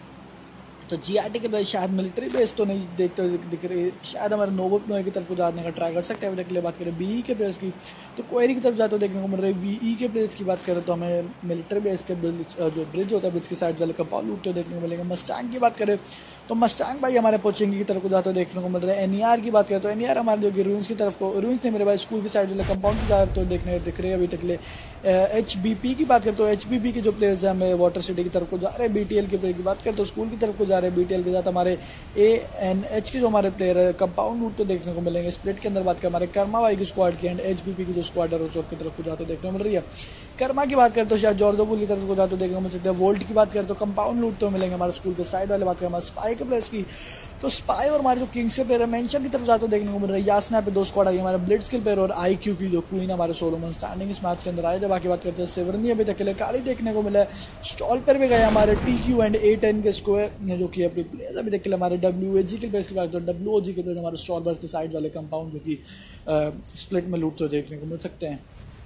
तो GRT के बेस शायद मिलिट्री बेस तो नहीं देखते हुए दिख रही, शायद हमारे नोवोप नोए की तरफ को जाने का ट्राई कर सकते हैं। अभी तक बात करें BE के प्लेयर्स की तो क्वेरी की तरफ जाते हुए देखने को मिल रही है। VE के प्लेयर्स की बात करें तो हमें मिलिट्री बेस के जो ब्रिज होता है ब्रिज की साइड वाले कंपाउंड लूटते हुए देखने को मिलेंगे। मस्टैंग की बात करें तो मस्टैंग भाई हमारे पोचिंग की तरफ को जाते हुए देखने को मिल रहा है। NER की बात करें तो NER हमारे जो कि रून्स की तरफ को, रून्स ने मेरे भाई स्कूल की साइड वाले कंपाउंड की तरफ तो देखने दिख रहे हैं अभी तक। HBP की बात करें तो HBP के जो प्लेयर्स हैं हमें वाटर सिटी की तरफ को जा रहे हैं। BTL के प्लेयर की बात करें तो स्कूल की तरफ को जा रहे हैं। BTL के साथ हमारे ANH के जो हमारे प्लेयर है कंपाउंड लूट तो देखने को मिलेंगे। स्प्लिट के अंदर बात करें हमारे कर्मा भाई की स्क्वाड की एंड HBP की जो स्क्वाड है रोचोक की तरफ को जाते देखने को मिल रही है। कर्मा की बात करें तो शायद जॉर्जोपुल की तरफ को जाते देखने को मिल सकते हैं। वोल्ट की बात करें तो कंपाउंड लूट तो मिलेंगे हमारे स्कूल के साइड वाले। बात करें हमारे स्पाई के प्लेयर्स की तो स्पाई और हमारे जो किंग्स के प्लेयर है मेंशन की तरफ जाते देखने को मिल रहा है। यासना पे 2 स्क्वाड आई हमारे ब्लिट्स के प्लेयर और IQ की जो क्वीन हमारे सोलोमन स्टैंडिंग इस मैच के अंदर आए थे। बाकी बात करते हैं सेवरनी अभी तक के लिए काली देखने को मिला है। स्टॉल पर भी गए हमारे TQ एंड A10 के स्क्वाड जो कि अपने प्लेयर्स अभी तक के लिए हमारे WAG के प्लेयर्स की बात करें तो WOG के प्लेयर हमारे स्टॉल पर के साइड वाले कंपाउंड जो कि स्प्लिट में लूट तो देखने को मिल सकते हैं।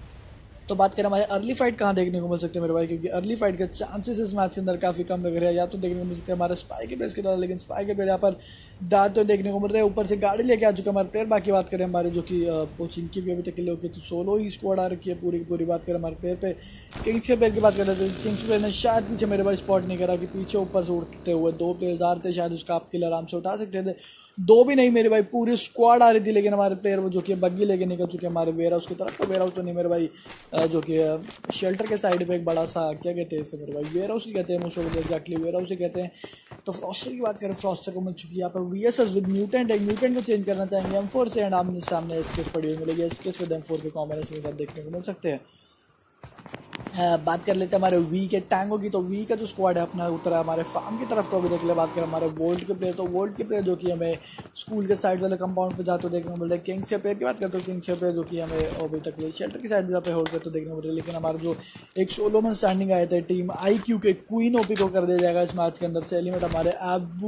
तो बात करें हमारे अर्ली फाइट कहाँ देखने को मिल सकते हैं मेरे भाई, क्योंकि अर्ली फाइट के चांसेस इस मैच के अंदर काफ़ी कम लग रहे हैं। या तो देखने को मिल सकते हैं हमारे स्पाई के प्लेयर्स के द्वारा, लेकिन स्पाई के प्लेयर यहाँ पर दाद तो देखने को मिल रहे हैं। ऊपर से गाड़ी लेके आ चुका हमारे प्लेयर। बाकी बात करें हमारे जो कि कोचिंग की भी अभी तक के लिए तो सोलो ही स्क्वाड आ रखी है पूरी की पूरी। बात करें हमारे प्लेयर पे किंग्स के प्लेयर की बात करें तो किंग्स प्लेयर ने शायद पीछे मेरे भाई स्पॉट नहीं करा कि पीछे ऊपर से उड़ते हुए 2 प्लेयर्स आ रहे थे, शायद उसका आप किल आराम से उठा सकते थे। 2 भी नहीं मेरे भाई पूरी स्क्वाड आ रही थी, लेकिन हमारे प्लेयर वो जो कि बग्गी लेके निकल चुके हमारे वेयर हाउस की तरफ। तो वेयर हाउस तो नहीं मेरे भाई जो कि शेल्टर के साइड पे एक बड़ा सा क्या कहते हैं इसे मेरे भाई वेयर हाउस ही कहते हैं, most of exactly warehouse ही कहते हैं। तो फ्रॉस्टर की बात करें फ्रॉस्टर को मिल चुकी है यहाँ पर VSS विद म्यूटेंट। एक म्यूटेंट को चेंज करना चाहेंगे M4 से एंड आमने सामने स्केस पड़ी हुई मिलेगी। स्केस विद M4 के कॉम्बिनेशन के साथ देखने को मिल सकते हैं। बात कर लेते हैं हमारे वी के टैंगो की। तो वी का जो स्क्वाड है अपना उतरा हमारे फार्म की तरफ को अभी देख ले। बात करें हमारे वोल्ट के प्लेयर तो वोल्ट के प्लेयर जो कि हमें स्कूल के साइड वाले कंपाउंड पे जाते देखने को मिल रहा है। किंग्स के प्लेयर की बात करते हो किंग्स के प्लेयर जो कि हमें अभी तक शेल्टर की साइड पे होल्ड करते देखने को मिल रहा है। लेकिन हमारे जो एक सोलोमन स्टैंडिंग आए थे टीम IQ के क्वीन OP को कर दिया जाएगा इस मैच के अंदर से एलिमेंट हमारे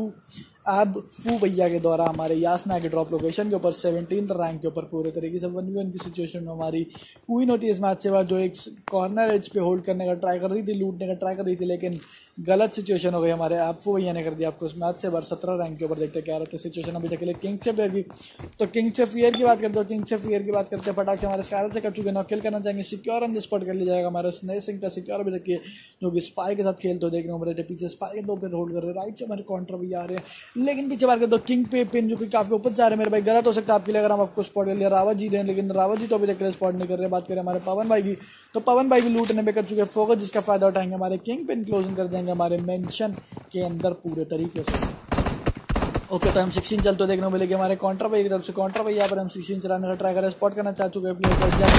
फू भैया के द्वारा हमारे यासना के ड्रॉप लोकेशन के ऊपर 17th रैंक के ऊपर पूरे तरीके से 1v1 की सिचुएशन में हमारी क्वीन होती है इस मैच से बाद, जो एक कॉर्नर एज पे होल्ड करने का ट्राई कर रही थी, लूटने का ट्राई कर रही थी, लेकिन गलत सिचुएशन हो गई हमारे फू भैया ने कर दिया आपको इस मैच से बार 17 रैंक के ऊपर। देखते क्या रहते सिचुएशन अभी तक के लिए किंग्स से प्लेयर की। तो किंग्स से फियर की बात करते हो किंग्स से फियर की बात करते हैं फटाक से हमारे स्कारल से कर चुके नॉक किल करना चाहेंगे। सिक्योर ऑन द स्पॉट कर लिया जाएगा हमारा स्नेह सिंह का सिक्योर अभी तक जो कि स्पाई के साथ खेलते हो देखने को मिल रहे थे। पीछे स्पाई के 2 पे होल्ड कर रहे हैं, राइट से हमारे काउंटर भी आ रहे हैं, लेकिन पीछे बात करते हो किंग पे पिन जो कि काफी ऊपर जा रहे हैं मेरे भाई। गलत हो सकता है आपके लिए अगर हम आपको स्पॉट कर लिया रावत जी दें, लेकिन रावत जी तो अभी तक स्पॉट नहीं कर रहे। बात करें हमारे पवन भाई की तो पवन भाई भी लूटने में कर चुके हैं फोकस, जिसका फायदा उठाएंगे हमारे किंग पिन क्लोजिंग कर देंगे हमारे मेंशन के अंदर पूरे तरीके से। ओके तो M16 चलते देखने को मिलेगी हमारे काउंटर भाई की तरफ से। काउंटर भाई यहाँ पर M16 चलाने का ट्राई कर रहे हैं, स्पॉट करना चाह चुके हैं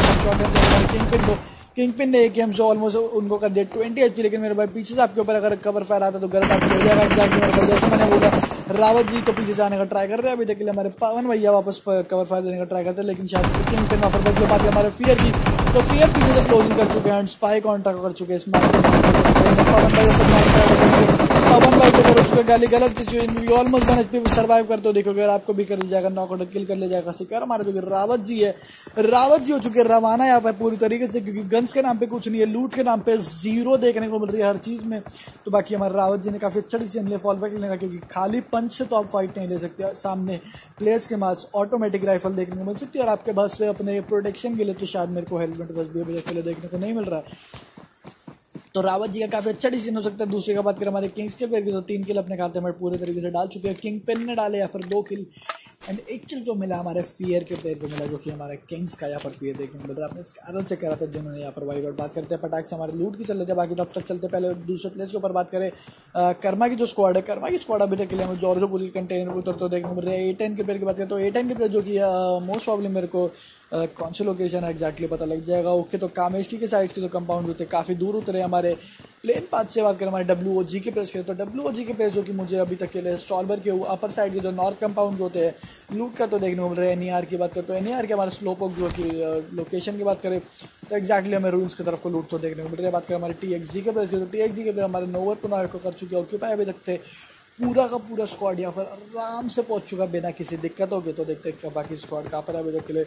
किंग पिन ने AKM से ऑलमोस्ट उनको कर दिया 20 HP। लेकिन मेरे भाई पीछे से आपके ऊपर अगर कवर फायर आता तो गलत आपको हो जाएगा एग्जैक्टली मेरे भाई। जैसे मैंने बोला रावत जी तो पीछे से आने का ट्राई कर रहे हैं अभी तक के लिए हमारे पवन भैया वापस कवर फायर देने का ट्राई करते हैं, लेकिन शायद किंग पिन वहाँ पर बच पाते हमारे फियर की। तो फियर पीछे से क्लोजिंग कर चुके हैं एंड स्पाई काउंटर कर चुके हैं इस मैच। पवन भाई पे करो उसको गाली गलत सिचुएशन ऑलमोस्ट 1 HP सर्वाइव करते हो। देखो अगर आपको भी कर जाएगा नॉकआउट किल कर ले जाएगा शिकार हमारा जो कि रावत जी है। रावत जी हो चुके रवाना यहाँ पर पूरी तरीके से, क्योंकि गन्स के नाम पे कुछ नहीं है, लूट के नाम पे 0 देखने को मिल रही है हर चीज में। तो बाकी हमारे रावत जी ने काफी अच्छा डिसीजन लिया फॉल बैक लेने का, क्योंकि खाली पंच से तो आप फाइट नहीं ले सकते, सामने प्लेयर्स के पास ऑटोमेटिक राइफल देखने को मिल सकती है और आपके पास से अपने प्रोटेक्शन के लिए तो शायद मेरे को हेलमेट बस भी के लिए देखने को नहीं मिल रहा है। तो रावत जी का काफी अच्छा डिसीजन हो सकता है। दूसरी का बात करें हमारे किंग्स के पेयर की, तो 3 किल अपने खाते में पूरे तरीके से डाल चुके हैं। किंग पेन ने डाले यहाँ पर 2 किल एंड 1 किल जो मिला हमारे फियर के पेयर को मिला, जो कि हमारे किंग्स का यहाँ पर फियर देखने को मिल रहा है। आपने स्कारल से करा था जिन्होंने यहाँ पर वाइड आउट। बात करते हैं पटाख से हमारे लूट की चल रहे थे, बाकी तब तक चलते पहले दूसरे प्लेस के ऊपर बात करें। कर्मा की जो स्क्वाड है, कर्मा की स्क्वाड अभी तक के लिए हमें जॉर्जो पुल के कंटेनर उतर तो देखने को मिल रहा है। A10 के पेयर की बात करें तो A10 के पेयर जो कि मोस्ट प्रॉब्लम मेरे को कौन सी लोकेशन है एग्जैक्टली पता लग जाएगा। ओके, तो कामेश्की के साइड के जो कंपाउंड होते हैं काफ़ी दूर उतरे हमारे। प्लेन पाथ से बात करें हमारे WOG के प्लेस करें तो WOG के प्लेस जो कि मुझे अभी तक के लिए स्टॉलबर के अपर साइड के जो नॉर्थ कंपाउंड होते हैं लूट का तो देखने को मिल रहा है। NER की बात करें तो NER के हमारे स्लोपोक जो कि लोकेशन की बात करें तो एक्जैक्टली हमें रूल्स की तरफ को लूट तो देखने को मिल रहा है। बात करें हमारे TXG के प्लेस के तो TXG के प्लेस हमारे नोवर पुनार को कर चुके हैं, ऑक्यूपाई अभी तक थे। पूरा का पूरा स्क्वाड यहाँ पर आराम से पहुंच चुका बिना किसी दिक्कत होगी। तो देखते हैं बाकी स्क्वाड कहाँ पर अभी तक के लिए।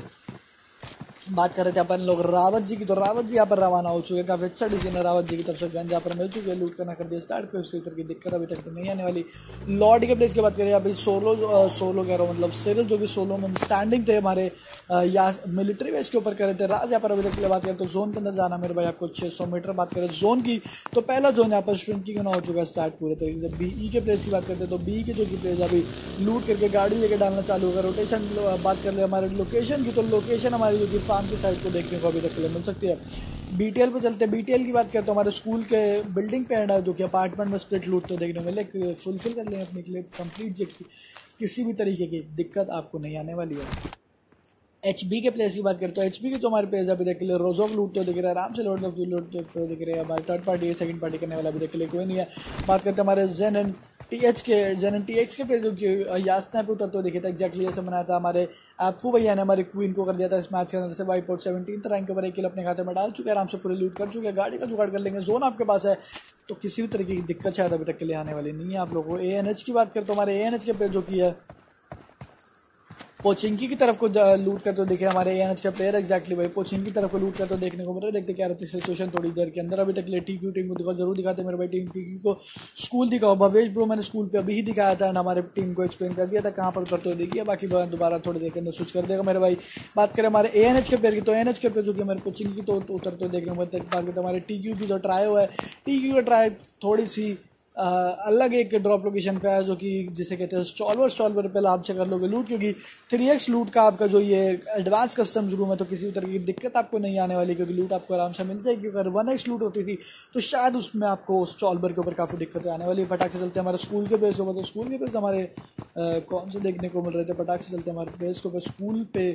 बात कर रहे थे अपन लोग रावत जी की, तो रावत जी यहाँ पर रवाना हो चुके हैं। काफी अच्छा डिसीजन है रावत जी की तरफ से, गन यहाँ पर मिल चुके हैं, लूट करना कर दिया स्टार्ट। कोई उसी तरह की दिक्कत अभी तक तो नहीं आने वाली। लॉर्ड के प्लेस की बात करें अभी सोलो कह रहा हूँ, मतलब सिरिल जो कि सोलो में स्टैंडिंग थे हमारे या मिलिट्री बेस के ऊपर कर रहे थे। राज यहाँ पर अभी तक के लिए बात करें तो जोन के अंदर जाना मेरे भाई आपको 600 मीटर। बात करें जोन की तो पहला जोन यहाँ पर श्रिंकिंग होना हो चुका है स्टार्ट पूरे तरीके से। BE के प्लेस की बात करते हैं तो BE के जो कि प्लेस अभी लूट करके गाड़ी लेके डालना चालू होगा। रोटेशन बात कर ले हमारे लोकेशन की, तो लोकेशन हमारी जो कि फार्म की साइड को देखने को अभी तक के लिए मिल सकती है। BTL पे चलते हैं। BTL की बात करते हैं तो हमारे स्कूल के बिल्डिंग पे एंड जो कि अपार्टमेंट में स्प्लिट लूट तो देखने को मिले। फुलफिल कर लें अपने के लिए कंप्लीट, किसी भी तरीके की दिक्कत आपको नहीं आने वाली है। HB के प्लेस की बात करते तो HB के जो हमारे प्लेस अभी देख के लिए रोजोक लूटते हुए दिख रहा है, आराम से लूटते दिख रहे हैं। हमारे थर्ड पार्टी है, सेकंड पार्टी करने वाला अभी देख के लिए कोई नहीं है। बात करते हैं हमारे जेन एंड TH के प्लेस जो कि यासना पे उतरते हुए दिखे था एक्जैक्टली जैसे बनाया था हमारे एप्फू भैया ने हमारे क्वीन को कर दिया था इस मैच के अंदर से। वाइप आउट 17th रैंक के ऊपर 1 किल अपने खाते में डाल चुके हैं, आराम से पूरे लूट कर चुके हैं, गाड़ी का जुगाड़ कर लेंगे। जोन आपके पास है तो किसी भी तरीके की दिक्कत शायद अभी तक के लिए आने वाली नहीं है आप लोगों को। ANH की बात करें तो हमारे ANH के प्लेस जो कि है पोचिंकी की तरफ को लूट कर तो देखे हमारे ANH का प्लेयर एक्जैक्टली भाई पोचिंकी की तरफ को लूट कर तो देखने को मिल रहा है। देखते क्या रहती है सिचुएशन थोड़ी देर के अंदर। अभी तक ले TQ टीम को दिखाओ, जरूर दिखाते मेरे भाई टीम TQ को स्कूल दिखाओ। भवेश ब्रो मैंने स्कूल पे अभी ही दिखाया था एंड हमारे टीम को एक्सप्लेन कर दिया था कहाँ पर करते हुए देखिए। बाकी दोबारा थोड़ी देर के अंदर स्विच कर देगा मेरे भाई। बात करें हमारे ANH के प्लेयर की तो ANH के प्लेयर जो कि हमारे पोचिंकी की तो उतरते देखने को मिलता है। बात करते हमारे TQ की जो ट्राई हुआ है, TQ का ट्राई थोड़ी सी अलग एक ड्रॉप लोकेशन पे है जो कि जिसे कहते हैं स्टॉलवर पे लाभ से कर लोगे लूट, क्योंकि 3x लूट का आपका जो ये एडवांस कस्टम्स रूम है तो किसी भी तरह की दिक्कत आपको नहीं आने वाली, क्योंकि लूट आपको आराम से मिल जाएगी। अगर 1x लूट होती थी तो शायद उसमें आपको स्टॉलवर के ऊपर काफ़ी दिक्कतें आने वाली। पटाखे चलते हमारे स्कूल के बेस के ऊपर, तो स्कूल के बेस हमारे कौन से देखने को मिल रहे थे। पटाखे चलते हमारे बेस के ऊपर स्कूल पे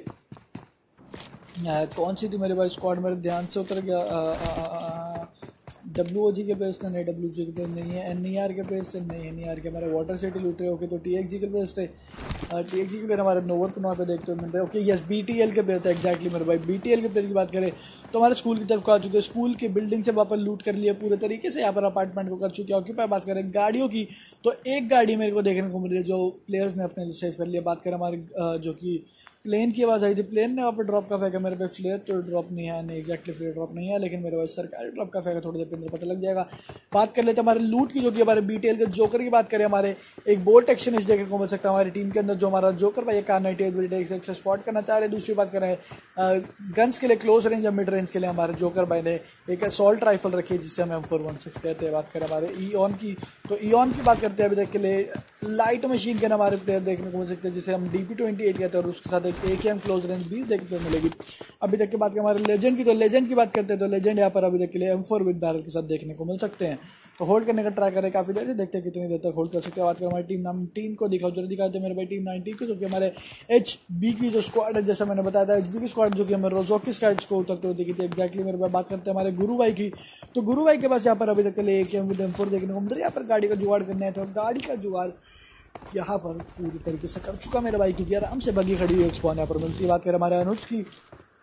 कौन सी थी मेरे भाई स्क्वाड मेरे ध्यान से उतर गया। WOG के पेज से नहीं, WG के पेज नहीं है। NER के पेज से नहीं, NER के हमारे वाटर सिटी लूट रहे ओके। तो TXG के पेज थे, TXG के पेज हमारे नोवर पुनः पे देखते हुए मिल रहे ओके। यस BTL के पेज थे एक्जैक्टली मेरे भाई। BTL के पेज की बात करें तो हमारे स्कूल की तरफ को आ चुके हैं, स्कूल की बिल्डिंग से वापस लूट कर लिया पूरे तरीके से। यहाँ पर अपार्टमेंट को कर चुके हैं ऑक्यूपाई। बात करें गाड़ियों की तो एक गाड़ी मेरे को देखने को मिल रही है जो प्लेयर्स ने अपने लिए सेव कर लिया। बात करें हमारे जो कि प्लेन की आवाज़ आई थी, प्लेन ने वहाँ पर ड्रॉप का फेंका मेरे पे। फ्लेयर तो ड्रॉप नहीं है, नहीं एक्जैक्टली फ्लेयर ड्रॉप नहीं है, लेकिन मेरे पास सरकारी ड्रॉप का फेंका थोड़ी देर के अंदर पता लग जाएगा। बात कर लेते हैं हमारे लूट की जो कि हमारे BTL के जोकर की बात करें हमारे एक बोल्ट एक्शन इस देखने को मिल सकता है हमारी टीम के अंदर जो हमारा जोकर भाई कार 98 से स्पॉट करना चाह रहे हैं। दूसरी बात करें गन्स के लिए क्लोज रेंज या मिड रेंज के लिए हमारे जोकर भाई ने एक असॉल्ट राइफल रखी है जिसे हम M416 कहते हैं। बात करें हमारे ईऑन की तो ईऑन की बात करते हैं अभी तक के लिए लाइट मशीन के हमारे प्लेयर देखने को मिल सकते हैं जिसे हम DP28 कहते हैं और उसके साथ एक AKM क्लोज रेंज भी देखने को मिलेगी। अभी तक की बात करें हमारे लेजेंड की तो लेजेंड की बात करते हैं तो लेजेंड यहाँ पर अभी तक के लिए M4 विद बैरल के साथ देखने को मिल सकते हैं। तो होल्ड करने का ट्राई करें काफी देर से, देखते हैं कितनी देर तक होल्ड कर सकते हैं। बात करें हमारी टीम 19 को दिखाओ, जरूर दिखाते हैं मेरे भाई टीम 19 को जो कि हमारे HB की जो स्क्वाड है जैसा मैंने बताया था HB की स्क्वाड जो कि हमें रोजोक की स्क्वाड को उतरते हुए दिखी थी एक्जैक्टली मेरे भाई। बात करते हैं हमारे गुरु भाई की तो गुरु भाई के पास यहाँ पर अभी तक के लिए AKM विद M4 देखने को मिल रहा है। यहाँ पर गाड़ी का जुगाड़ करना है तो गाड़ी का जुगाड़ यहाँ पर पूरी तरीके से कर चुका मेरे भाई, क्योंकि आराम से बगी खड़ी हुई स्पॉन यहाँ पर मिलती है। बात करें हमारे अनुज की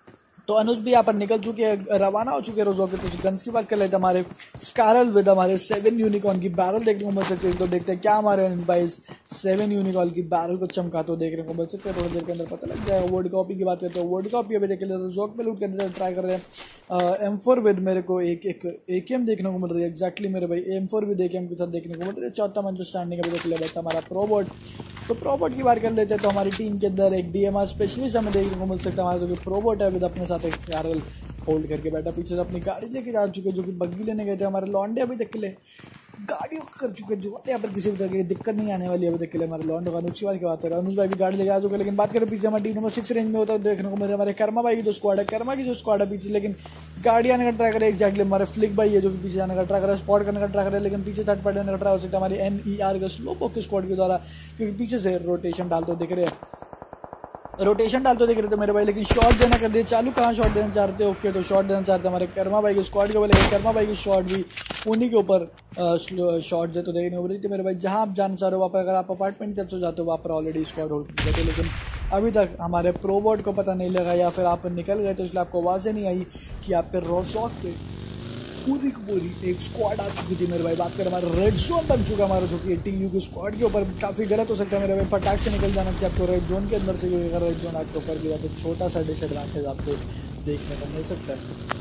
तो अनुज भी यहाँ पर निकल चुके हैं, रवाना हो चुके हैं रोजो के। तो गन्स की बात कर लेते हैं, हमारे स्कारल विद हमारे 7 यूनिकॉर्न की बैरल देखने को मिल सकती है। तो देखते हैं क्या हमारे भाई 7 यूनिकॉर्न की बैरल को चमका तो देखने को मिल सकते हैं। थोड़ी देर के अंदर पता लग जाएगा। वर्ल्ड कॉपी की बात करते हैं, वर्ल्ड कॉपी अभी देख रोजो पे लूट करने ट्राई कर रहे हैं। M4 विद मेरे को एक AKM देखने को मिल रही है। एक्जैक्टली मेरे भाई M4 विद AKM के साथ देखने को मिल रही है। चौथा मन जो स्टैंडिंग अभी देख लिया हमारा प्रोबोट। तो प्रोबोट की बात कर लेते हैं, तो हमारी टीम के अंदर एक DMR स्पेशलिस्ट हमें देखने को मिल सकता है। हमारा जो प्रोबोट है विद अपने साथ एक स्कारल होल्ड करके बैठा, पीछे से अपनी गाड़ी लेके जा चुके, जो कि बग्गी लेने गए थे। हमारे लॉन्डे अभी तक के लिए गाड़ी कर चुके, जो यहाँ पर किसी भी तरह की दिक्कत नहीं आने वाली है अभी तक के लिए हमारे लॉन्डे। अनुज की बात की बात करें, अनुज भाई भी गाड़ी लेके आ चुके। लेकिन बात करें पीछे हमारे टीम नंबर 6 रेंज में होता है देखने को मेरे हमारे कर्मा भाई की जो स्क्वाड है, कर्मा की जो स्क्वाड है पीछे, लेकिन गाड़ी आने का ट्राई करे। एक्जैक्टली हमारे फ्लिक भाई है जो कि पीछे जाने का ट्राई करे, स्पॉट करने का ट्राई करे, लेकिन पीछे थर्ड पार्टी आने का ट्राई हो सकता है हमारी NER के स्लो पॉक स्क्वाड के द्वारा, क्योंकि पीछे से रोटेशन डालते दिख रहे हैं, रोटेशन डालते दिख रहे थे मेरे भाई। लेकिन शॉट देना कर दिए चालू, कहाँ शॉट देना चाहते हैं? ओके, तो शॉट देना चाहते हैं हमारे कर्मा भाई की स्क्वाड के ऊपर, लेकिन कर्मा भाई की शॉट भी उन्हीं के ऊपर शॉट दे तो देखने को मिली थी मेरे भाई। जहाँ आप जाना चाह रहे हो वहाँ पर, अगर आप अपार्टमेंट जब से जाते हो वहाँ पर ऑलरेडी स्क्वाड होल्ड कर थे, लेकिन अभी तक हमारे प्रोबोट को पता नहीं लगा, या फिर आप निकल गए तो इसलिए आपको आवाज़ नहीं आई कि आप पे रोजॉक पे पूरी की पूरी एक स्क्वाड आ चुकी थी मेरे भाई। बात करें हमारा रेड जोन बन चुका हमारा, जो कि TU की स्क्वाड के ऊपर काफ़ी गलत हो सकता है मेरे भाई। फटाक से निकल जाना चाहिए आपको रेड जोन के अंदर से, क्योंकि अगर रेड जोन आपके ऊपर गिरा तो छोटा सा डिसएडवांटेज आपको देखने को मिल सकता है।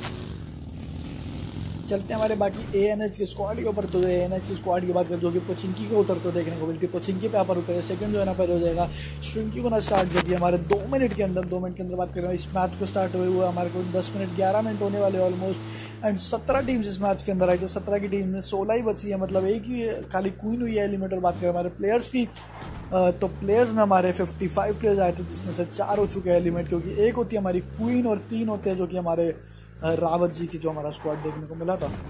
चलते हैं हमारे बाकी ANH के स्क्वाड के ऊपर। तो ANH की स्क्वाड की बात करें, जो कि पोचिंकी के उतर तो देखने को मिलती है, पोचिंकी पे यहाँ पर उतरे। सेकंड जो है ना पर हो जाएगा स्ट्रिंकी को ना स्टार्ट जो कि हमारे 2 मिनट के अंदर बात करें इस मैच को स्टार्ट हुए हुए हमारे को 10 मिनट 11 मिनट होने वाले ऑलमोस्ट। एंड 17 टीम्स इस मैच के अंदर आई, तो 17 की टीम में 16 ही बची है, मतलब एक ही खाली क्वीन हुई है एलिमिनेटर। बात करें हमारे प्लेयर्स की, तो प्लेयर्स में हमारे 55 प्लेयर्स आए थे, जिसमें से 4 हो चुके हैं एलिमिनेट, क्योंकि एक होती है हमारी क्वीन और 3 होते हैं जो कि हमारे रावत जी की जो हमारा स्क्वाड देखने को मिला था।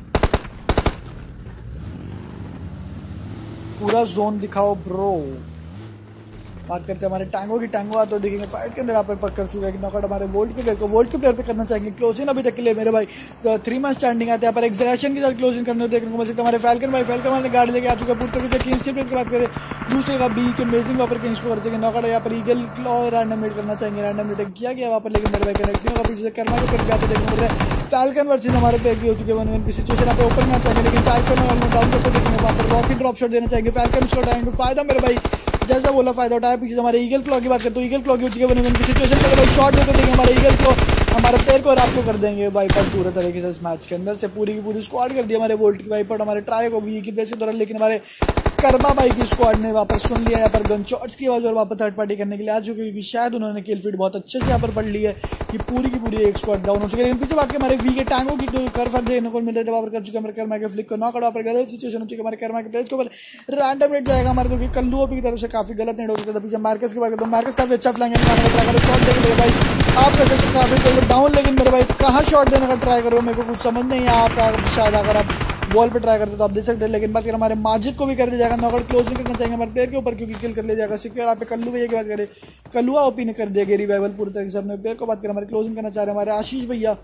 पूरा जोन दिखाओ ब्रो। बात करते हैं हमारे टैंगो की, टैंगो तो देखेंगे फाइट के अंदर यहाँ पर पकड़ चुका है कि नॉकआउट हमारे वोल्ट के प्लेयर पे करना चाहेंगे क्लोजिंग अभी तक के लिए मेरे भाई। 3 मैच स्टैंडिंग आते हैं यहाँ पर एक्सरेशन के साथ क्लोजिंग करने देखने को मिल सकता है हमारे फैल्कन भाई ने गाड़ी लेके आ चुका है पूरी तरीके से। किंग्स की बात करें दूसरे का बी के अमेजिंग वहाँ पर किंग्स को करते हैं नॉकआउट। यहाँ पर ईगल क्लॉ रैंडम मेट करना चाहेंगे, रैंडम मेट किया गया वहाँ पर, लेकिन मेरे भाई कनेक्ट नहीं होगा, पीछे से कर्मा के करके आते देखने को मिल रहा है। फैल्कन वर्सेस हमारे पे हो चुके 1-1 की सिचुएशन यहाँ पे ओपन में चाहेंगे, लेकिन फैल्कन डाउन करते देखने वहाँ पर रॉकेट ड्रॉप शॉट देना चाहेंगे। फैल्कन उसको उठाएंगे, फायदा मेरे भाई जैसा बोला फायदा उठाया। पीछे हमारे ईगल क्लॉ की बात करते हैं, ईगल क्लॉ की हो चुकी है 1-1 की सिचुएशन में शॉट देते देंगे हमारे ईगल क्लॉ हमारे प्लेयर को रात कर देंगे वाइपर पूरे तरीके से। इस मैच के अंदर से पूरी की पूरी स्क्वाड कर दी हमारे वोल्ट की वाइपर, हमारे ट्राई को भी की बेस के दौरान, लेकिन हमारे कर्मा भाई की स्क्वाड ने वापस सुन लिया यहाँ पर गन शॉट्स की आवाज और वापस थर्ड पार्टी करने के लिए आ चुके, क्योंकि शायद उन्होंने किल फीड बहुत अच्छे से यहाँ पर पढ़ ली है कि पूरी की पूरी एक स्क्वाड डाउन हो चुकी है। लेकिन पीछे बात के हमारे वी के टैंगो की जो कर देखने को मिल रहे थे वहाँ पर कर चुके हमारे कर्मा के फ्लिक को नॉकआउट वहाँ पर गलत सिचुएशन हो चुकी है हमारे कर्मा के प्लेस के ऊपर रैंडम नेट जाएगा हमारे, क्योंकि कल्लू की तरफ से काफी गलत नेट हो चुका था। पीछे मार्कस की बात करते हैं, मार्कस काफी अच्छा फ्लैंग शॉट देंगे भाई आप कर सकते काफी डाउन, लेकिन मेरे भाई कहाँ शॉट देने का ट्राई करो मेरे को कुछ समझ नहीं है। आप शायद अगर आप वॉल पे ट्राई करते तो आप देख सकते हैं, लेकिन बात करें हमारे माजिद को भी कर दिया जाएगा नॉकआउट, क्लोजिंग करना चाहेंगे हमारे प्लेयर के ऊपर क्योंकि किल कर लिया जाएगा सिक्योर। यहाँ पे कल्लू भैया की बात करें, कल्लुआ ओपी ने कर दिया रिवाइवल पूरी तरीके से अपने प्लेयर को। बात करें हमारे क्लोजिंग करना चाह रहे हैं हमारे आशीष भैया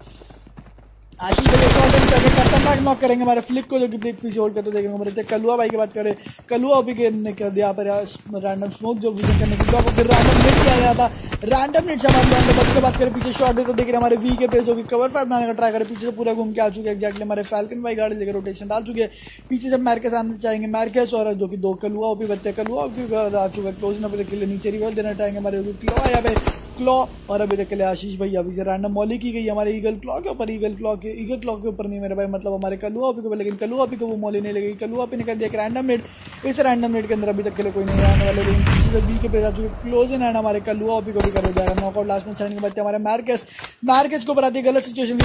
शॉट खतरनाक नॉक करेंगे हमारे फ्लिक को, जो कि फ्लिक पीछे होल्ड करते देखेंगे हमारे कलुआ भाई की बात करें, कलुआ ओपी ने कर दिया पर रैंडम स्मोक जो विजन करने की फिर रैंडम नेट किया गया था, रैंडम नेट से हमारे बात करें पीछे शॉट देते देख रहे हमारे वी के पे जो कि कवर फाइव बनाने का ट्राई करे, पीछे से पूरा घूम के आ चुके हैं एक्जैक्टली हमारे फैल्कन भाई गाड़ी लेकर रोटेशन डाल चुके हैं। पीछे से मैरकेस आने चाहेंगे, मैरकेस और जो कि 2 कलुआ ओपी बचते हैं, कलुआ ओपी आ चुका है क्लोजिंग अभी तक के लिए नीचे रिवॉल्व देना चाहेंगे हमारे क्लॉ यहाँ पे क्लॉ और अभी तक के लिए आशीष भैया अभी रैंडम मॉली की गई हमारे ईगल क्लॉ के ऊपर, ईगल क्लॉ के ऊपर नहीं मेरे भाई, मतलब हमारे कलुआ ओपी के ऊपर, लेकिन कलुआ ओपी को वो मॉली नहीं लगेगी। कलुआ ओपी ने कर दिया रैंडम नेट, इस रैंडम नेट के अंदर अभी तक के लिए कोई नहीं आने वाले, लेकिन पीछे से बी के पे जा चुके क्लोज इन एंड हमारे कलुआ ओपी को भी कर दिया नॉकआउट लास्ट में छाने के बाद हमारे मैरकेस को बनाती है गलत सिचुएशन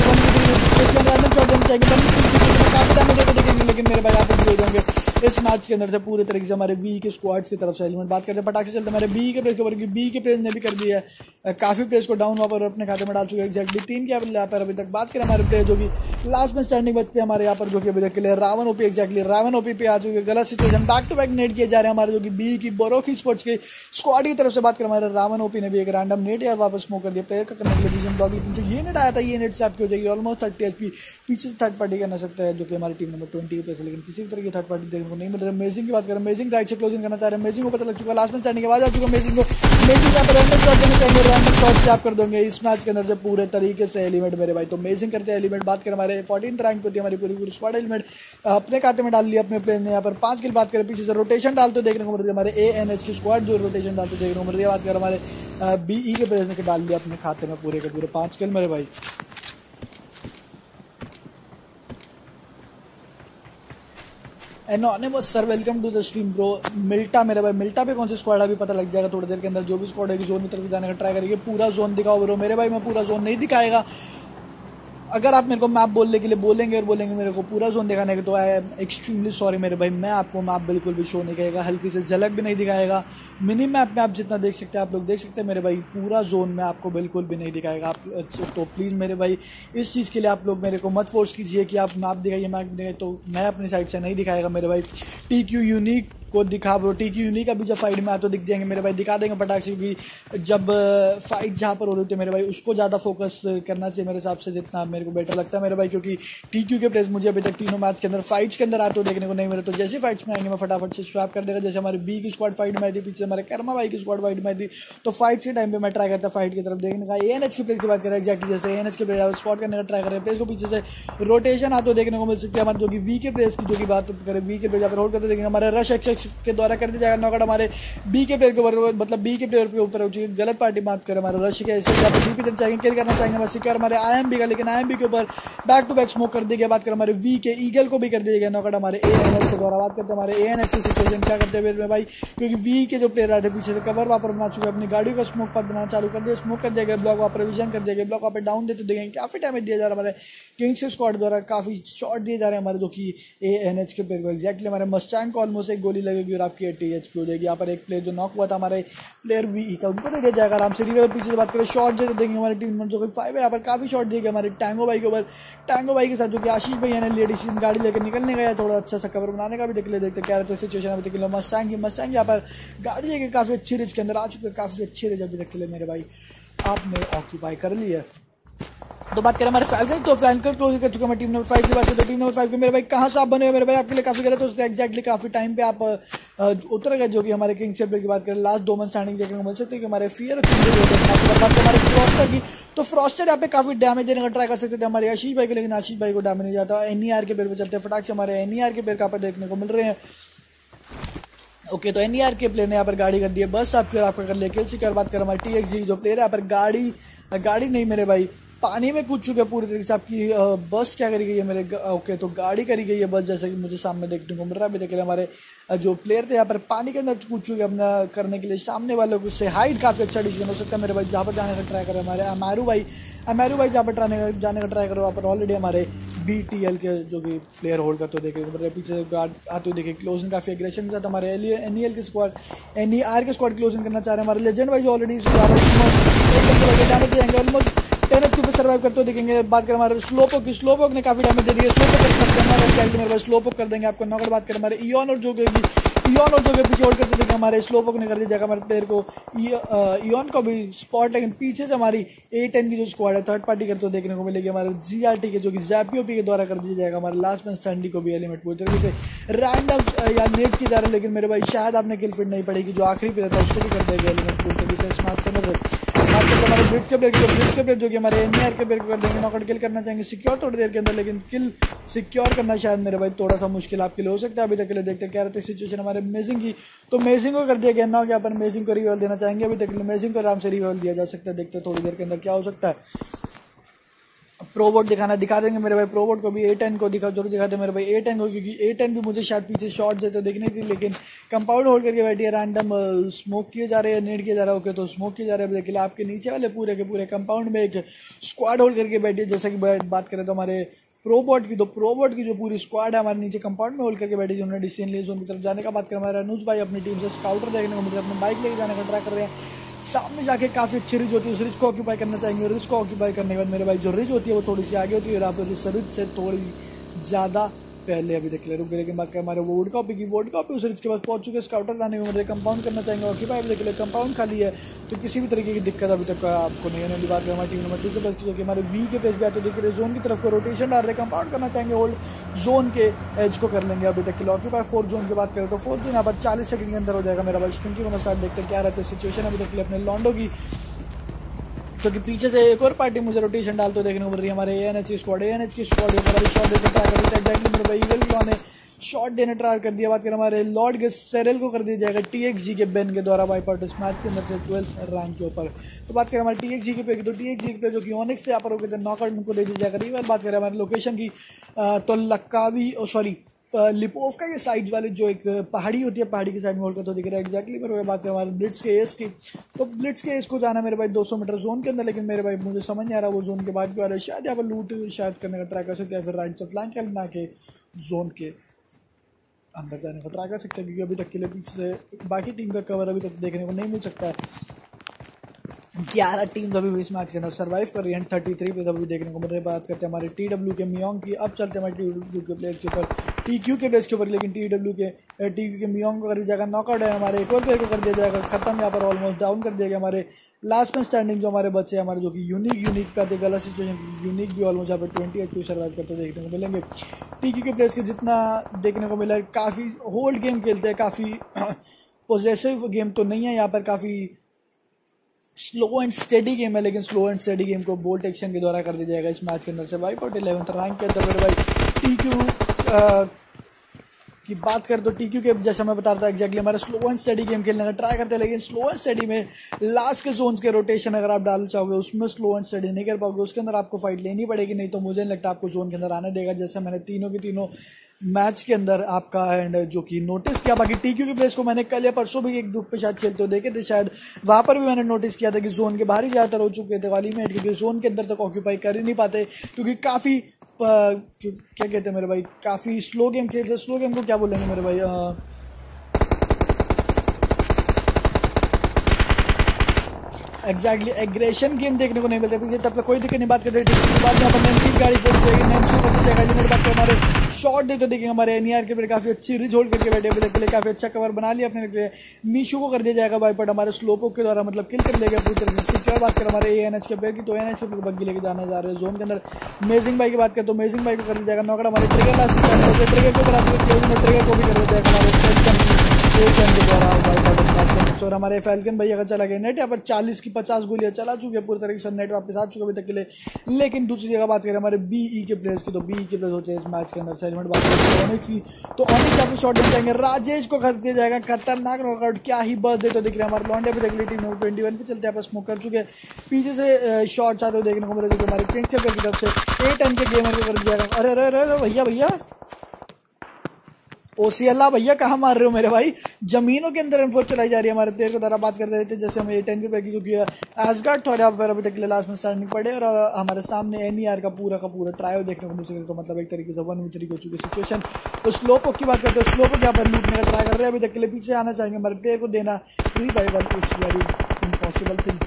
देखेंगे, लेकिन मेरे भाई आप हो जाएंगे इस मैच के अंदर से पूरे तरीके से हमारे बी के स्क्वाड्स की तरफ से एलिमेंट। बात करते हैं पटाखे चलते हमारे बी के प्लेस के ऊपर, बी के प्लेस ने भी कर दिया है काफी प्लेस को डाउन वहाँ पर अपने खाते में डाल चुके हैं एक्जैक्टली 3 के यहाँ पर अभी तक। बात करें हमारे प्लेयर जो कि लास्ट में स्टैंडिंग बचते हैं हमारे यहाँ पर, जो कि अभी तक के लिए Ravan OP exactly Ravan OP पे आ चुके हैं गलत situation back to back net किए जा रहे हैं हमारे जो कि बी की बोरोकी स्पोर्ट्स के स्क्वाड की तरफ से। बात करें हमारे रावण ओपी ने भी एक रैंडम नेट या वापस स्मोक कर दिया प्लेयर का करने के लिए ब्लॉक, लेकिन जो ये नेट आया था ये नेट से आपकी हो जाएगी ऑलमोस्ट 30 HP पीछे से थर्ड पार्टी करना सकता है जो कि हमारी टीम नंबर 20 पे से, लेकिन किसी भी तरह की थर्ड पार्टी देखने को नहीं मिल रहा है। अमेजिंग की बात करें, अमेजिंग राइट से क्लोजिंग करना चाह रहे हैं, अमेजिंग को पता लग चुका लास्ट में स्टैंडिंग के बाद आ चुका अमेजिंग को, अमेजिंग यहाँ पर रैंडम शॉट से आप कर दोगे इस मैच के अंदर से पूरे तरीके से एलिमेंट मेरे भाई। तो अमेजिंग करते हैं एलिमेंट। बात करें हमारे 14th रैंक पे होती है हमारी पूरी स्क्वाड एलिमेंट अपने खाते में डाल लिया अपने प्लेयर ने। यहाँ पर 5 किल। बात करें पीछे से रोटेशन डालते देखने को मिल रही है हमारे ANH की स्क्वाड जो रोटेशन डालते देखने को मिल रही है। बात करें हमारे BE के प्लेयर ने डाल लिया अपने खाते में पूरे के पूरे 5 किल मेरे भाई। Anonymous sir welcome to the stream bro. मिल्टा मेरे भाई, मिल्टा पे कौन सी स्क्वाड अभी पता लग जाएगा थोड़ी देर के अंदर। जो भी स्क्वाड है जोन की तरफ जाने का ट्राई करेंगे। पूरा जोन दिखाओ ब्रो मेरे भाई। मैं पूरा जोन नहीं दिखाएगा। अगर आप मेरे को मैप बोलने के लिए बोलेंगे और बोलेंगे मेरे को पूरा जोन दिखाने के तो आई एम एक्सट्रीमली सॉरी मेरे भाई। मैं आपको मैप बिल्कुल भी शो नहीं करेगा, हल्की से झलक भी नहीं दिखाएगा। मिनी मैप में आप जितना देख सकते हैं आप लोग देख सकते हैं मेरे भाई। पूरा जोन में आपको बिल्कुल भी नहीं दिखाएगा आप। तो प्लीज़ मेरे भाई इस चीज़ के लिए आप लोग मेरे को मत फोर्स कीजिए कि आप मैप दिखाइए मैप दिखाइए। तो मैं अपनी साइड से नहीं दिखाएगा मेरे भाई। TQ यूनिक को दिखा ब्रो। TQ यूनिक अभी जब फाइट में आए तो दिख जाएंगे मेरे भाई। दिखा देंगे पटाख से क्योंकि जब फाइट जहाँ पर हो रही थी मेरे भाई उसको ज़्यादा फोकस करना चाहिए मेरे हिसाब से जितना मेरे को बेटर लगता है मेरे भाई। क्योंकि TQ के प्लेयर्स मुझे अभी तक तीनों मैच के अंदर फाइट्स के अंदर आते हो देखने को नहीं मिले। तो जैसे फाइट्स में आएंगे मैं फटाफट से स्वैप कर देगा। जैसे हमारे B की स्क्वाड फाइट में आई थी, पीछे हमारे कर्मा भाई की स्क्वाड फाइट में आई थी। तो फाइट्स के टाइम पे मैं ट्राई करता फाइट की तरफ देखने का। ANH के प्लेयर की बात करें एक्जैक्टली जैसे ANH के प्लेयर स्पॉट करने का ट्राई कर रहे हैं। प्लेयर्स को पीछे से रोटेशन आते देखने को मिल सकती है हमारे जो कि V के प्लेयर्स की जो की बात करें V के प्लेयर होल्ड करते देखेंगे हमारे रश एक्स के द्वारा कर दिया जाएगा नॉकआउट हमारे B के प्लेयर के ऊपर। मतलब B के प्लेयर के ऊपर गलत पार्टी बात करें हमारे रश के ऐसे B पे चाहेंगे किल करना चाहेंगे बस सिक्योर हमारे IMB का। लेकिन IMB के ऊपर बैक टू बैक स्मोक कर दिया। बात करें हमारे V के ईगल को भी कर दिया गया नॉकआउट हमारे ANH के द्वारा। बात करते हैं हमारे ANH की सिचुएशन क्या करते हैं भाई। क्योंकि V के जो प्लेयर आए थे पीछे से कवर वापर बना चुके अपनी गाड़ियों का स्मोक पथ बनाना चालू कर दिया। स्मोक कर दिया गया ब्लॉक वापर विजन कर दिया गया। ब्लॉक वापर डाउन देते देखेंगे काफी डैमेज दिया जा रहा है हमारे किंग्स स्क्वाड द्वारा। काफी शॉट दिए जा रहे हैं हमारे जो कि ANH के प्लेयर को। एक्जैक्टली हमारे मस्टैंग को ऑलमोस्ट एक गोली लगेगी और आपकी 80 HP हो जाएगी। यहाँ पर एक प्लेयर जो नॉक हुआ था हमारे प्लेयर VE का उनको दे दिया जाएगा आराम से। रिवे पीछे से बात करें शॉट जो देंगे हमारी टीम जो 5 है यहाँ पर काफी शॉट दिए गए हमारे टैंगो भाई के ऊपर। टैंगो भाई के साथ जो कि आशीष भाई ने लेडीज गाड़ी लेकर निकलने गया थोड़ा अच्छा सा कवर बनाने का भी देख ले देखते क्या रहता है सिचुएशन अभी तक। मस्टैंग यहाँ पर गाड़ी लेके काफी अच्छी रेंज के अंदर आ चुके हैं। काफी अच्छी रेंज अभी तक के लिए मेरे भाई आपने ऑक्यूपाई कर ली है। तो बात करें हमारे फैल्कन तो फैल्कन क्लोज कर चुका मैं टीम नंबर 5 की बात करें। टीम नंबर 5 के मेरे भाई कहाँ से आप बने हुए मेरे भाई आपके लिए काफी गलत हो सकता है। एक्जैक्टली काफी टाइम पे आप उतर गए जो कि हमारे किंग्स के प्लेयर की बात करें लास्ट 2 मंथ स्टैंडिंग देखने को मिल सकते हैं कि हमारे फियर बात हमारे फ्रॉस्टर की। तो फ्रॉस्टर यहाँ पे काफी डैमेज देने का ट्राई कर सकते थे हमारे आशीष भाई को। लेकिन आशीष भाई को डैमेज नहीं जाता। NER के प्लेयर पे चलते हैं फटाक से हमारे NER के प्लेयर कहाँ पर देखने को मिल रहे हैं। ओके तो NER के प्लेयर ने यहाँ पर गाड़ी कर दी है बस आपकी और आपका कर लिया किल सिक्योर। बात करें हमारे TXG जो प्लेयर है यहाँ पर गाड़ी नहीं मेरे भाई पानी में कूद चुके पूरी तरीके से। आपकी बस क्या करी गई है मेरे ओके तो गाड़ी करी गई है बस जैसे कि मुझे सामने देखने को मिल रहा है। अभी देखिए हमारे जो प्लेयर थे यहाँ पर पानी के अंदर कूद चुके अपना करने के लिए सामने वालों को से हाइट काफी अच्छा डिसीजन हो सकता है मेरे भाई। जहाँ पर जाने का ट्राई करें हमारे अमारू भाई जहाँ पर जाने का ट्राई करो वहाँ पर ऑलरेडी हमारे BTL के जो भी प्लेयर होल्ड करते हुए देखे पीछे गार्ड आते हुए देखे। क्लोजिंग काफी एग्रेशन के साथ हमारे NEL के स्क्वाड NER के स्क्वाड क्लोजिंग करना चाह रहे हैं हमारे लेजेंड भाई जो ऑलरेडी ऑलमोस्ट 10 HP पे सर्वाइव करते हुए देखेंगे। बात करें हमारे स्लोपोक ने काफी डैमेज दे दिया। स्लोपोक कर देंगे आपको नॉकआउट। बात करें हमारे इयॉन और जो पीछे होल्ड करते देखेंगे हमारे स्लोपोक ने कर दिया जाएगा हमारे प्लेयर को इयॉन को भी स्पॉट। लेकिन पीछे से हमारी A10 की जो स्क्वाड है थर्ड पार्टी करते हुए देखने को मिलेगी हमारे GRT के जो कि ZPOP के द्वारा कर दिया जाएगा। हमारे लास्ट में सैंडी को भी एलिमेंट पूरी तरीके से रैंडम या नेट की जा रहा है। लेकिन मेरे भाई शायद आपने किल फिट नहीं पड़ेगी जो आखिरी प्लेयर था उसको भी कर देगा एलिमेंट पूरी तरीके से स्मार्ट करने से। हमारे ब्रिज के प्लेयर जो कि हमारे NER के प्लेयर को कर देंगे नॉकआउट किल करना चाहेंगे सिक्योर थोड़ी देर के अंदर। लेकिन किल सिक्योर करना शायद मेरे भाई थोड़ा सा मुश्किल आपके लिए हो सकता है। अभी तक के लिए देखते क्या रहते हैं सिचुएशन हमारे मेजिंग की। तो मेजिंग को कर दिया गया ना कि अपन मेजिंग को रिवॉल देना चाहेंगे। अभी तक मेजिंग को आराम से रिवॉल दिया जा सकता है। देखते हैं थोड़ी देर के अंदर क्या हो सकता है। प्रोबोट दिखा देंगे मेरे भाई। प्रोबोट को भी A10 को जरूर दिखाते मेरे भाई A10 को क्योंकि A10 भी मुझे शायद पीछे शॉट देते देखने थी। लेकिन कंपाउंड होल्ड करके बैठी है रैंडम स्मोक किए जा रहे हैं नेट किया जा रहा है। ओके तो स्मोक किए जा रहे हैं देखिए आपके नीचे वाले पूरे के पूरे कंपाउंड में एक स्क्वाड होल्ड करके बैठी है। जैसे कि बात करें तो हमारे प्रोबोट की जो पूरी स्क्वाड है हमारे नीचे कंपाउंड में होल्ड करके बैठी जिन्होंने डिसीजन लिया जोन की तरफ जाने का। बात करें हमारे अनुज भाई अपनी टीम से स्काउटर देखने को मिल रहा है अपनी बाइक लेके जाने का ट्राई कर रहे हैं। सामने जाके काफी अच्छी रिज होती है उस रिज को ऑक्यूपाई करना चाहेंगे। रिज को ऑक्यूपाई करने के बाद मेरे भाई जो रिज होती है वो थोड़ी सी आगे होती है और आप उस रिज से थोड़ी ज्यादा पहले अभी देख ले रुक। लेकिन बात करें हमारे वोड कॉपी उस रिज के बाद पहुंच चुके स्काउटर जाने में मेरे कंपाउंड करना चाहेंगे ऑक्यूपाई देख ले कंपाउंड खाली है। तो किसी भी तरीके की दिक्कत अभी तक आपको नहीं होने वाली। बात करें हमारी टीम नंबर 2 से बस जो कि हमारे V के पेज पे आते देख रहे जोन की तरफ को रोटेशन डाल रहे कंपाउंड करना चाहेंगे होल्ड जोन के एज को कर लेंगे अभी तक के लिए ऑक्यूपाई। 4 जोन की बात करें तो 4 जोन यहाँ पर 40 सेकंड के अंदर हो जाएगा मेरा भाई। स्ट्रिंग की साथ देखते हैं क्या रहता है सिचुएशन अभी तक के लिए अपने लॉन्डो की। तो कि पीछे से एक और पार्टी मुझे रोटेशन डालते हुए देखने को मिल रही है। हमारे एएनएच की स्क्वाड शॉट देकर ट्राई कर रही है। एग्जैक्टली मेरे भाई ईगल क्लॉ ने शॉट देने ट्राई कर दिया। बात करें हमारे लॉर्ड के सेरेल को कर दिया जाएगा TXG के बेन के द्वारा वाइप आउट इस मैच के अंदर से 12th रैंक के ऊपर। तो बात करें हमारे TXG के पे, तो TXG पे जो कि ऑनिक्स से यहाँ पर हो गए थे नॉकआउट उनको दे दी जाएगा रिवाइव। बात करें हमारे लोकेशन की तो लक्कावी लिपोवका के साइड वाले जो एक पहाड़ी होती है, पहाड़ी के साइड में होल्ड करते दिख रहा है। एग्जैक्टली मेरे भाई बात करें हमारे ब्लिट्स के एस की, तो ब्लिट्स के एस को जाना मेरे भाई 200 मीटर जोन के अंदर, लेकिन मेरे भाई मुझे समझ नहीं आ रहा वो जोन के बाद क्यों आ रहा है। शायद यहाँ पर लूट शायद करने का ट्राई कर सकते हैं, फिर राइट से फ्लैंक करना के जोन के अंदर जाने का ट्राई कर सकते हैं, क्योंकि अभी तक के लिए पीछे से बाकी टीम का कवर अभी तक देखने को नहीं मिल सकता है। 11 टीम अभी इस मैच के अंदर सर्वाइव कर रही है। 33 पे अभी देखने को मिल रही है। बात करते हैं हमारे TW के मियोंग की। अब चलते हैं हमारे TW के प्लेयर के ऊपर, TQ के प्लेयर के ऊपर, लेकिन TQ के मियोंग को कर दिया जाएगा नॉकआउट है। हमारे एक और प्लेयर को कर दिया जाएगा खत्म, यहाँ पर ऑलमोस्ट डाउन कर दिया गया। हमारे लास्ट में स्टैंडिंग जो हमारे बच्चे हमारे जो कि यूनिक पे आते गलत सिचुएशन, यूनिक भी ऑलमोस्ट यहाँ पर 20 HP सर्वाइव करते देखने को मिलेंगे। TQ के प्लेयर्स के जितना देखने को मिला है, काफ़ी होल्ड गेम खेलते हैं, काफ़ी पोजेसिव गेम तो नहीं है यहाँ पर, काफ़ी स्लो एंड स्टेडी गेम है, लेकिन स्लो एंड स्टेडी गेम को बोल्ट एक्शन के द्वारा कर दिया जाएगा इस मैच के अंदर से। वाइप आउट 11th रैंक के अंदर मेरे भाई TQ की बात करें तो TQ के जैसा मैं बता रहा था एग्जैक्टली हमारे स्लो एंड स्टडी गेम खेलने का ट्राई करते हैं, लेकिन स्लो एंड स्टडी में लास्ट के जोन्स के रोटेशन अगर आप डाल चाहोगे उसमें स्लो एंड स्टडी नहीं कर पाओगे, उसके अंदर आपको फाइट लेनी पड़ेगी, नहीं तो मुझे नहीं लगता आपको जोन के अंदर आने देगा। जैसे मैंने तीनों के तीनों मैच के अंदर आपका एंड जो कि नोटिस किया। बाकी TQ के प्लेयर्स को मैंने कल या परसों भी एक ग्रुप पे शायद खेलते हुए देखे थे, शायद वहां पर भी मैंने नोटिस किया था कि जोन के बाहर ही ज्यादातर हो चुके थे वाली में, क्योंकि जोन के अंदर तक ऑक्यूपाई कर ही नहीं पाते, क्योंकि काफी क्या कहते हैं मेरे भाई, काफी स्लो गेम खेलते। स्लो गेम को क्या बोलेंगे मेरे भाई, एग्जैक्टली एग्रेशन गेम देखने को नहीं मिलता। तब तक कोई दिक्कत नहीं। बात करते हैं गाड़ी हमारे शॉट देते देखेंगे हमारे NER के काफी अच्छी रिज होल्ड करके बैठे अभी तक के लिए, काफी अच्छा कवर बना लिया अपने लिए। मीशू को कर दिया जाएगा वाइपआउट हमारे स्लोपोक के द्वारा, मतलब किल कर लेगा पूरी तरह से। क्या बात करें हमारे ANH के प्लेयर की, तो ANH के प्लेयर बग्गी लेके जाने जा रहे हैं जोन के अंदर। अमेजिंग भाई की बात करें तो अमेजिंग भाई को कर दिया जाएगा नॉकआउट। हमारे ट्रिगर को भी कर दिया जाएगा और हमारे फैल्कन भाई अगर चला गया नेट, यहाँ पर 40 की 50 गोलियां चला चुकी है, पूरी तरीके से नेट वापस आ चुके अभी तक के लिए। लेकिन दूसरी जगह बात करें हमारे BE के प्लेयर्स की, तो BE के प्लेयर्स होते हैं इस मैच के अंदर सेगमेंट। बात करें ऑनिक्स की, तो ऑनिक्स यहाँ पर शॉट दे जाएंगे, राजेश को कर दिया जाएगा खतरनाक नॉकआउट। क्या ही बर्थडे तो दिख रहा है हमारे लॉन्डे पे देख ली टीम 21 पे चलते हैं, स्मोक कर चुके हैं, पीछे से शॉट्स आते हुए देखने को मिले जो हमारे किंग्स की तरफ से 8 के गेमर को कर दिया जाएगा। अरे अरे अरे भैया OCLA भैया कहाँ मार रहे हो मेरे भाई, जमीनों के अंदर M4 चलाई जा रही है हमारे प्लेयर को द्वारा। बात कर रहे थे जैसे हमें 10 पे क्योंकि एसगार्ड थोड़ा पर अभी तक लास्ट में स्टैंडिंग पड़े और हमारे सामने NER का पूरा ट्रायल देखने को मिल सके, तो मतलब एक तरीके से 1v3 हो चुकी सिचुएशन। तो स्लोपोक की बात करते हैं, स्लोपोक यहाँ पर लूटने का ट्राई कर रहे हैं, अभी तक के लिए पीछे आना चाहेंगे, हमारे प्लेयर को देना 3/1 इज वेरी इम्पॉसिबल थिंग।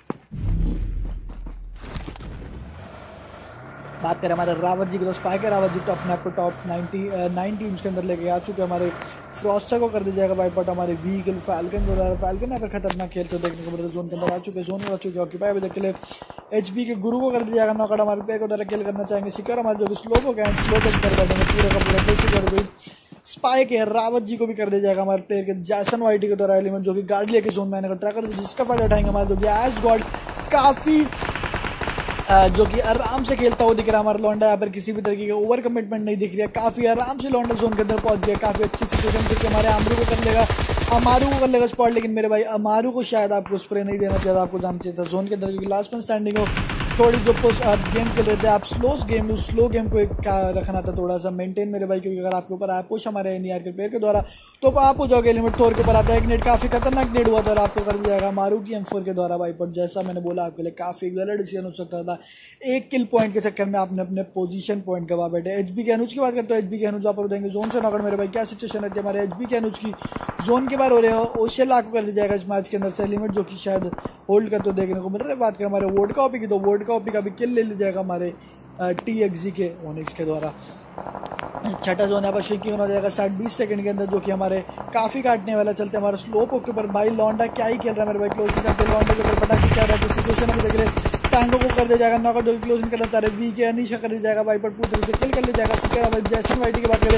बात करें हमारे रावत जी की, तो स्पाइक रावत जी तो अपने आप को टॉप 9 टीम्स के अंदर लेके आ चुके हैं। हमारे फ्रॉस्टर को कर दिया जाएगा वाइपआउट, हमारे वीगल फैल्कन को फैल्कन यहाँ पर खतरनाक खेलते देखने को मिलता है, जोन के अंदर आ चुके, जोन में आ चुके ऑक्यूपाई अभी तक के लिए। HB के गुरु को कर दिया जाएगा नॉकआउट, हमारे प्लेयर को द्वारा किल करना चाहेंगे सिक्योर, हमारे जो कि स्लो को कर देंगे पूरा का पूरा। स्पाइक है रावत जी को भी कर दिया जाएगा हमारे प्लेयर के जैसन वाइटी के द्वारा एलिमेंट, जो कि गाड़ी लेके जोन में आने का ट्राई कर, जिसका फायदा उठाएंगे हमारे जो कि एस गॉड काफी जो कि आराम से खेलता हुआ दिख रहा है हमारा लॉन्डा, यहाँ पर किसी भी तरीके का ओवर कमिटमेंट नहीं दिख रही है, काफी आराम से लॉन्डा जोन के अंदर पहुंच गया, काफी अच्छी सिचुएशन थी। हमारे अमारू को कर लेगा स्पॉट, लेकिन मेरे भाई अमारू को शायद आपको स्प्रे नहीं देना चाहिए, आपको जाना चाहिए था जोन के अंदर, क्योंकि लास्ट में स्टैंडिंग हो थोड़ी जो आप गेम खेल रहे थे, आप स्लो गेम को एक रखना था थोड़ा सा मेंटेन मेरे भाई, क्योंकि अगर आपके ऊपर आया पुश हमारे NER के प्लेयर के द्वारा तो आप हो जाओगे लिमिट थोर के ऊपर आता है। एक नेट काफी खतरनाक नेट हुआ था और आपको कर दिया जाएगा मारू की M4 के द्वारा भाई, पर जैसा मैंने बोला आपके लिए काफी गलत डिसीजन हो सकता था, एक किल पॉइंट के चक्कर में आपने अपने पोजीशन पॉइंट गवा बैठे। HB के अनुज की बात करते हो, HB के अनुज आप देंगे जोन से नॉकआउट, मेरे भाई क्या सिचुएशन रहती है हमारे HB के अनुज की, जोन के बाहर हो रहे हो। OCLA को कर दिया जाएगा इस मैच के अंदर से लिमिट, जो कि शायद होल्ड कर तो देखने को मिल रहा है। बात करें हमारे वोडका ओपी की, तो वोडका ओपी का भी किल ले जाएगा हमारे TXG के ओनिक्स के द्वारा। छठा जोन यहाँ पर शेकिंग हो जाएगा स्टार्ट 20 सेकंड के अंदर, जो कि हमारे काफी काटने वाला चलते हैं हमारे स्लोप के ऊपर। भाई लॉन्डा क्या ही खेल रहा है मेरे भाई, क्लोज करते लॉन्डा के ऊपर पटाखे क्या रहता है सिचुएशन अभी देख रहे। टैंगो को कर दिया जाएगा नॉकआउट, जो क्लोजिंग करना चाह रहे। वी के अनीशा कर दिया जाएगा वाइपर पूरी तरह से किल कर लिया जाएगा। सिक्योर जैसन वाइटी की बात करें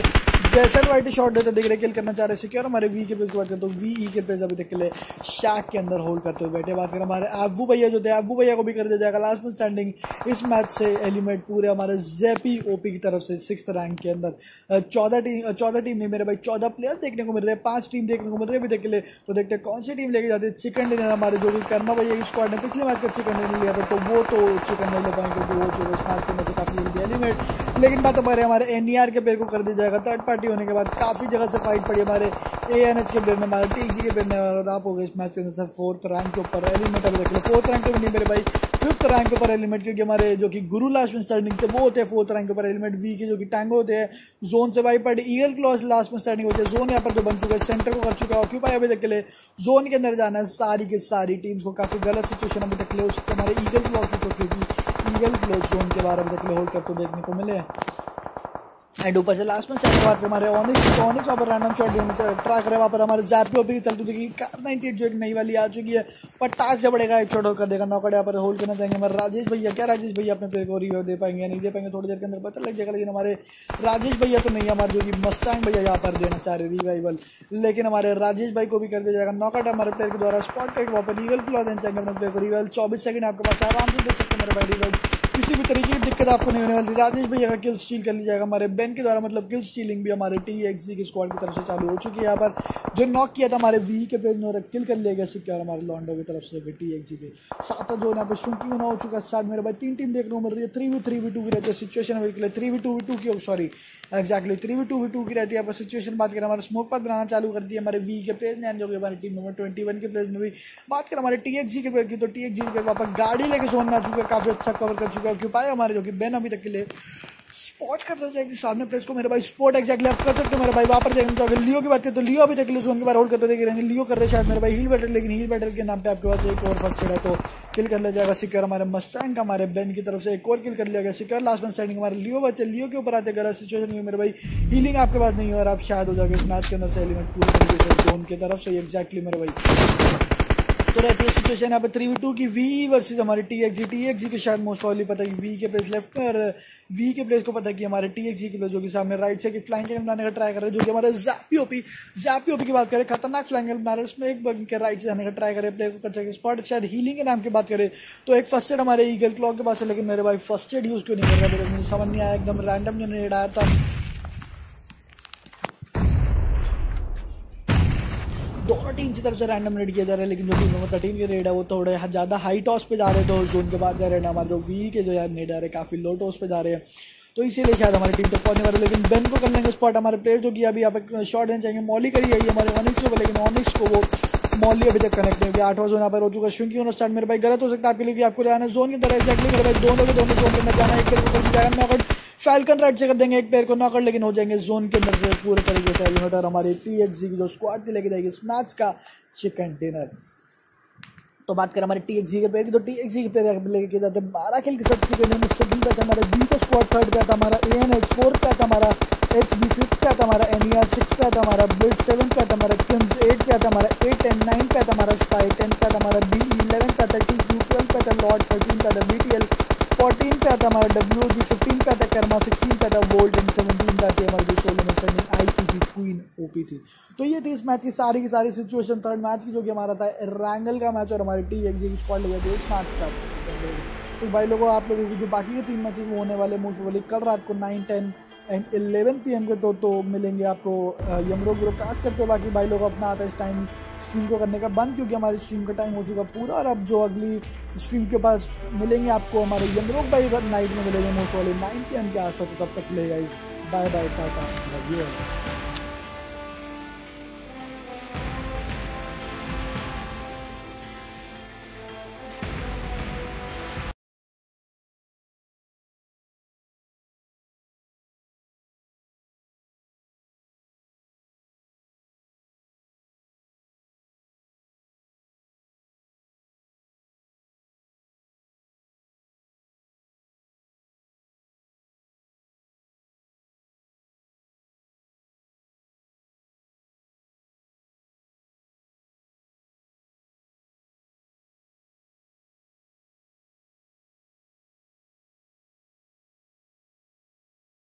जैसन वाइट शॉट देते दिख रहे, किल करना चाह रहे सिक्योर। हमारे वी के पेज की बात करते तो वी के पेज अभी तक के लिए शैक के अंदर होल्ड करते हुए बैठे। बात करें हमारे अबू भैया जो थे, अबू भैया को भी कर दिया जाएगा लास्ट में स्टैंडिंग इस मैच से एलिमेंट पूरे हमारे जेपी ओपी की तरफ से 6th रैंक के अंदर। 14 टीम नहीं मेरे भाई 14 प्लेयर देखने को मिल रहे हैं, 5 टीम देखने को मिल रहे हैं अभी तक के लिए। तो देखते हैं कौन सी टीम लेके जाती है। चिकन डिनर हमारे जो भी कर्मा भैया की स्क्वाड ने पिछले मैच का चिकन डिनर लिया था, तो वो तो चिकन नहीं ले पाएंगे क्योंकि वो जो इस मैच के अंदर काफी जल्दी एलिमेंट। लेकिन बात हमारे एनईआर के प्लेयर को कर दिया जाएगा। थर्ड पार्टी होने के बाद काफी जगह से फाइट पड़ी हमारे एएनएच के प्लेयर ने, हमारे टीएक्सी के प्लेयर ने, और आप हो गए इस मैच के अंदर 4th रैंक के ऊपर एलिमेंट। अभी देख लो 4th रैंक तो नहीं मेरे भाई 5th रैंक के ऊपर एलिमेंट, क्योंकि हमारे जो कि गुरु लास्ट में स्टार्टिंग थे वो होते हैं 4th रैंक के ऊपर एलिमेंट। वी के जो कि टैंगो होते हैं जोन से वाइप पड़े, ईगल क्लॉज लास्ट में स्टार्टिंग होते हैं। जोन यहाँ पर जो बन चुका है सेंटर को कर चुका है ऑक्यूपाई। अभी तक के लिए जोन के अंदर जाना है सारी की सारी टीम्स को। काफी गलत सिचुएशन अभी तक के लिए उसको हमारे ईगल क्लॉज क्योंकि ईगल क्लॉज जोन के बारे में तक होल्ड करते देखने को मिले। एंड ऊपर से लास्ट में चल रहा है हमारे ऑनिक्स वहाँ पर रैंडम शॉट गेम ट्राई करे। वहाँ पर हमारे जैपियो भी चलती थी कि 98 जो एक नई वाली आ चुकी है, पटाख से पड़ेगा एक शॉट कर देगा नॉकआउट। यहाँ पर होल्ड करना चाहेंगे हमारे राजेश भैया। क्या राजेश भैया अपने प्लेयर को रिव्यू दे पाएंगे या नहीं दे पाएंगे थोड़ी देर के अंदर पता लग जाएगा। लेकिन हमारे राजेश भैया तो नहीं, हमारे जो कि मस्टैंग भैया यहाँ पर देना चाह रहे रिवाइवल, लेकिन हमारे राजेश भाई को भी कर दिया जाएगा नॉकआउट हमारे प्लेयर के द्वारा। स्पॉट करके वहाँ पर ईगल क्लॉज देना चाहेंगे अपने प्लेयर को रिवाइवल। 24 सेकंड आपके पास आराम से दे सकते हैं मेरे भाई रिवाइवल, किसी भी तरीके की दिक्कत आपको नहीं होने वाली। राजेश भैया का किल स्टील कर लिया जाएगा हमारे बेन के द्वारा, मतलब किल स्टीलिंग भी हमारे टीएक्सी की स्क्वाड की तरफ से चालू हो चुकी है। यहाँ पर जो नॉक किया था हमारे वी के पेज में किल कर लिया गया सिक्योर हमारे लॉन्डो की तरफ से टीएक्सी के साथ। जो यहाँ पर शुंकिंग होना हो चुका है स्टार्ट मेरे भाई। 3 टीम देखने को मिल रही है, 3v3v2 की रहती है सिचुएशन अभी के लिए। 3v2v2 की सॉरी एक्जैक्टली 3v2v2 की रहती है यहाँ पर सिचुएशन। बात करें हमारे स्मोक पाथ बनाना चालू कर दिया हमारे वी के प्लेयर ने, जो कि हमारे टीम नंबर 21 के प्लेयर में भी। बात करें हमारे टीएक्सी के प्लेयर की, तो टीएक्सी के प्लेयर वहाँ पर गाड़ी लेके जोन में आ चुका है, काफी अच्छा कवर कर चुका है ऑक्यूपाई हमारे जो कि बेन अभी तक के लिए स्पॉट करता जाएगी सामने प्लेस को मेरे भाई। स्पॉट एक्जैक्टली आप कर सकते हो मेरे भाई। वहाँ पर देखना चाहोगे लियो की बात करें तो लियो अभी तक के लिए जोन के बाहर होल्ड करते देख रहे हैं। लियो कर रहे शायद मेरे भाई हील बैटल, लेकिन हील बैटल के नाम पे आपके पास एक और फर्स्ट है तो किल कर लिया जाएगा सिक्योर हमारे मस्टैंग का। हमारे बेन की तरफ से एक और किल कर लिया गया सिक्योर। लास्ट में स्टैंडिंग हमारे लियो बचे, लियो के ऊपर आते गलत सिचुएशन हुई मेरे भाई। हीलिंग आपके पास नहीं हो और आप शायद हो जाएगा इस मैच के अंदर से एलिमेंट पूरी तरीके से जोन की तरफ से एक्जैक्टली मेरे भाई। तो रहती है सिचुएशन यहाँ पे 3v2 की वी वर्सेस हमारे टीएक्सी को शायद मोस्ट प्रॉब्ली पता है कि वी के प्लेस लेफ्ट में और वी के प्लेस को पता है कि हमारे टीएक्सी के प्लेस जो कि सामने राइट से फ्लैंक बनाने का ट्राई कर रहे हैं, जो कि हमारे जैपियोपी की बात करें खतरनाक फ्लैंक बना रहे हैं। इसमें एक बग के राइट से जाने का ट्राई करें प्लेयर को कर स्पॉट। शायद हीलिंग के नाम की बात करें तो एक फर्स्ट एड हमारे ईगल क्लॉक के पास है, लेकिन मेरे भाई फर्स्ट एड यूज क्यों नहीं कर रहा मुझे समझ नहीं आया। एकदम रैंडम जो नेड आया था, दोनों टीम की तरफ से रैंडम रेड किया जा रहा है, लेकिन जो टीम नंबर 13 के रेड है वो थोड़े ज़्यादा हाई टॉस पे जा रहे हैं। तो जोन के बाद जा रहे हैं हमारे जो वी के जो यार नेड आ रहे हैं काफ़ी लो टॉस पे जा रहे हैं, तो इसीलिए शायद हमारी टीम तक पहुंचने वाले। लेकिन बेन को कर लेंगे स्पॉट हमारे प्लेयर जो कि अभी यहाँ पे शॉट देना चाहेंगे। मॉली करी आई हमारे ऑनिक्स को, लेकिन ऑनिक्स को वो मॉली अभी तक कनेक्ट नहीं हो गया। 8वां जोन यहाँ पर हो चुका है। श्रिंकिंग होना स्टार्ट मेरे भाई गलत हो सकता है आपके लिए कि आपको जाना है जोन की तरह एक्जैक्टली मेरे भाई। दोनों के दोनों जोन के अंदर जाना है, एक पेयर को कर जाएगा नॉकआउट। फैल्कन राइट से कर देंगे एक पेयर को नॉकआउट, लेकिन हो जाएंगे जोन के अंदर से पूरे तरीके से एलिमेंट। और हमारी टीएक्सी की जो स्क्वाड थी लेके जाएगी इस मैच का चिकन डिनर। तो बात करें हमारे टीएक्सी के प्लेयर की, तो टीएक्सी के प्लेयर लेके जाते हैं 12 किल के साथ चिकन डिनर। सेकंड पे था हमारा बी का स्क्वाड, थर्ड पे था हमारा एएनएच, फोर्थ पे था हमारा एचबी, फिफ्थ पे था हमारा एनईआर, 6 पे था हमारा ब्लिड, 7 पे था हमारा किम्स, 8 पे था हमारा 8 एंड 9 पे था हमारा स्पाई, 10 पे था हमारा बी, 11 पे था टी2, 12 पे था लॉर्ड, 13 पे था बीटीएल, 14 पे था हमारा डब्ल्यूजी, 15 पे था कर्मा, 16 पे था वोल्ट एंड 17 पे थी हमारी जो सोलो में सेंडिंग आईटीपी क्वीन ओपी थी। तो ये थी इस मैच की सारी सिचुएशन। थर्ड मैच की जो कि हमारा था रैंगल का मैच और हमारी टीएक्सी की स्क्वाड लगे थे इस मैच का। तो भाई लोगों आप लोगों की जो बाकी के 3 मैचेस वो होने वाले मोस्ट प्रोबेबली कल रात को 9, 10 एंड 11 PM के तो मिलेंगे आपको यमरो ब्रॉडकास्ट करते। बाकी भाई लोग अपना आता है इस टाइम स्ट्रीम को करने का बंद, क्योंकि हमारी स्ट्रीम का टाइम हो चुका पूरा। और अब जो अगली स्ट्रीम के पास मिलेंगे आपको हमारे यमरोग भाई नाइट में मिलेंगे मोस्ट वाले 9 PM के आसपास। तो तब तक लेगा। Bye bye, Tata.